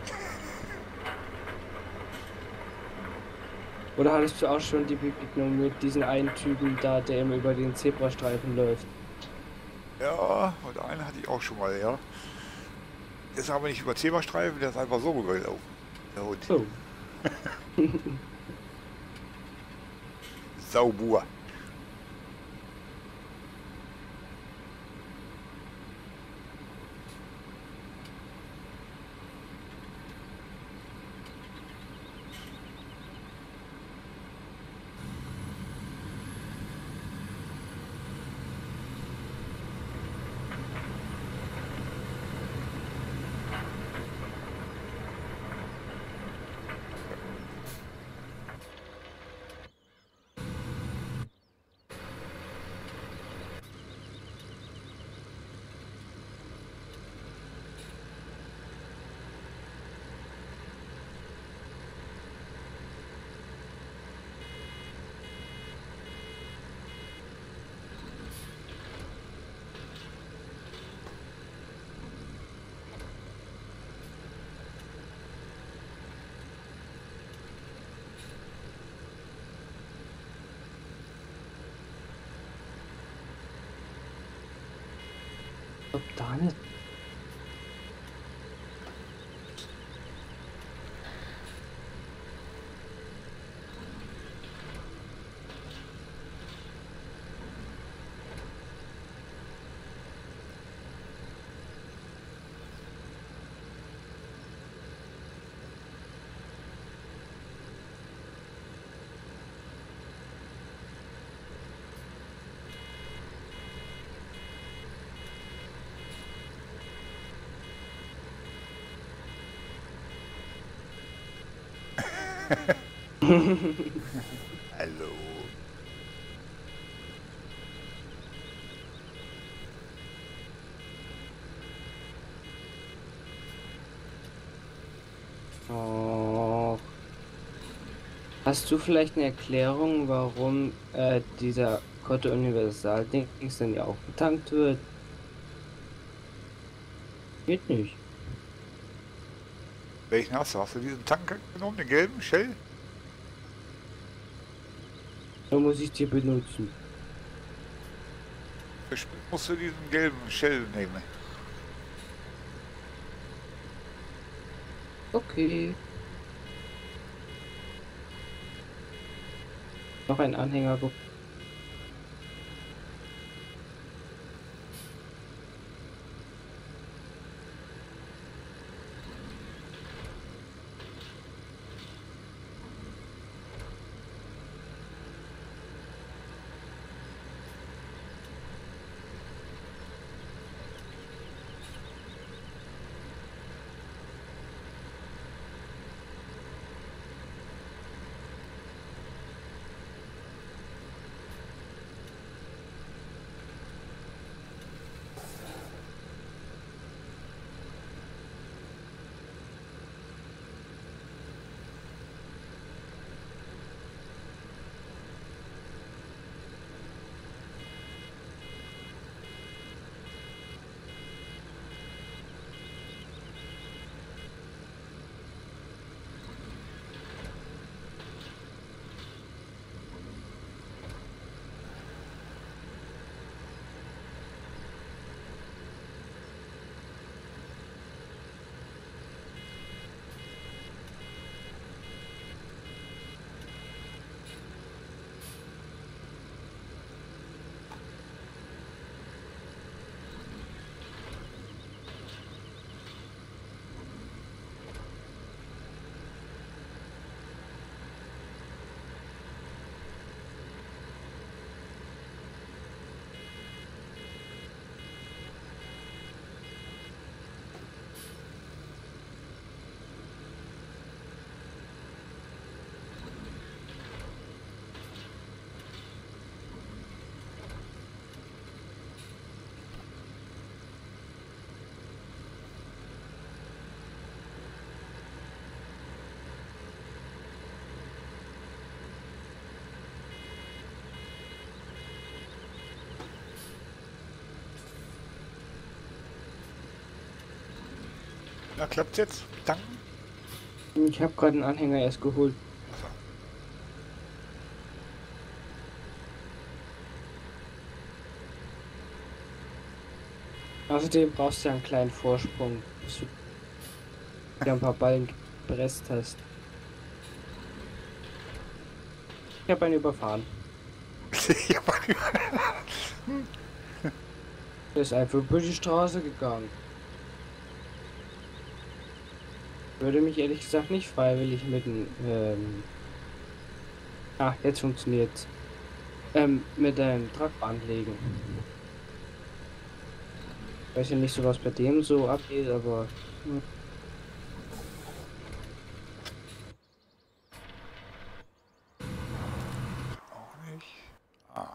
Oder hattest du auch schon die Begegnung mit diesem einen Typen da, der immer über den Zebrastreifen läuft? Ja, und einen hatte ich auch schon mal, ja. Der ist aber nicht über Zebrastreifen, der ist einfach so gelaufen. Der Hund. Oh. Sauber. Ob da nicht. Hallo. Oh. Hast du vielleicht eine Erklärung, warum äh, dieser Kotte Universal-Dings dann ja auch betankt wird? Geht nicht. Welchen hast du? Hast du diesen Tank genommen, den gelben Shell? Da muss ich dir benutzen. Bestimmt musst du diesen gelben Shell nehmen. Okay. Noch ein Anhänger. ge- Na, klappt's jetzt? Danken? Ich habe gerade einen Anhänger erst geholt. Achso. Außerdem brauchst du ja einen kleinen Vorsprung, bis du wieder ein paar Ballen gepresst hast. Ich habe einen überfahren. Der ist einfach über die Straße gegangen. Würde mich ehrlich gesagt nicht freiwillig mit dem, ähm ah, jetzt funktioniert's. Ähm, mit einem Tragband legen. Ich weiß ja nicht so, was bei dem so abgeht, aber... Hm. Auch nicht. Ah.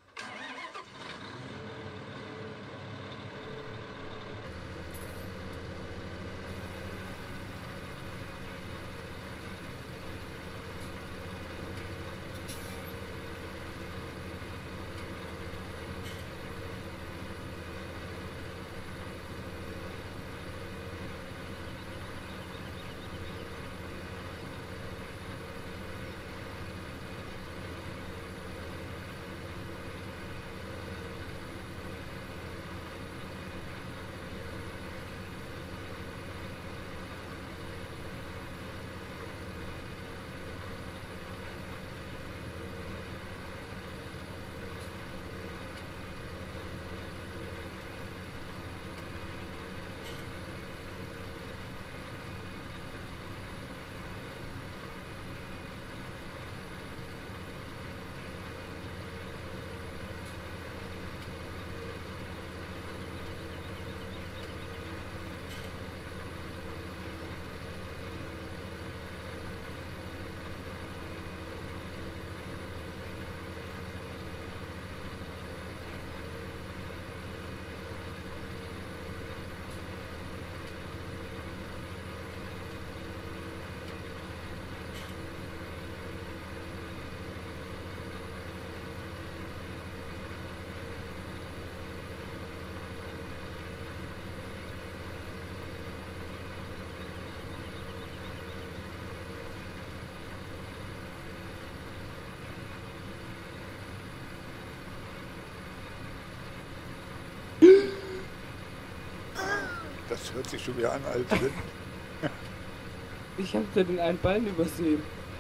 Das hört sich schon wieder an, als wenn... Ich habe da den einen Ballen übersehen.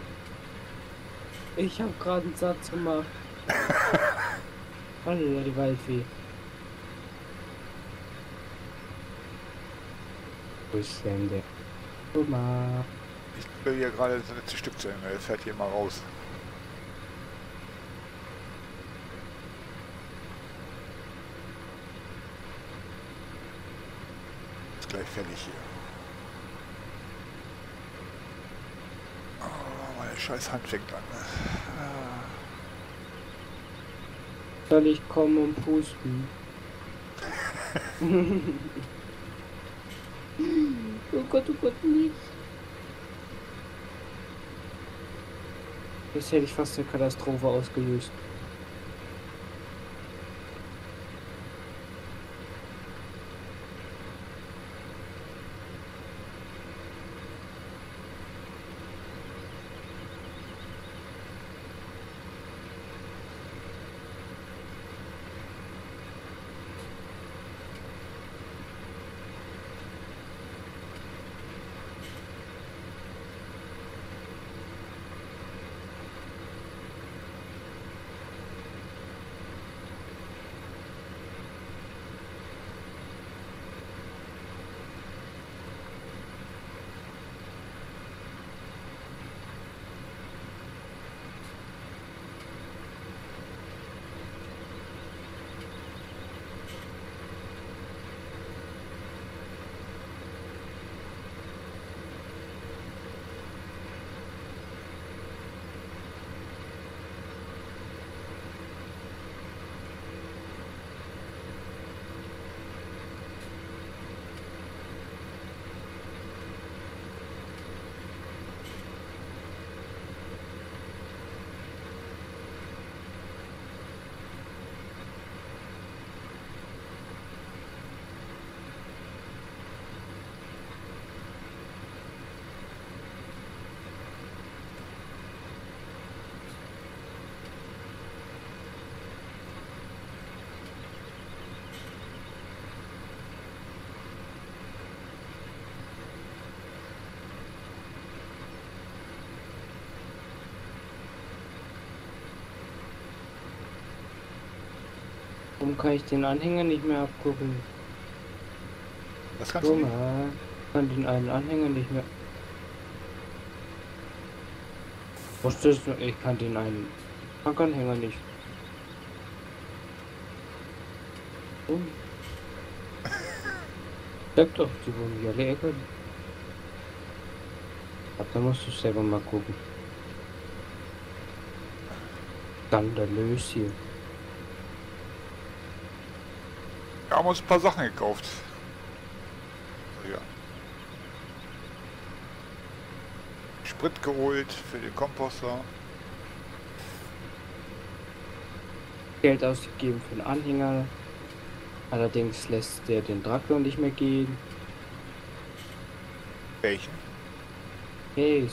Ich habe gerade einen Satz gemacht. Hallo, die Waldfee. Wo ist denn der? Guck mal. Ich will hier gerade das letzte Stück zu Ende. Er fährt hier mal raus. Ist gleich fertig hier. Oh, meine scheiß Hand fängt an. Ah. Soll ich kommen und pusten? Oh Gott, oh Gott, nicht. Jetzt hätte ich fast eine Katastrophe ausgelöst. Warum kann ich den Anhänger nicht mehr abgucken? Das kannst du nicht. Junge, ich kann den einen Anhänger nicht mehr. Wusstest du, ich kann den einen Tankanhänger nicht. Oh. Sag doch, die wollen mich alle ärgern. Aber da musst du selber mal gucken. Skandalös hier. Wir haben uns ein paar Sachen gekauft. Ja. Sprit geholt für den Komposter. Geld ausgegeben für den Anhänger. Allerdings lässt der den Traktor nicht mehr gehen. Welchen? Hey,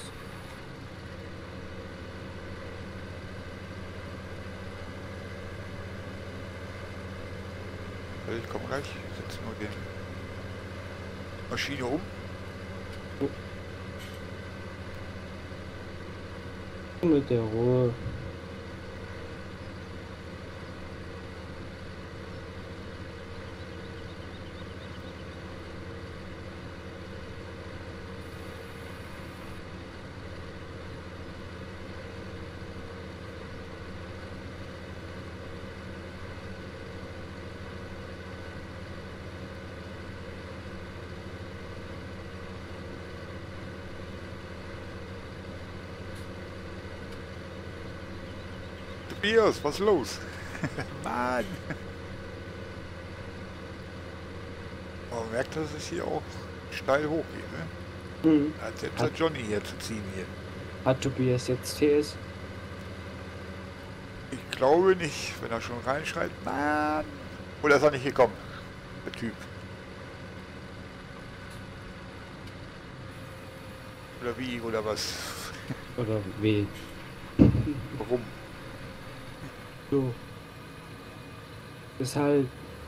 Ich komme gleich. Ich setze nur den Maschine um. mit der Ruhe. Tobias, was ist los? Mann! Man merkt, dass es hier auch steil hochgeht, ne? Hm. Als jetzt hat Johnny hier zu ziehen hier. Hat Tobias jetzt T S? Ich glaube nicht, wenn er schon reinschreit, Mann! Oder ist er nicht gekommen? Der Typ. Oder wie, oder was? Oder wie? Warum? So. Deshalb.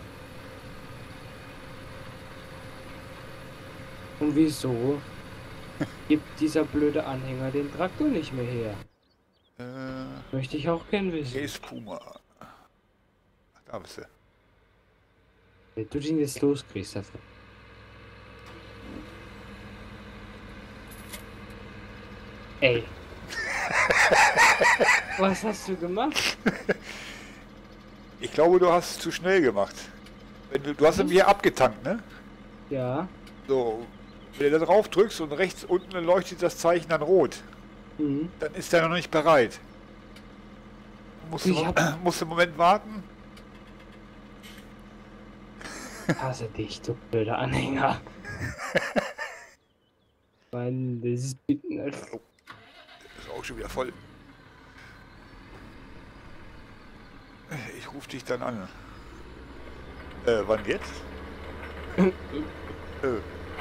Und wieso gibt dieser blöde Anhänger den Traktor nicht mehr her? Äh, Möchte ich auch gern wissen. Ace Puma. Ach, da bist du. Wenn du den jetzt loskriegst dafür. Ey. Was hast du gemacht? Ich glaube, du hast es zu schnell gemacht. Wenn du, du hast ihn hier abgetankt, ne? Ja. So, wenn du da drauf drückst und rechts unten leuchtet das Zeichen dann rot, Mhm. dann ist der noch nicht bereit. Musst du, Ich hab- musst du einen Moment warten. Hasse dich, du blöder Anhänger. Mann, das ist... Ist auch schon wieder voll. Ich rufe dich dann an. Äh, wann jetzt? äh.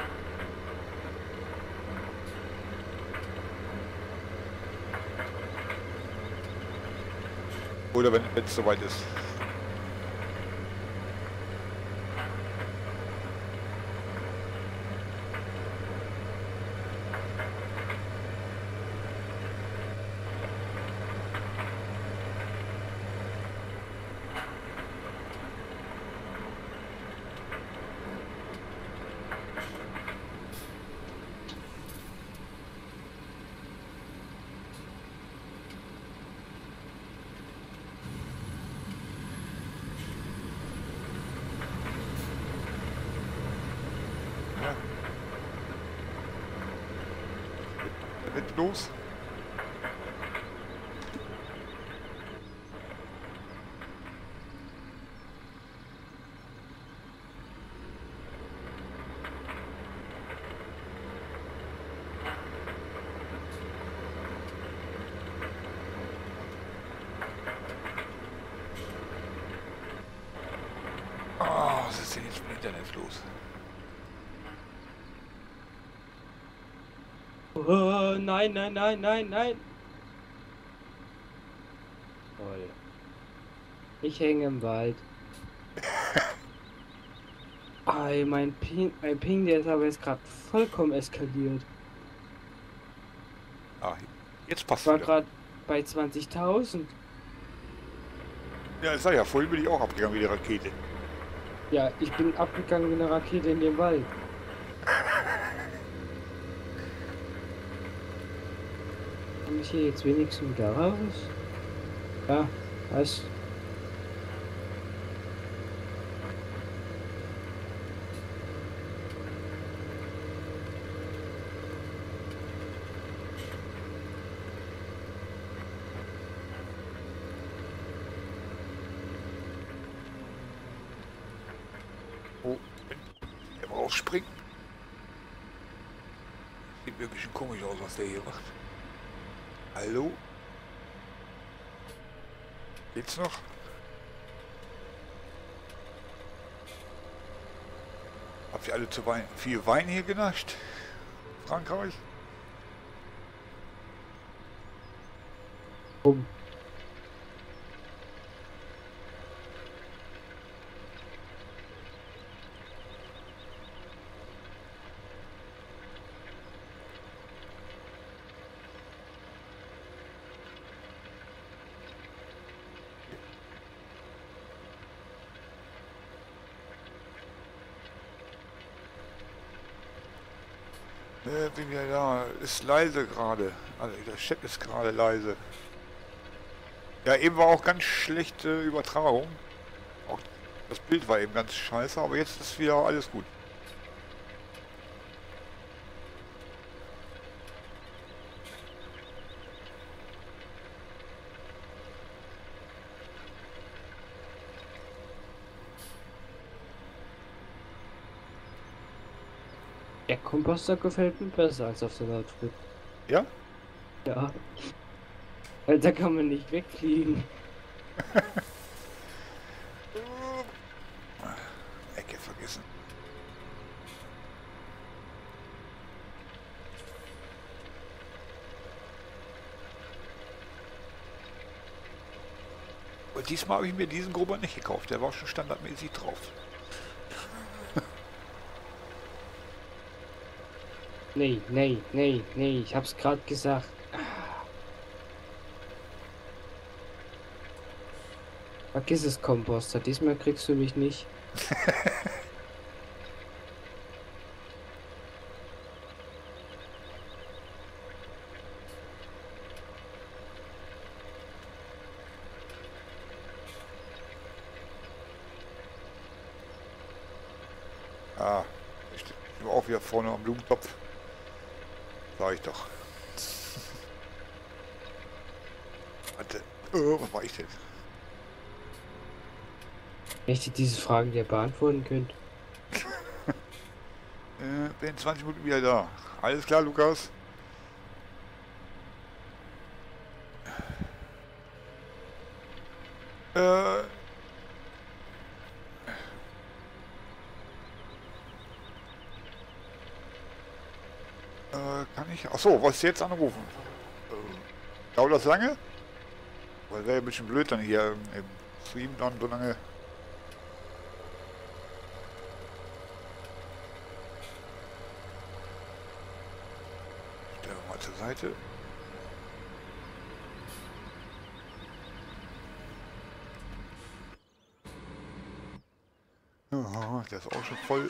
Oder wenn es soweit ist. Ja. Mit los. Oh, was ist denn jetzt mit dem Internet los? Oh, nein, nein, nein, nein, nein. Toll. Ich hänge im Wald. Ei, mein Ping, mein Ping, der ist aber jetzt gerade vollkommen eskaliert. Ah, jetzt passt Ich war wieder. gerade bei zwanzigtausend. Ja, ich sag ja, vorhin bin ich auch abgegangen wie die Rakete. Ja, ich bin abgegangen wie eine Rakete in den Wald. Komme ich hier jetzt wenigstens wieder raus? Ja, was? Oh, der rausspringt. Sieht mir ein bisschen komisch aus, was der hier macht. Hallo? Geht's noch? Habt ihr alle zu Wein, viel Wein hier genascht? Frankreich? Rum. Äh, bin ja da. Ist leise gerade. Also der Chat ist gerade leise. Ja, eben war auch ganz schlechte Übertragung. Auch das Bild war eben ganz scheiße, aber jetzt ist wieder alles gut. Der Komposter gefällt mir besser als auf der Nordflip. Ja? Ja. Weil da kann man nicht wegfliegen. Ecke vergessen. Und diesmal habe ich mir diesen Grubber nicht gekauft. Der war schon standardmäßig drauf. Nee, nee, nee, nee, ich hab's gerade gesagt. Vergiss es, Komposter. Diesmal kriegst du mich nicht. Ah, ich stehe auch wieder vorne am Blumentopf. Sag ich doch. Warte. Oh, was war ich denn? Wenn ich dir diese Fragen dir beantworten könnte. Äh, bin in zwanzig Minuten wieder da. Alles klar, Lukas? Äh... Äh, kann ich... Achso, was jetzt anrufen? Äh, dauert das lange? Weil wäre ja ein bisschen blöd dann hier im, im Stream dann so lange... Stellen wir mal zur Seite. Ja, der ist auch schon voll.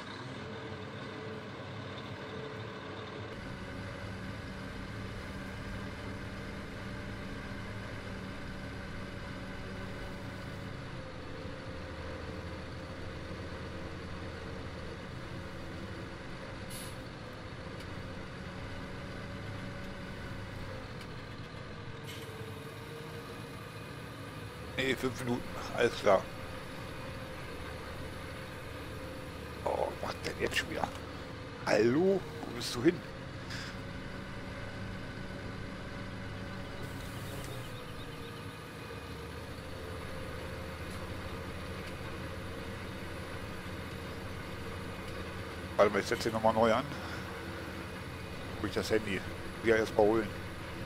Nee, fünf Minuten. Alles klar. Oh, was macht denn jetzt schon wieder? Hallo? Wo bist du hin? Warte mal, ich setze ihn nochmal neu an. Wo ich das Handy wieder erst mal holen.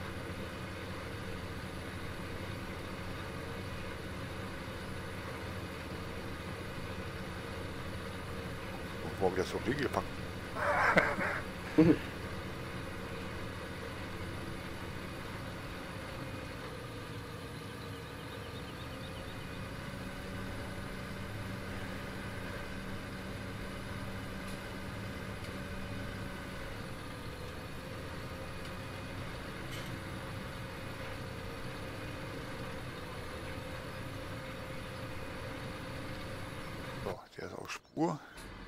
Wo habe ich das so hingepackt? auf Spur.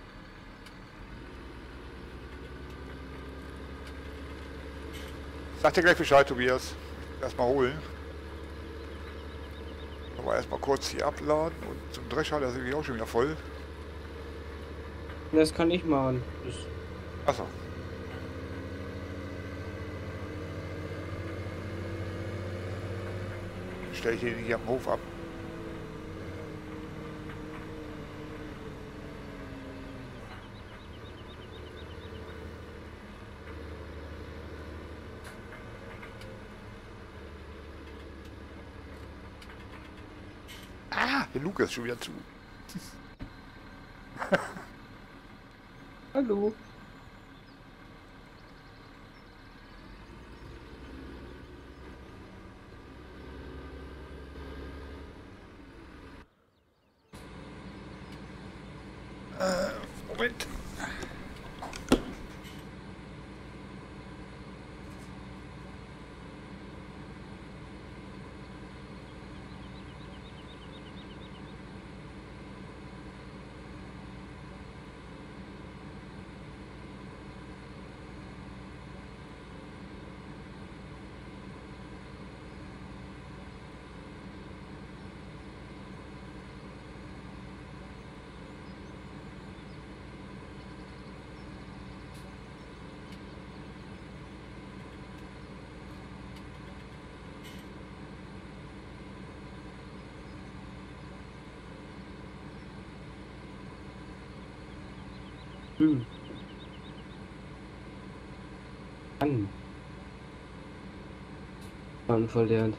Sag dir gleich Bescheid, Tobias. Erstmal holen. Aber erstmal kurz hier abladen und zum Drescher, der ist irgendwie auch schon wieder voll. Das kann ich machen. Das Achso. Stelle ich den hier am Hof ab. Ah, der Luke ist schon wieder zu. Hallo. Äh, Moment. Hm. An. Mann verlernt.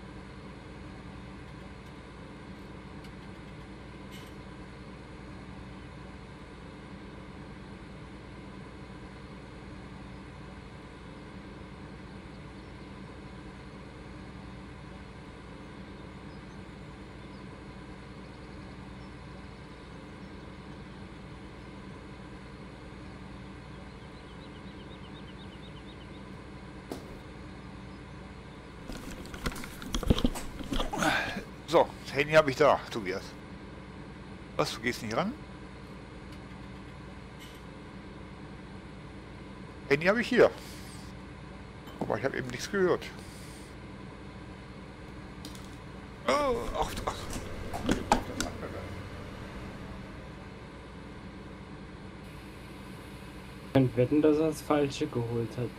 So, das Handy habe ich da, Tobias. Was, du gehst nicht ran? Handy habe ich hier. Aber ich habe eben nichts gehört. Oh, ach, ach. Ich kann wetten, dass er das Falsche geholt hat.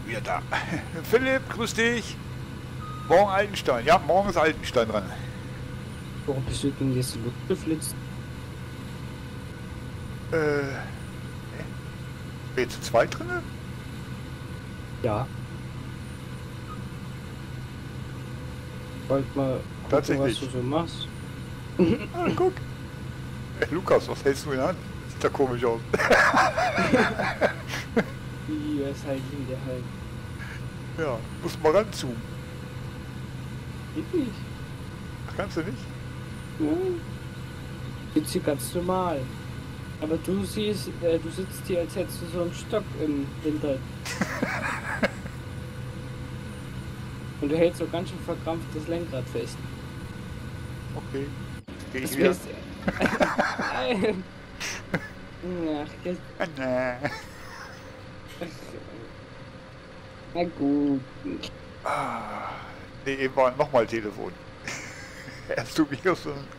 wieder da. Philipp, grüß dich. Morgen Altenstein. Ja, morgen ist Altenstein dran. Warum bist du denn jetzt in die Luft geflitzt? Äh. Bin zu zweit drin? Ja. Wollt mal gucken, Tatsächlich. was du so machst. Ah, guck. Hey, Lukas, was hältst du in der Hand? Sieht ja komisch aus. Wie, was halt in der Hand? Ja, muss mal ranzoomen. Geht nicht. Ach, kannst du nicht? Nein. Jetzt hier ganz normal. Aber du siehst, äh, du sitzt hier, als hättest du so einen Stock im Hintern. Und du hältst so ganz schön verkrampft das Lenkrad fest. Okay. Geh Das ich wieder? fest. Nein. Ach, jetzt. Ah, nee. Na gut. Ah, nee, eben war nochmal Telefon. Erst du mir so ein...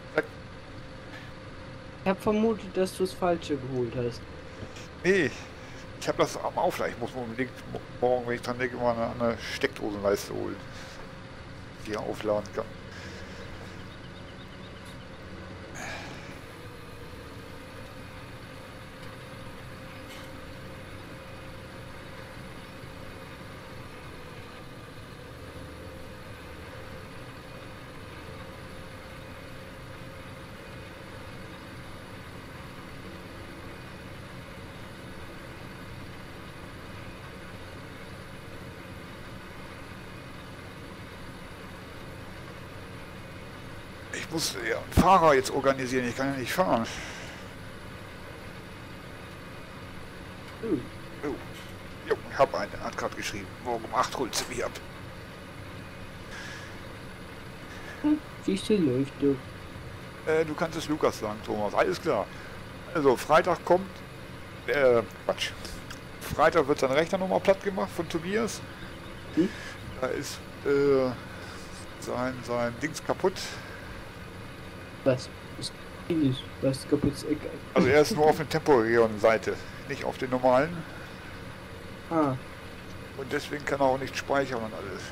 Ich hab vermutet, dass du das Falsche geholt hast. Nee, ich habe das am Aufladen. Ich muss mir unbedingt morgen, wenn ich dran denke, mal eine, eine Steckdosenleiste holen, die ich aufladen kann. Ich muss ja einen Fahrer jetzt organisieren, ich kann ja nicht fahren. Hm. Oh. Jo, ich hab einen, der hat gerade geschrieben. Morgen um acht holt sie mich ab. Siehst du, läuft du. Äh, du kannst es Lukas sagen, Thomas. Alles klar. Also, Freitag kommt... Äh, Quatsch. Freitag wird sein Rechner nochmal platt gemacht von Tobias. Hm? Da ist äh, sein, sein Dings kaputt. Was? Was ist was kaputt? Egal. Also er ist nur auf der temporären Seite, nicht auf den normalen. Ah, Und deswegen kann er auch nicht speichern und alles.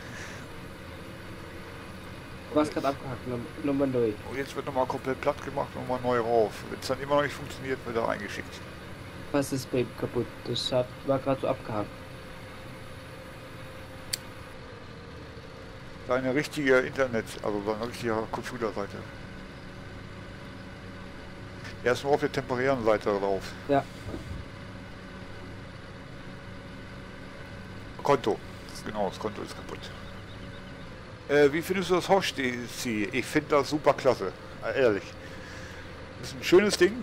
du warst gerade abgehakt. Nom- Nochmal neu. Und jetzt wird nochmal komplett platt gemacht und nochmal neu rauf. Wenn es dann immer noch nicht funktioniert, wird er reingeschickt. Was ist Babe kaputt? Das hat, war gerade so abgehakt. Seine richtige Internet, also seine richtige Computerseite. Er ist nur auf der temporären Seite drauf. Ja. Konto. Genau, das Konto ist kaputt. Äh, wie findest du das Host-D L C? Ich finde das super klasse. Äh, ehrlich. Das ist ein schönes Ding.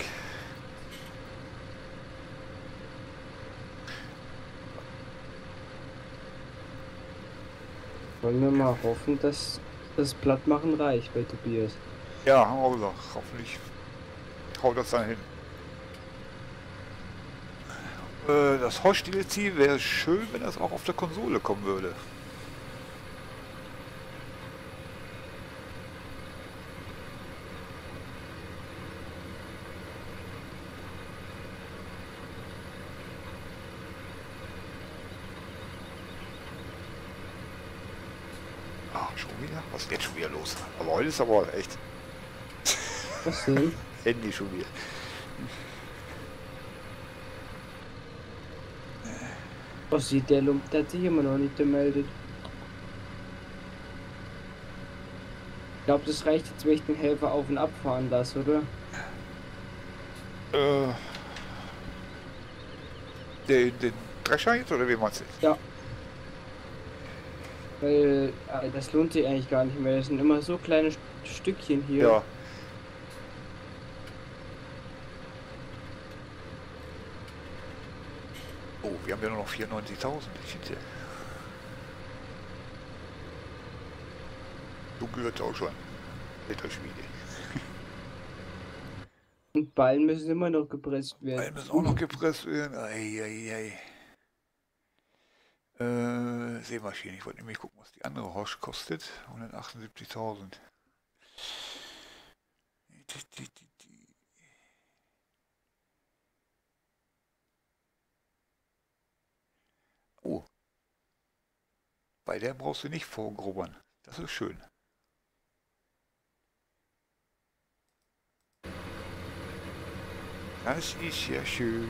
Wollen wir mal hoffen, dass das Plattmachen reicht bei Tobias. Ja, haben wir gesagt. Hoffentlich haut das dann hin. Äh, das Host-D L C wäre schön, wenn das auch auf der Konsole kommen würde. Ah, schon wieder? Was ist jetzt schon wieder los? Aber heute ist aber echt Was denn? Handy schon wieder. Was sieht der Lump? Der hat sich immer noch nicht gemeldet. Ich glaube, das reicht jetzt, wenn ich den Helfer auf und abfahren lasse, oder? Äh, den, den Drescher jetzt oder wie meinst du? Ja. Weil äh, das lohnt sich eigentlich gar nicht mehr. Das sind immer so kleine St- Stückchen hier. Ja. Oh, wir haben ja nur noch vierundneunzigtausend. Ich finde, so gehört auch schon. Alter Schmiede. Und Ballen müssen immer noch gepresst Weil werden. müssen auch noch gepresst werden. Ei, ei, ei. Äh, Seemaschine. Ich wollte nämlich gucken, was die andere Horsch kostet. hundertachtundsiebzigtausend. Oh. Bei der brauchst du nicht vorgrubbern. Das ist schön. Das ist ja schön.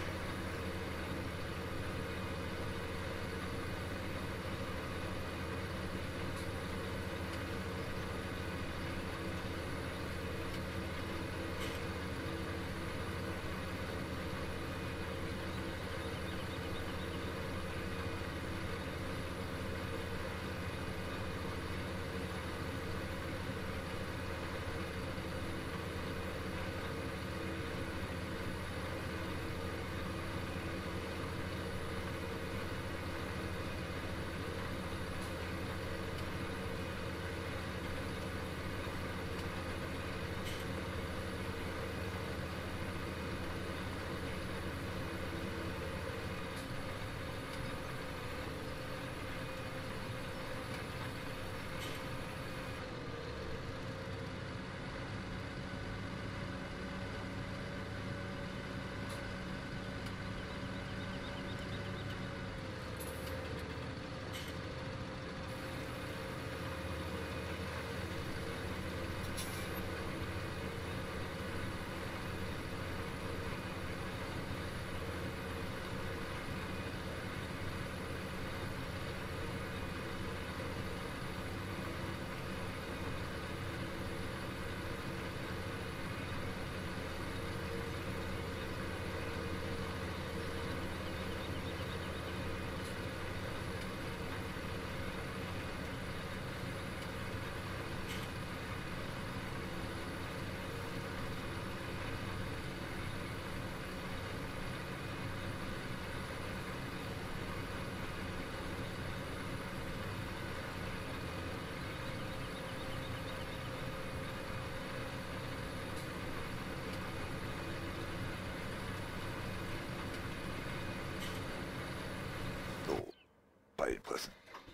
Ballpressen.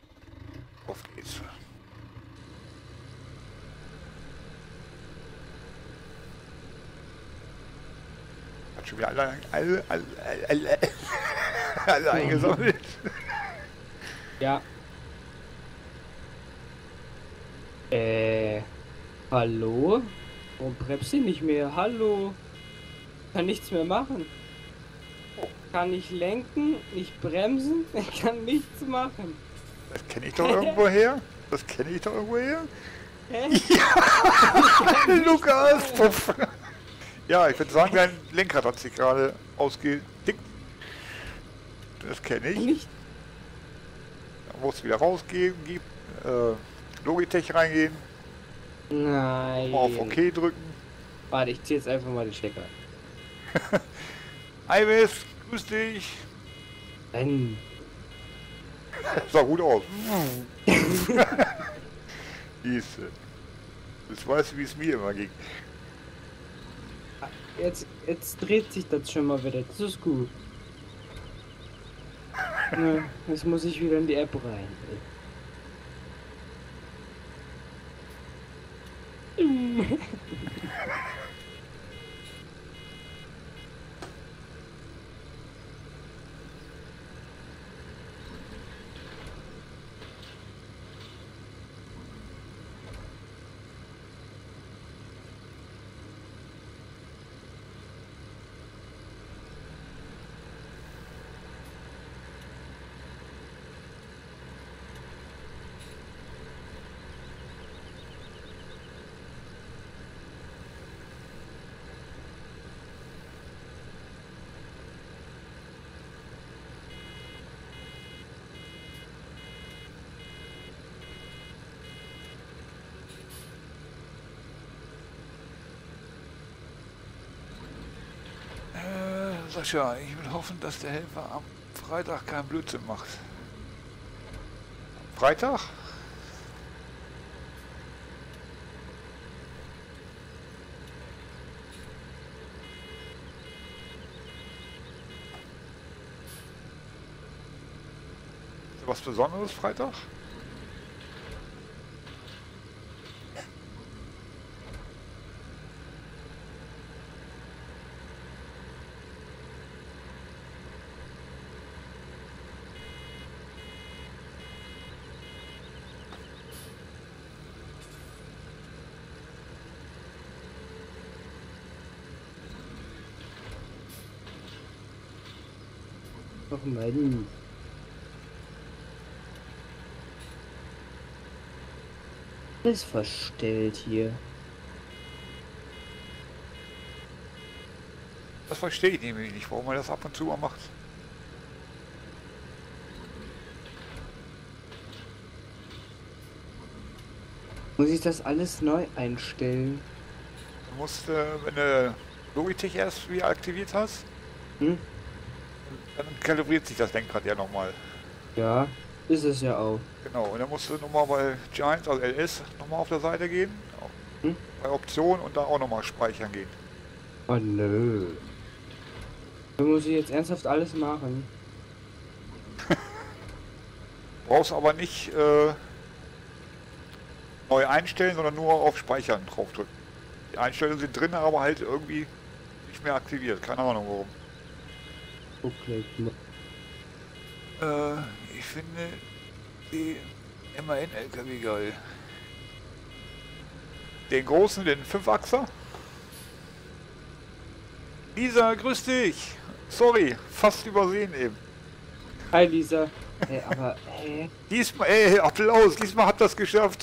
Auf geht's. Hat schon wieder alle, alle, alle, alle, alle eingesammelt. Ja. Äh, hallo? Warum bremst du nicht mehr? Hallo? Kann nichts mehr machen. Kann nicht lenken, nicht bremsen, ich kann nichts machen. Das kenne ich doch irgendwo her. Das kenne ich doch irgendwo her. Hä? Ja, Lukas! Puff. Ja, ich würde sagen, dein Lenkrad hat sich gerade ausgedickt. Das kenne ich. Nicht. Da musst du wieder rausgehen, gib, äh, Logitech reingehen, Nein. mal auf OK drücken. Warte, ich zieh jetzt einfach mal den Stecker. Iris, grüß dich. Nein. Sah gut aus. Siehste. Jetzt weißt du, wie es mir immer ging. Jetzt, jetzt dreht sich das schon mal wieder. Das ist gut. Ja, jetzt muss ich wieder in die App rein. Äh, Sascha, ich will hoffen, dass der Helfer am Freitag keinen Blödsinn macht. Freitag? Ist was Besonderes Freitag? Ach Mann. Alles verstellt hier. Das verstehe ich nämlich nicht, warum man das ab und zu mal macht. Muss ich das alles neu einstellen? Du musst, äh, wenn du Logitech erst wieder aktiviert hast, Hm? dann kalibriert sich das Lenkrad ja nochmal. Ja, ist es ja auch. Genau, und dann musst du nochmal bei Giants, also L S, nochmal auf der Seite gehen, Hm? bei Optionen und da auch nochmal speichern gehen. Oh nö. Da muss ich jetzt ernsthaft alles machen. Brauchst aber nicht äh, neu einstellen, sondern nur auf Speichern draufdrücken. Die Einstellungen sind drin, aber halt irgendwie nicht mehr aktiviert. Keine Ahnung warum. Okay. Äh, ich finde die M A N L K W geil. Den großen, den Fünfachser. Lisa, grüß dich. Sorry, fast übersehen eben. Hi Lisa. Hey, aber, hä? Diesmal, ey, Applaus, diesmal habt ihr das geschafft.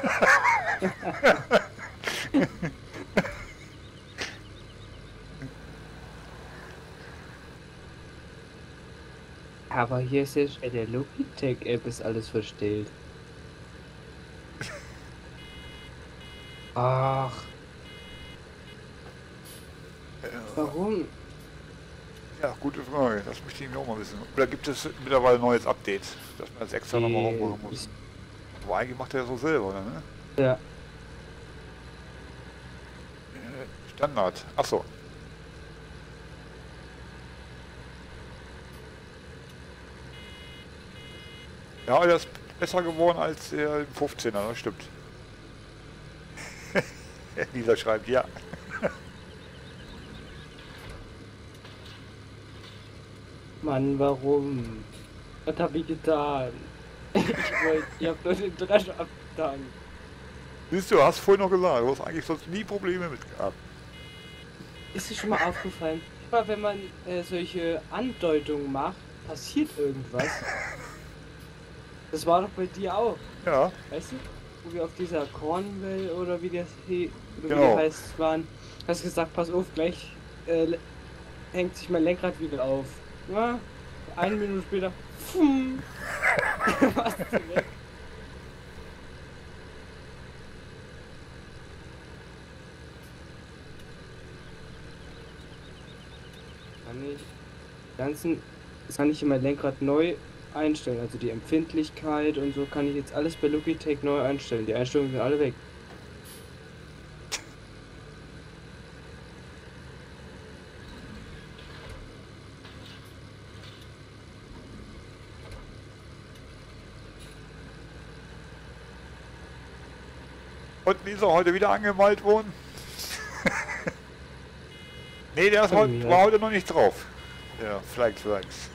Aber hier ist jetzt in der Logitech-App ist alles verstellt. Ach. Warum? Ja, gute Frage. Das möchte ich mir auch mal wissen. Oder gibt es mittlerweile ein neues Update, dass man das extra nochmal Nee, rummachen muss? ist- Aber eigentlich macht er so selber, ne? Ja. Äh, Standard. Achso. Ja, der ist besser geworden als der im fünfzehner, das stimmt. Lisa schreibt, ja. Mann, warum? Was hab ich getan? Ich wollte, ich hab nur den Dresch abgetan. Siehst du, du hast vorhin noch gesagt, du hast eigentlich sonst nie Probleme mit gehabt. Ist dir schon mal aufgefallen? Immer wenn man äh, solche Andeutungen macht, passiert irgendwas. Das war doch bei dir auch, Ja, weißt du? Wo wir auf dieser Cornwall oder wie das he oder wie Genau. der heißt waren, hast gesagt, pass auf, gleich äh, le- hängt sich mein Lenkrad wieder auf. Ja, eine Minute später, pfumm, warst du weg. Kann ich ganzen, das kann ich in mein Lenkrad neu einstellen, also die Empfindlichkeit und so kann ich jetzt alles bei Logitech neu einstellen. Die Einstellungen sind alle weg. und Lisa heute wieder angemalt worden? Nee, der ist Von heute, mir. war heute noch nicht drauf. Ja, Flags, Flags.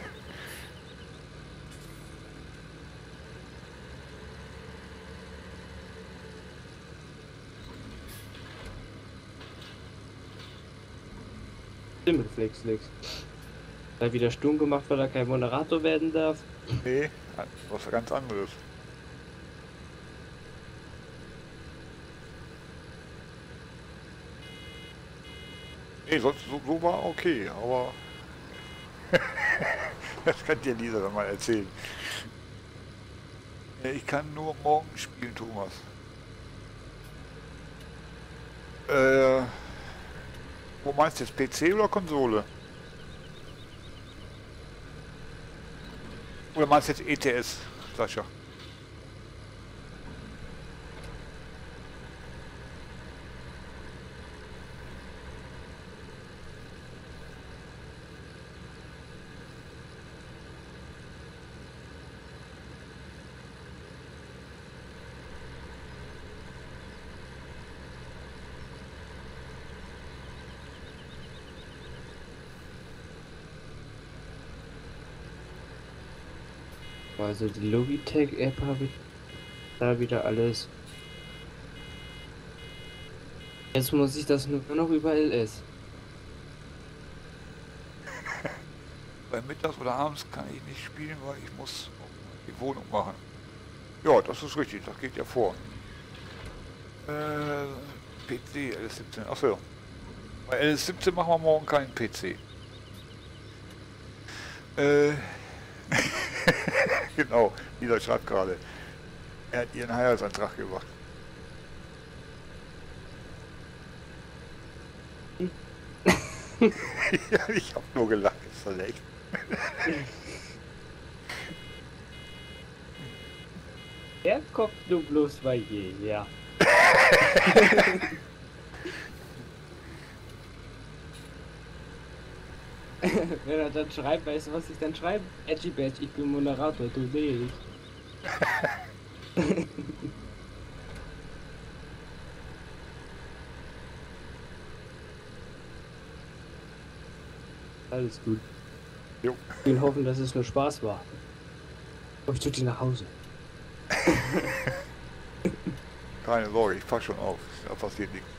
Stimmenflexflex. Da wieder stumm gemacht, weil er kein Moderator werden darf. Nee, was ganz anderes. Nee, sonst so, so war okay, aber das kann dir Lisa dann mal erzählen. Ja, ich kann nur morgen spielen, Thomas. Äh, wo meinst du jetzt, P C oder Konsole? Oder meinst du jetzt E T S, Sascha? Also die Logitech-App habe ich da wieder alles. Jetzt muss ich das nur noch über L S. Bei mittags oder abends kann ich nicht spielen, weil ich muss die Wohnung machen. Ja, das ist richtig, das geht ja vor. Äh, P C, L S siebzehn, achso. Bei L S siebzehn machen wir morgen keinen P C. Äh, genau, Lisa schreibt gerade. Er hat ihren Heiratsantrag gemacht. Ja, ich hab nur gelacht, ist doch echt. Er kommt nur bloß bei je, ja. Wenn er dann schreibt, weißt du, was ich dann schreibe? Edgy Badge, ich bin Moderator, du sehe ich. Alles gut. Jo. Ich will hoffen, dass es nur Spaß war. Aber ich tue die nach Hause. Keine Sorge, ich pass schon auf, da passiert nichts.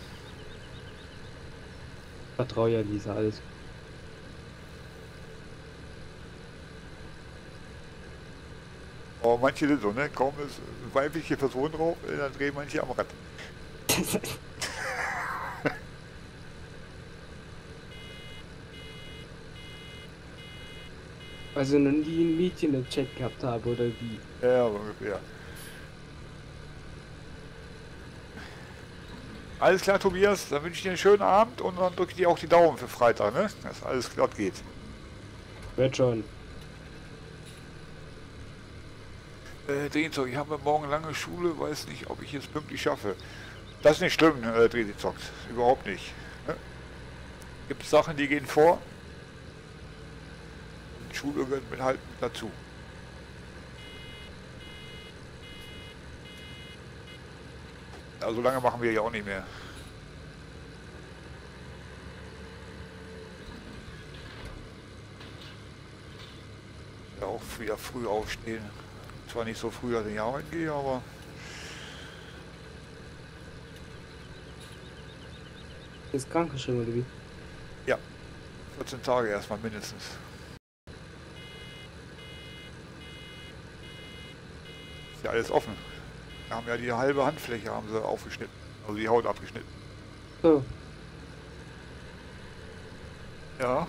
Vertraue ja Lisa, alles. Aber manche sind so, ne? Kaum ist eine weibliche Person drauf, dann drehen manche am Rad. Also noch nie ein Mädchen im Chat gehabt habe, oder wie? Ja, so ungefähr. Alles klar, Tobias, dann wünsche ich dir einen schönen Abend und dann drücke ich dir auch die Daumen für Freitag, ne? Dass alles glatt geht. Wird schon. Äh, Drehzeug, ich habe morgen lange Schule, weiß nicht, ob ich es pünktlich schaffe. Das ist nicht schlimm, äh, Drehzeug, überhaupt nicht. Ne? Gibt es Sachen, die gehen vor. Und Schule gehört mit halt mit dazu. Also lange machen wir ja auch nicht mehr. Ja, auch wieder früh aufstehen. Zwar nicht so früh, als ich arbeiten gehe, aber Ist krankgeschrieben, oder wie? ja, vierzehn Tage erstmal mindestens. Ist ja alles offen. Wir haben ja die halbe Handfläche haben sie aufgeschnitten, also die Haut abgeschnitten. So. Ja.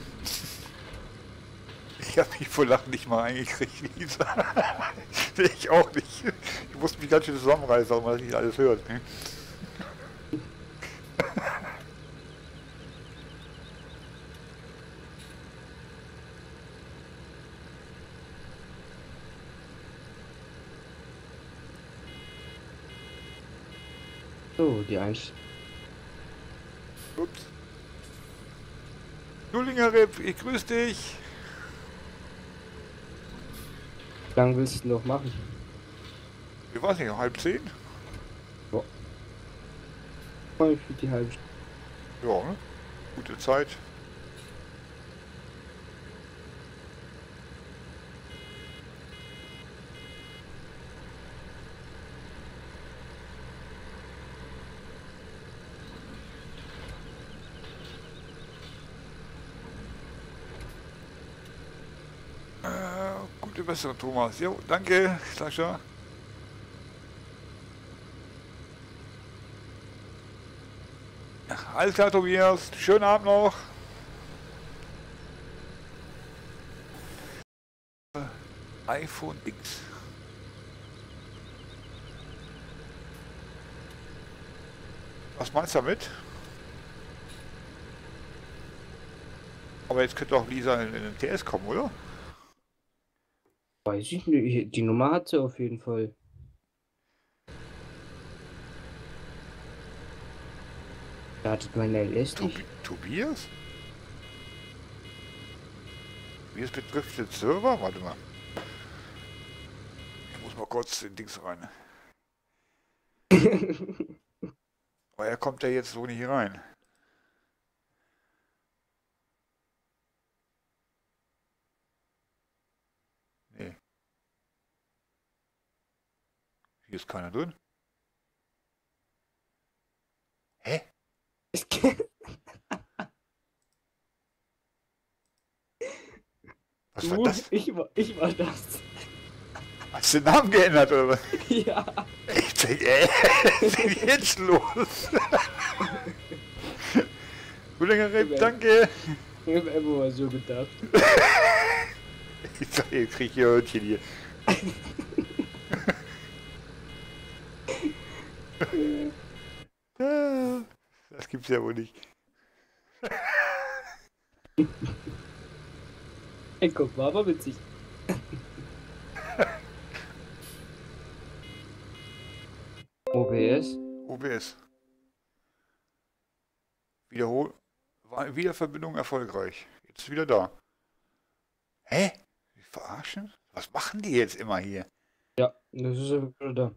Ich habe mich vor Lachen nicht mal eingekriegt, Lisa. Ich auch nicht. Ich musste mich ganz schön zusammenreißen, weil man das nicht alles hört. Ne? So, die Einst. Ups. Nullinger Rip, ich grüße dich. Wie lange willst du noch machen? Ich weiß nicht, halb zehn? Boah. Ich für die halbe Stunde. Ja, ne? Gute Zeit. Äh, gute Besserung, Thomas. Jo, danke, Sascha. Alles klar, Tobias. Schönen Abend noch. iPhone X. Was meinst du damit? Aber jetzt könnte auch Lisa in, in den T S kommen, oder? Weiß ich nicht. Die Nummer hat sie auf jeden Fall. Da hattet meine L S Tobi nicht. Tobias? Wie es betrifft den Server? Warte mal. Ich muss mal kurz in Dings rein. Aber er kommt ja jetzt so nicht rein. Nee. Hier ist keiner drin. Hä? Was war Du, das? ich war, ich war das. Hast du den Namen geändert oder was? Ja. Ich denke, ey, was ist denn jetzt los? Guter Ripp, danke. Ich hab einfach mal so gedacht. Ich sag, ihr kriegt hier Hörnchen hier. Das gibt's ja wohl nicht. Ey, guck mal, aber witzig. O B S? O B S. Wiederhol... War Wiederverbindung erfolgreich. Jetzt ist wieder da. Hä? Die verarschen? Was machen die jetzt immer hier? Ja, das ist ja wieder da.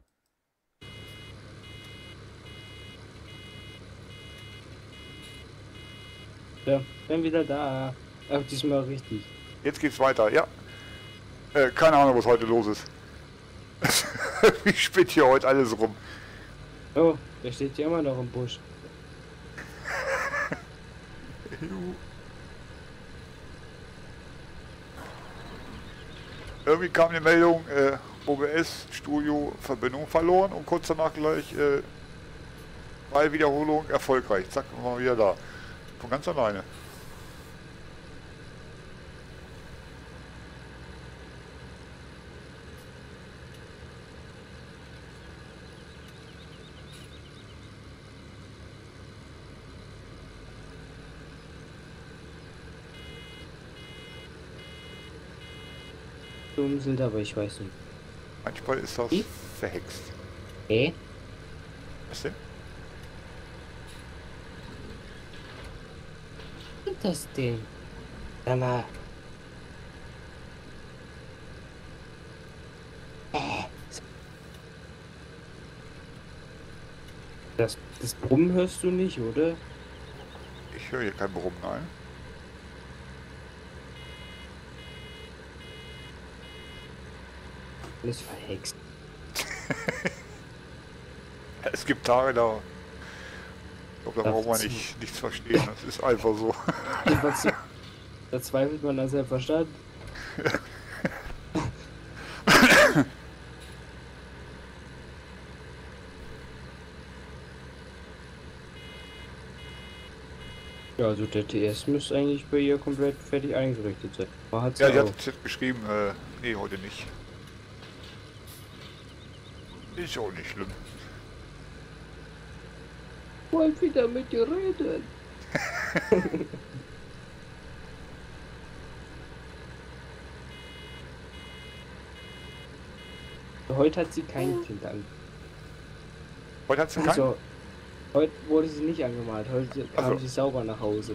Ja, bin wieder da. Ach, diesmal richtig. Jetzt geht's weiter, ja. Äh, keine Ahnung, was heute los ist. Wie spinnt hier heute alles rum? Oh, der steht ja immer noch im Busch. Irgendwie kam eine Meldung, äh, O B S-Studio Verbindung verloren und kurz danach gleich äh, bei Wiederholung erfolgreich. Zack, waren wir wieder da. Von ganz alleine. Dumm sind, aber ich weiß nicht. Manchmal ist das Wie? verhext. Hä? Was denn? Was ist das denn? Sag mal. Äh. Das, das Brummen hörst du nicht, oder? Ich höre hier kein Brummen, nein. Alles verhext. Es gibt Tage, da, ich glaube, da Da braucht man wird's- nicht, nichts verstehen. Das ist einfach so. Da zweifelt man an seinem Verstand. Ja, also der T S müsste eigentlich bei ihr komplett fertig eingerichtet sein. Man hat's Ja, ja, sie auch. hat jetzt geschrieben, äh, nee, heute nicht. Ist auch nicht schlimm. Wollt wieder mit dir reden. Heute hat sie kein Kind an. Heute hat sie keinen? Also, heute wurde sie nicht angemalt. Heute kam Also. sie sauber nach Hause.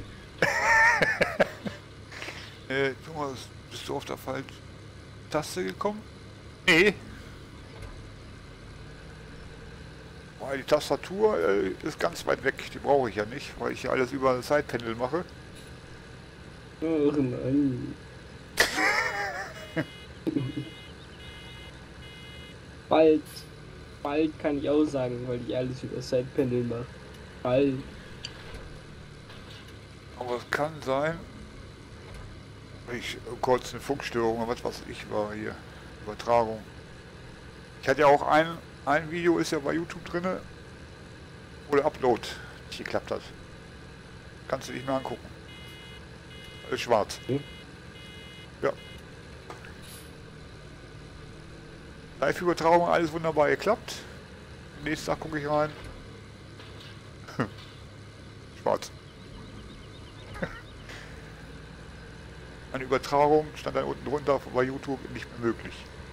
Äh, Thomas, bist du auf der falschen Taste gekommen? Nee. Weil die Tastatur äh, ist ganz weit weg. Die brauche ich ja nicht, weil ich hier alles über Sidepanel mache. Oh Mann. Bald. Bald kann ich auch sagen, weil ich alles über Sidepanel mache. Bald. Aber es kann sein, ich kurz eine Funkstörung oder was weiß ich war hier. Übertragung. Ich hatte ja auch ein, ein Video, ist ja bei YouTube drinne, wo der Upload nicht geklappt hat. Kannst du nicht mehr angucken. Ist schwarz. Hm? Ja. Live-Übertragung, alles wunderbar geklappt. Am nächsten Tag gucke ich rein. Schwarz. Eine Übertragung stand dann unten drunter bei YouTube nicht mehr möglich.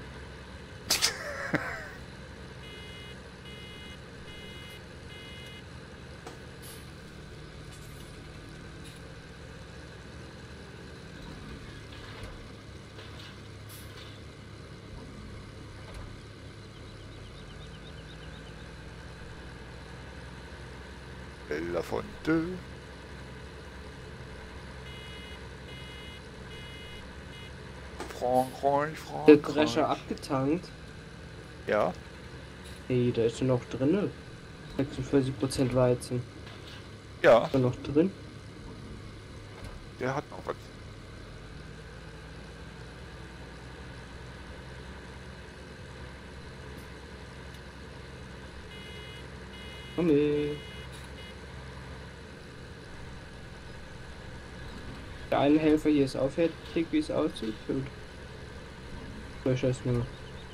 Belafonte. Frankreich, Der Frankreich. Drescher abgetankt. Ja, Hey, da ist er noch drin. sechsundvierzig Prozent Weizen. ja, Ist er noch drin? der hat noch was. Mami. Der eine Helfer hier ist auch fertig, wie es aussieht. Gut. Ich weiß nur.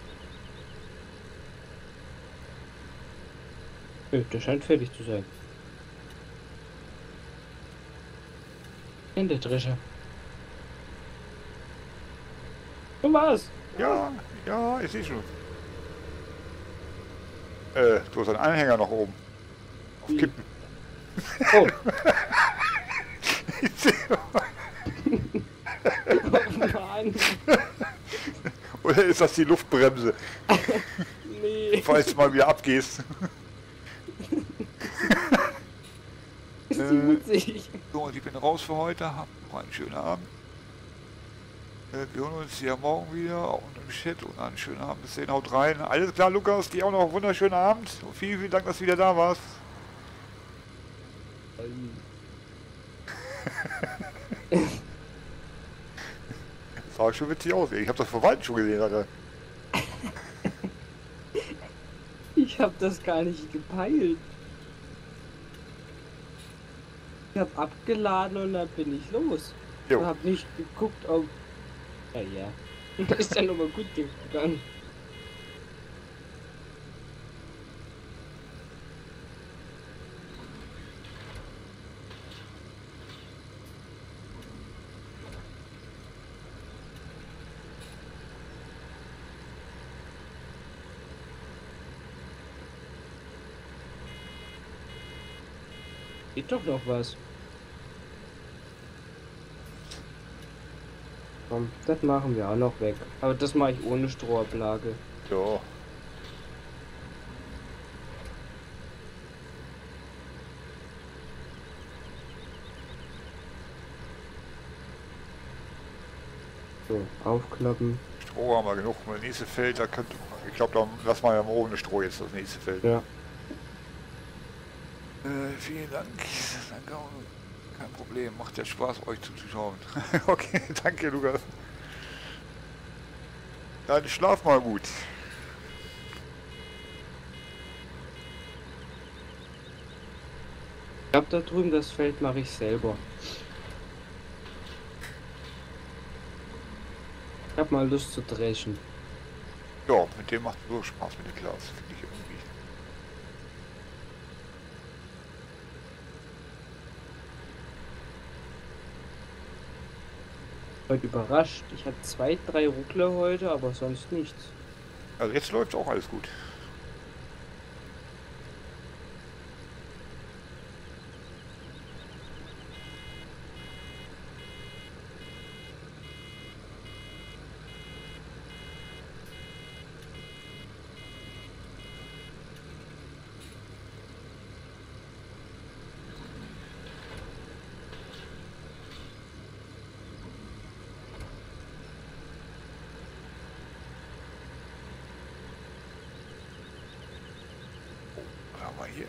Nö, der scheint fertig zu sein. In der Drescher. Und was? Ja, ja, ich sehe schon. Äh, du hast einen Anhänger noch oben. Auf Wie? Kippen. Oh. Ich seh- Oh Mann. Oder ist das die Luftbremse, Nee. falls du mal wieder abgehst? Ist Äh. die witzig. So, und ich bin raus für heute. Habt noch einen schönen Abend. Äh, wir hören uns ja morgen wieder, auch im Chat, und einen schönen Abend. Bis dahin, haut rein. Alles klar, Lukas, dir auch noch einen wunderschönen Abend. Und vielen, vielen Dank, dass du wieder da warst. Das sah schon witzig aus. ey. Ich habe das Verwalten schon gesehen, Alter. Ich hab das gar nicht gepeilt. Ich hab abgeladen und dann bin ich los. Jo. Ich hab nicht geguckt, ob... Ja, ja. Ist ja nochmal gut gegangen. Geht doch noch was. Komm, das machen wir auch noch weg. Aber das mache ich ohne Strohablage. Ja. So, aufklappen. Stroh haben wir genug. Das nächste Feld, da könnte, ich glaube, da lassen wir ja morgen das Stroh jetzt, das nächste Feld. Ja. Äh, vielen Dank. Danke auch. Kein Problem, macht ja Spaß, euch zuzuschauen. Okay, danke, Lukas. Dann schlaf mal gut. Ich glaube, da drüben das Feld mache ich selber. Ich habe mal Lust zu dreschen. Ja, mit dem macht so Spaß mit dem Glas, finde ich irgendwie. Heute überrascht. Ich hatte zwei, drei Ruckler heute, aber sonst nichts. Also jetzt läuft auch alles gut. Was haben wir hier?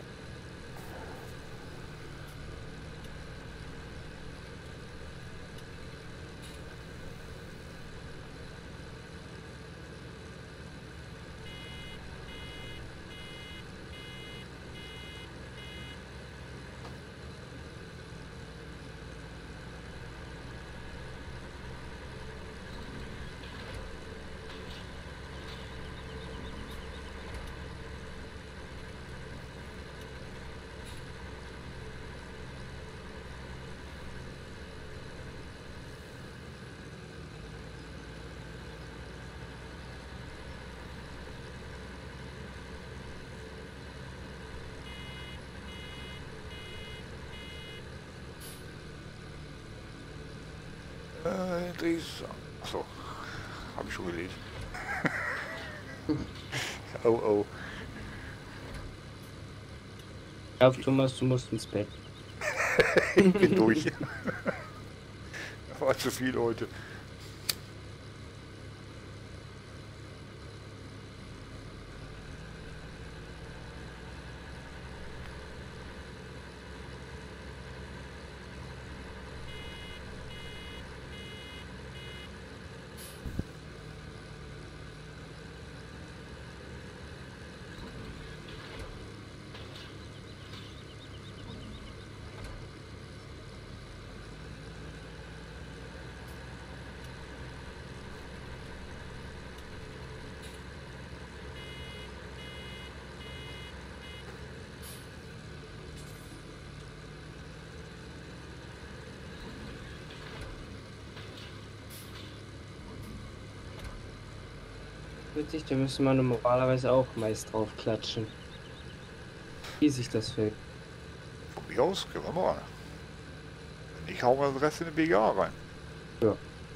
Äh, Dres. Achso, habe ich schon gelesen. Oh oh. Ja, Thomas, du musst ins Bett. Ich bin durch. Das war zu viel heute. witzig, da müsste man normalerweise auch meist drauf klatschen. Wie sich das fällt. Von mir aus, können wir mal. Wenn nicht, hauen wir den Rest in den B G A rein. Ja.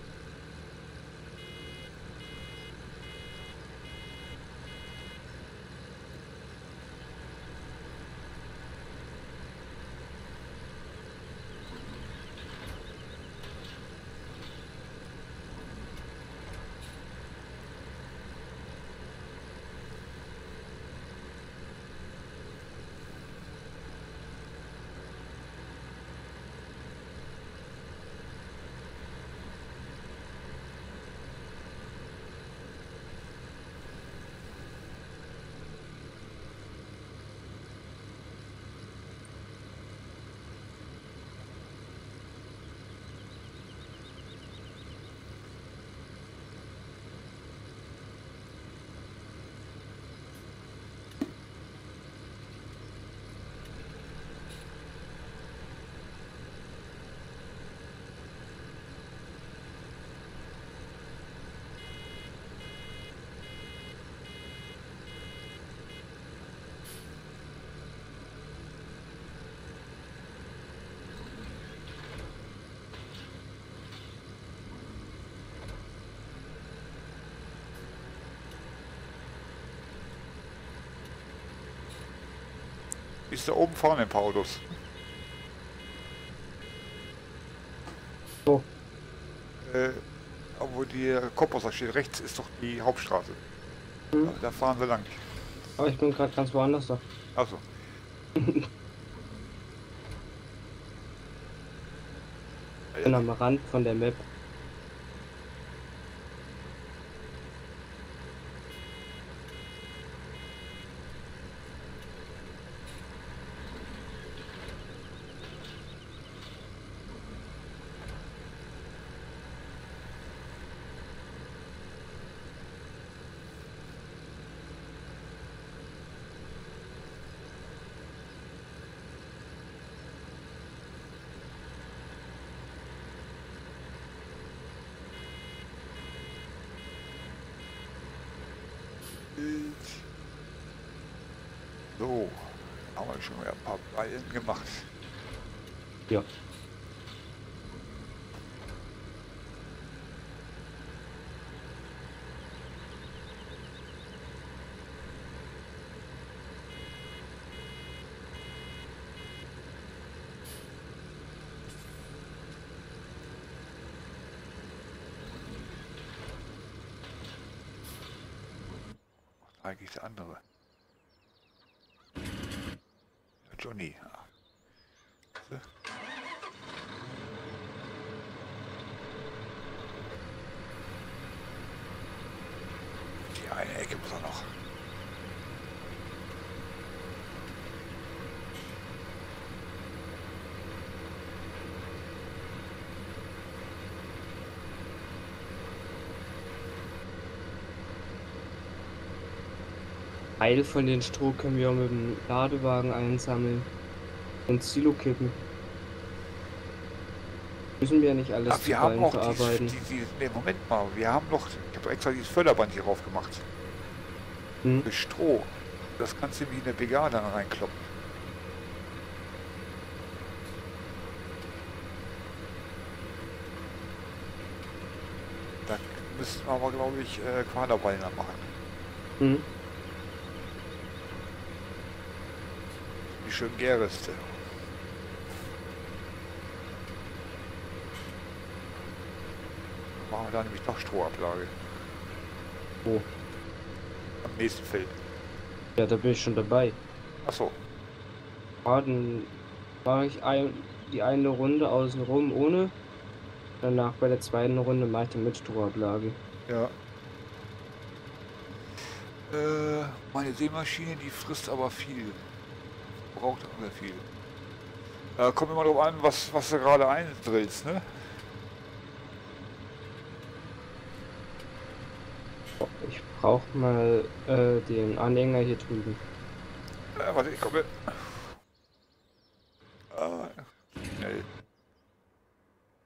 Ist da oben vorne ein paar Autos. So. Äh, wo die Kompass steht, rechts ist doch die Hauptstraße. Hm. Da, da fahren wir lang. Aber ich bin gerade ganz woanders da. Achso. Ich bin am Rand von der Map. So, haben wir schon mal ein paar Weilen gemacht. Ja. Eigentlich der andere. Johnny. Ja. Die eine Ecke muss er noch. Teil von den Stroh können wir auch mit dem Ladewagen einsammeln und Silo kippen. Müssen wir ja nicht alles Ach, wir haben auch verarbeiten. dieses, die, die, nee, Moment mal, wir haben noch, ich habe extra dieses Förderband hier drauf gemacht. Hm? Für Stroh. Das kannst du wie in der B G A dann reinkloppen. Da müssten wir aber, glaube ich, äh, Quaderbeiner machen. Hm? Die schönen Gärreste. Machen wir da nämlich doch Strohablage. Wo? Am nächsten Feld. Ja, da bin ich schon dabei. Achso. Ah, dann mache ich ein, die eine Runde außen rum ohne. Danach bei der zweiten Runde mache ich dann mit Strohablage. Ja. Äh, meine Sämaschine, die frisst aber viel. Braucht aber viel. Äh, kommt immer drauf an, was, was du gerade eindrillst, ne? Ich brauche mal äh, den Anhänger hier drüben. Äh, warte, ich komme. Äh, schnell.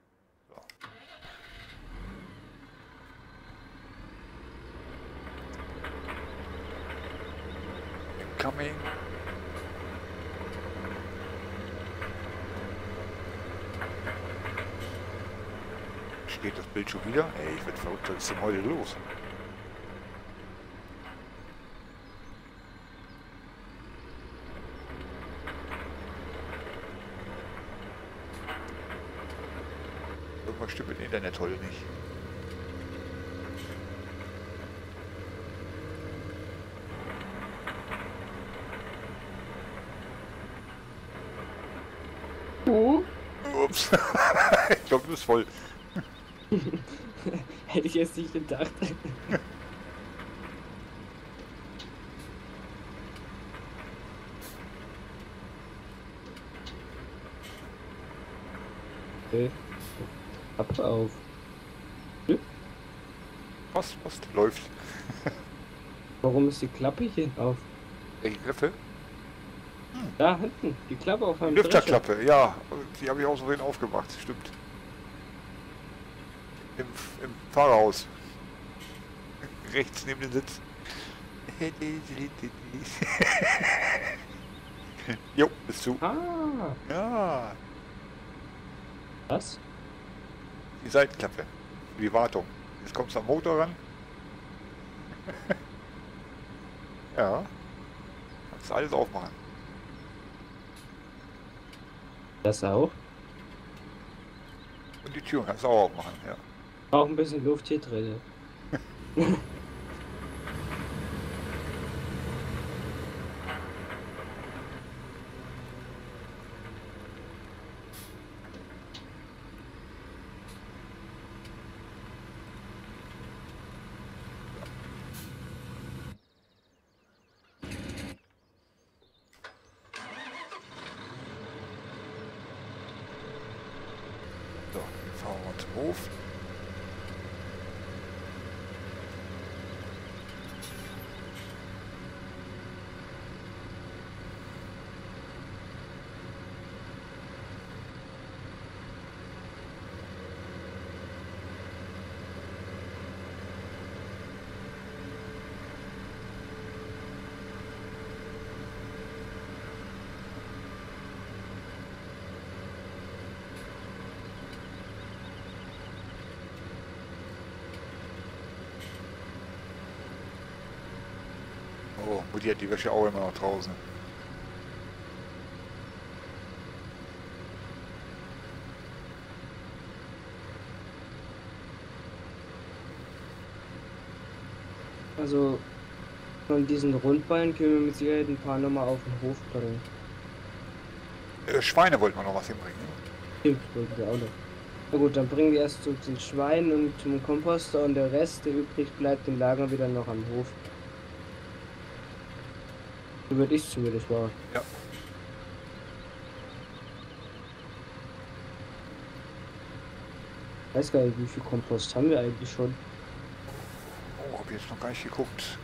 So. Incoming. Steht das Bild schon wieder? Ey, ich werde verrückt, was ist denn heute los? Irgendwas stimmt mit dem Internet heute nicht. Oh. Ups. Ich glaube, du bist voll. Hätte ich jetzt nicht gedacht. Okay. Ab auf. Hm? Passt, passt, läuft. Warum ist die Klappe hier auf? Welche Klappe? Da hinten, die Klappe auf Die meinem Lüfterklappe, ja. Die habe ich auch so vorhin aufgemacht, stimmt. Im, Im Fahrerhaus. Rechts neben dem Sitz. Jo, ist zu. Ah, Ja, was? die Seitenklappe. Für die Wartung. Jetzt kommst du am Motor ran. Ja. Kannst du alles aufmachen. Das auch? Und die Türen kannst du auch aufmachen, ja. Auch ein bisschen Luft hier drin. So, jetzt fahren wir mal zum Hof. Oh, Mutti hat die Wäsche auch immer noch draußen. Also von diesen Rundballen können wir mit Sicherheit ein paar nochmal auf den Hof bringen. Äh, Schweine wollten wir noch was hinbringen. Ne? Stimmt, wollten wir auch noch. Na gut, dann bringen wir erst zu den Schweinen und zum Komposter und der Rest, der übrig bleibt, den lagern wir dann noch am Hof. So würde ich zumindest machen. Ja. Ich weiß gar nicht, wie viel Kompost haben wir eigentlich schon. Oh, hab jetzt noch gar nicht geguckt.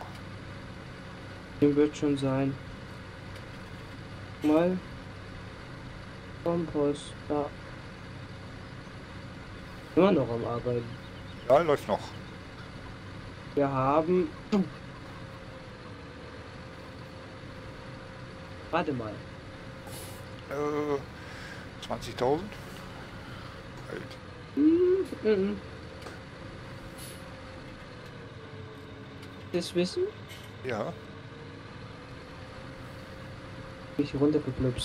Den wird schon sein. Mal. Kompost, da. Immer noch am Arbeiten. Ja, läuft noch. Wir haben. Warte mal. Äh, zwanzigtausend? Halt. Mm -mm. Das Wissen? Ja. Mich runtergeplupst.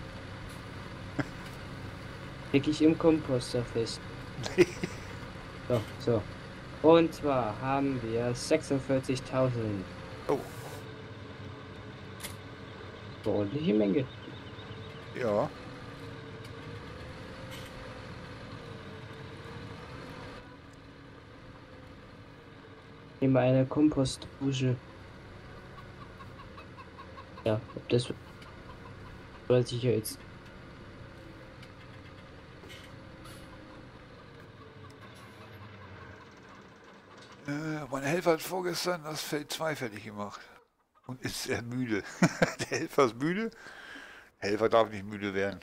Leg ich im Komposter fest. So, so. Und zwar haben wir sechsundvierzigtausend. Oh, Ordentliche Menge. ja. Nehmen wir eine Kompostdusche. Ja, ob das weiß ich ja jetzt. Äh, mein Helfer hat vorgestern das Feld zwei fertig gemacht. Und ist sehr müde. Der Helfer ist müde. Der Helfer darf nicht müde werden.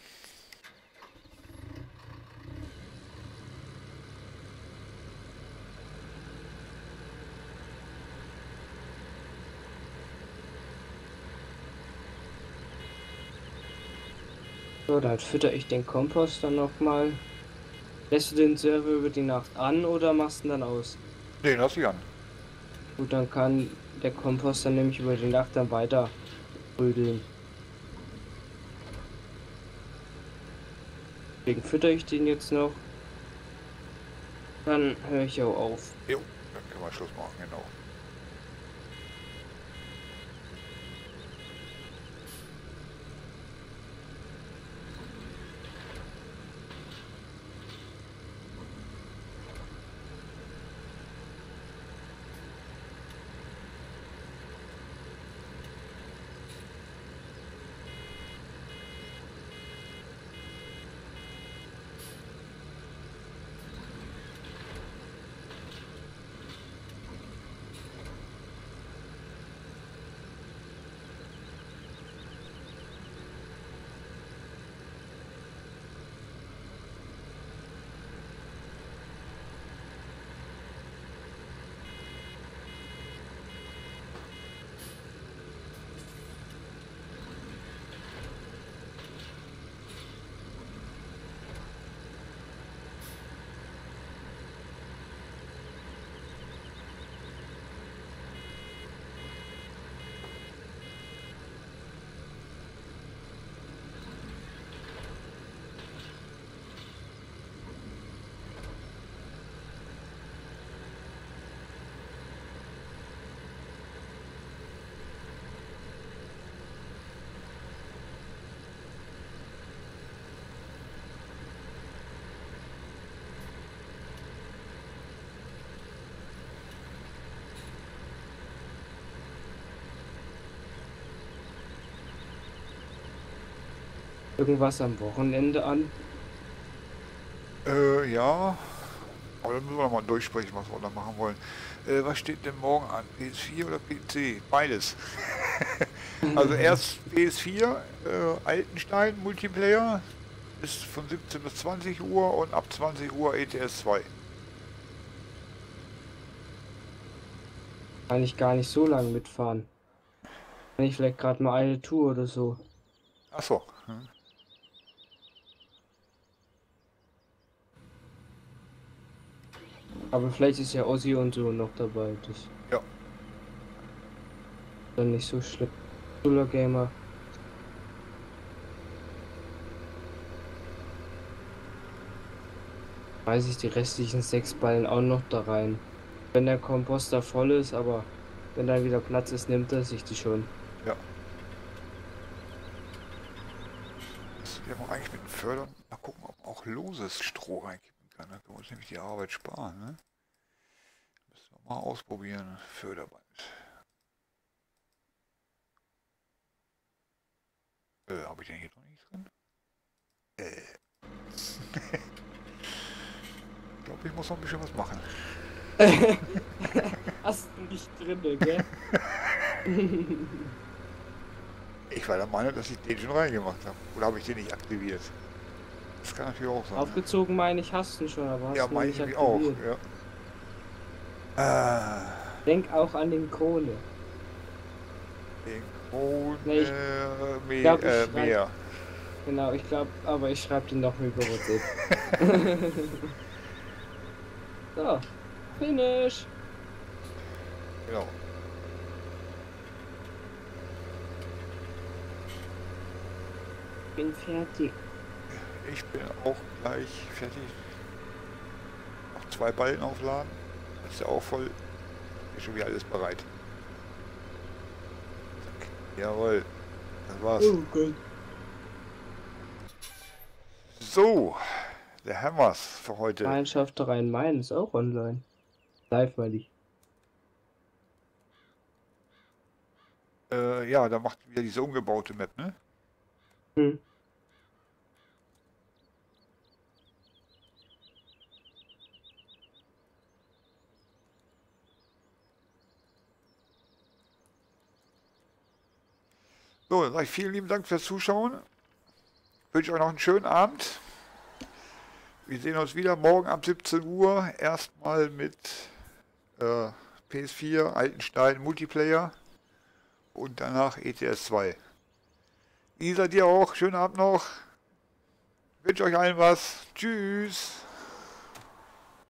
So, dann fütter ich den Kompost dann nochmal. Lässt du den Server über die Nacht an oder machst du ihn dann aus? Nee, lass ich an. Gut, dann kann der Kompost dann nämlich über die Nacht dann weiter rödeln. Deswegen fütter ich den jetzt noch. Dann höre ich auch auf. Jo, dann können wir Schluss machen, genau. Irgendwas am Wochenende an. Äh, ja. Aber dann müssen wir noch mal durchsprechen, was wir da machen wollen. Äh, was steht denn morgen an? P S vier oder P C? Beides. Also erst P S vier, äh, Altenstein Multiplayer, ist von siebzehn bis zwanzig Uhr und ab zwanzig Uhr E T S zwei. Kann ich gar nicht so lange mitfahren. Kann ich vielleicht gerade mal eine Tour oder so. Achso. Hm. Aber vielleicht ist ja Ossi und so noch dabei. Das ist Ja. dann nicht so schlimm. Cooler Gamer. Weiß ich die restlichen sechs Ballen auch noch da rein. Wenn der Komposter voll ist, aber wenn dann wieder Platz ist, nimmt er sich die schon. Ja. Das wäre man eigentlich mit dem Fördern. Mal gucken, ob man auch loses Stroh reinkippen kann. Da können wir uns nämlich die Arbeit sparen. Ne? Müssen wir mal ausprobieren. Förderband. Äh, habe ich den hier noch nicht drin? Äh. Ich glaube, ich muss noch ein bisschen was machen. Hast du nicht drin, gell? Ich war der Meinung, dass ich den schon reingemacht habe. Oder habe ich den nicht aktiviert? Das kann natürlich auch sein. Aufgezogen meine ich, hast du schon, aber hast Ja, du meine nicht ich auch. aktiviert. Ja. Äh, Denk auch an den Krone. den Krone Nee, ich Me glaub, ich äh, schreib- Meer. Genau, ich glaube, aber ich schreibe den noch mal über WhatsApp. So, finish. Genau. Bin fertig. Ich bin auch gleich fertig. Noch zwei Ballen aufladen. Das ist ja auch voll. Ist schon wieder alles bereit. Zack. Jawohl. Das war's. Oh Gott. So. Der Hammers für heute. Gemeinschaft Rhein-Main ist auch online. Live, meine ich. Äh, ja, da macht wieder diese umgebaute Map, ne? Hm. So, dann sage ich vielen lieben Dank fürs Zuschauen. Ich wünsche euch noch einen schönen Abend. Wir sehen uns wieder morgen ab siebzehn Uhr. Erstmal mit äh, P S vier, Altenstein Multiplayer und danach E T S zwei. Isa, dir auch. Schönen Abend noch. wünsche euch allen was. Tschüss.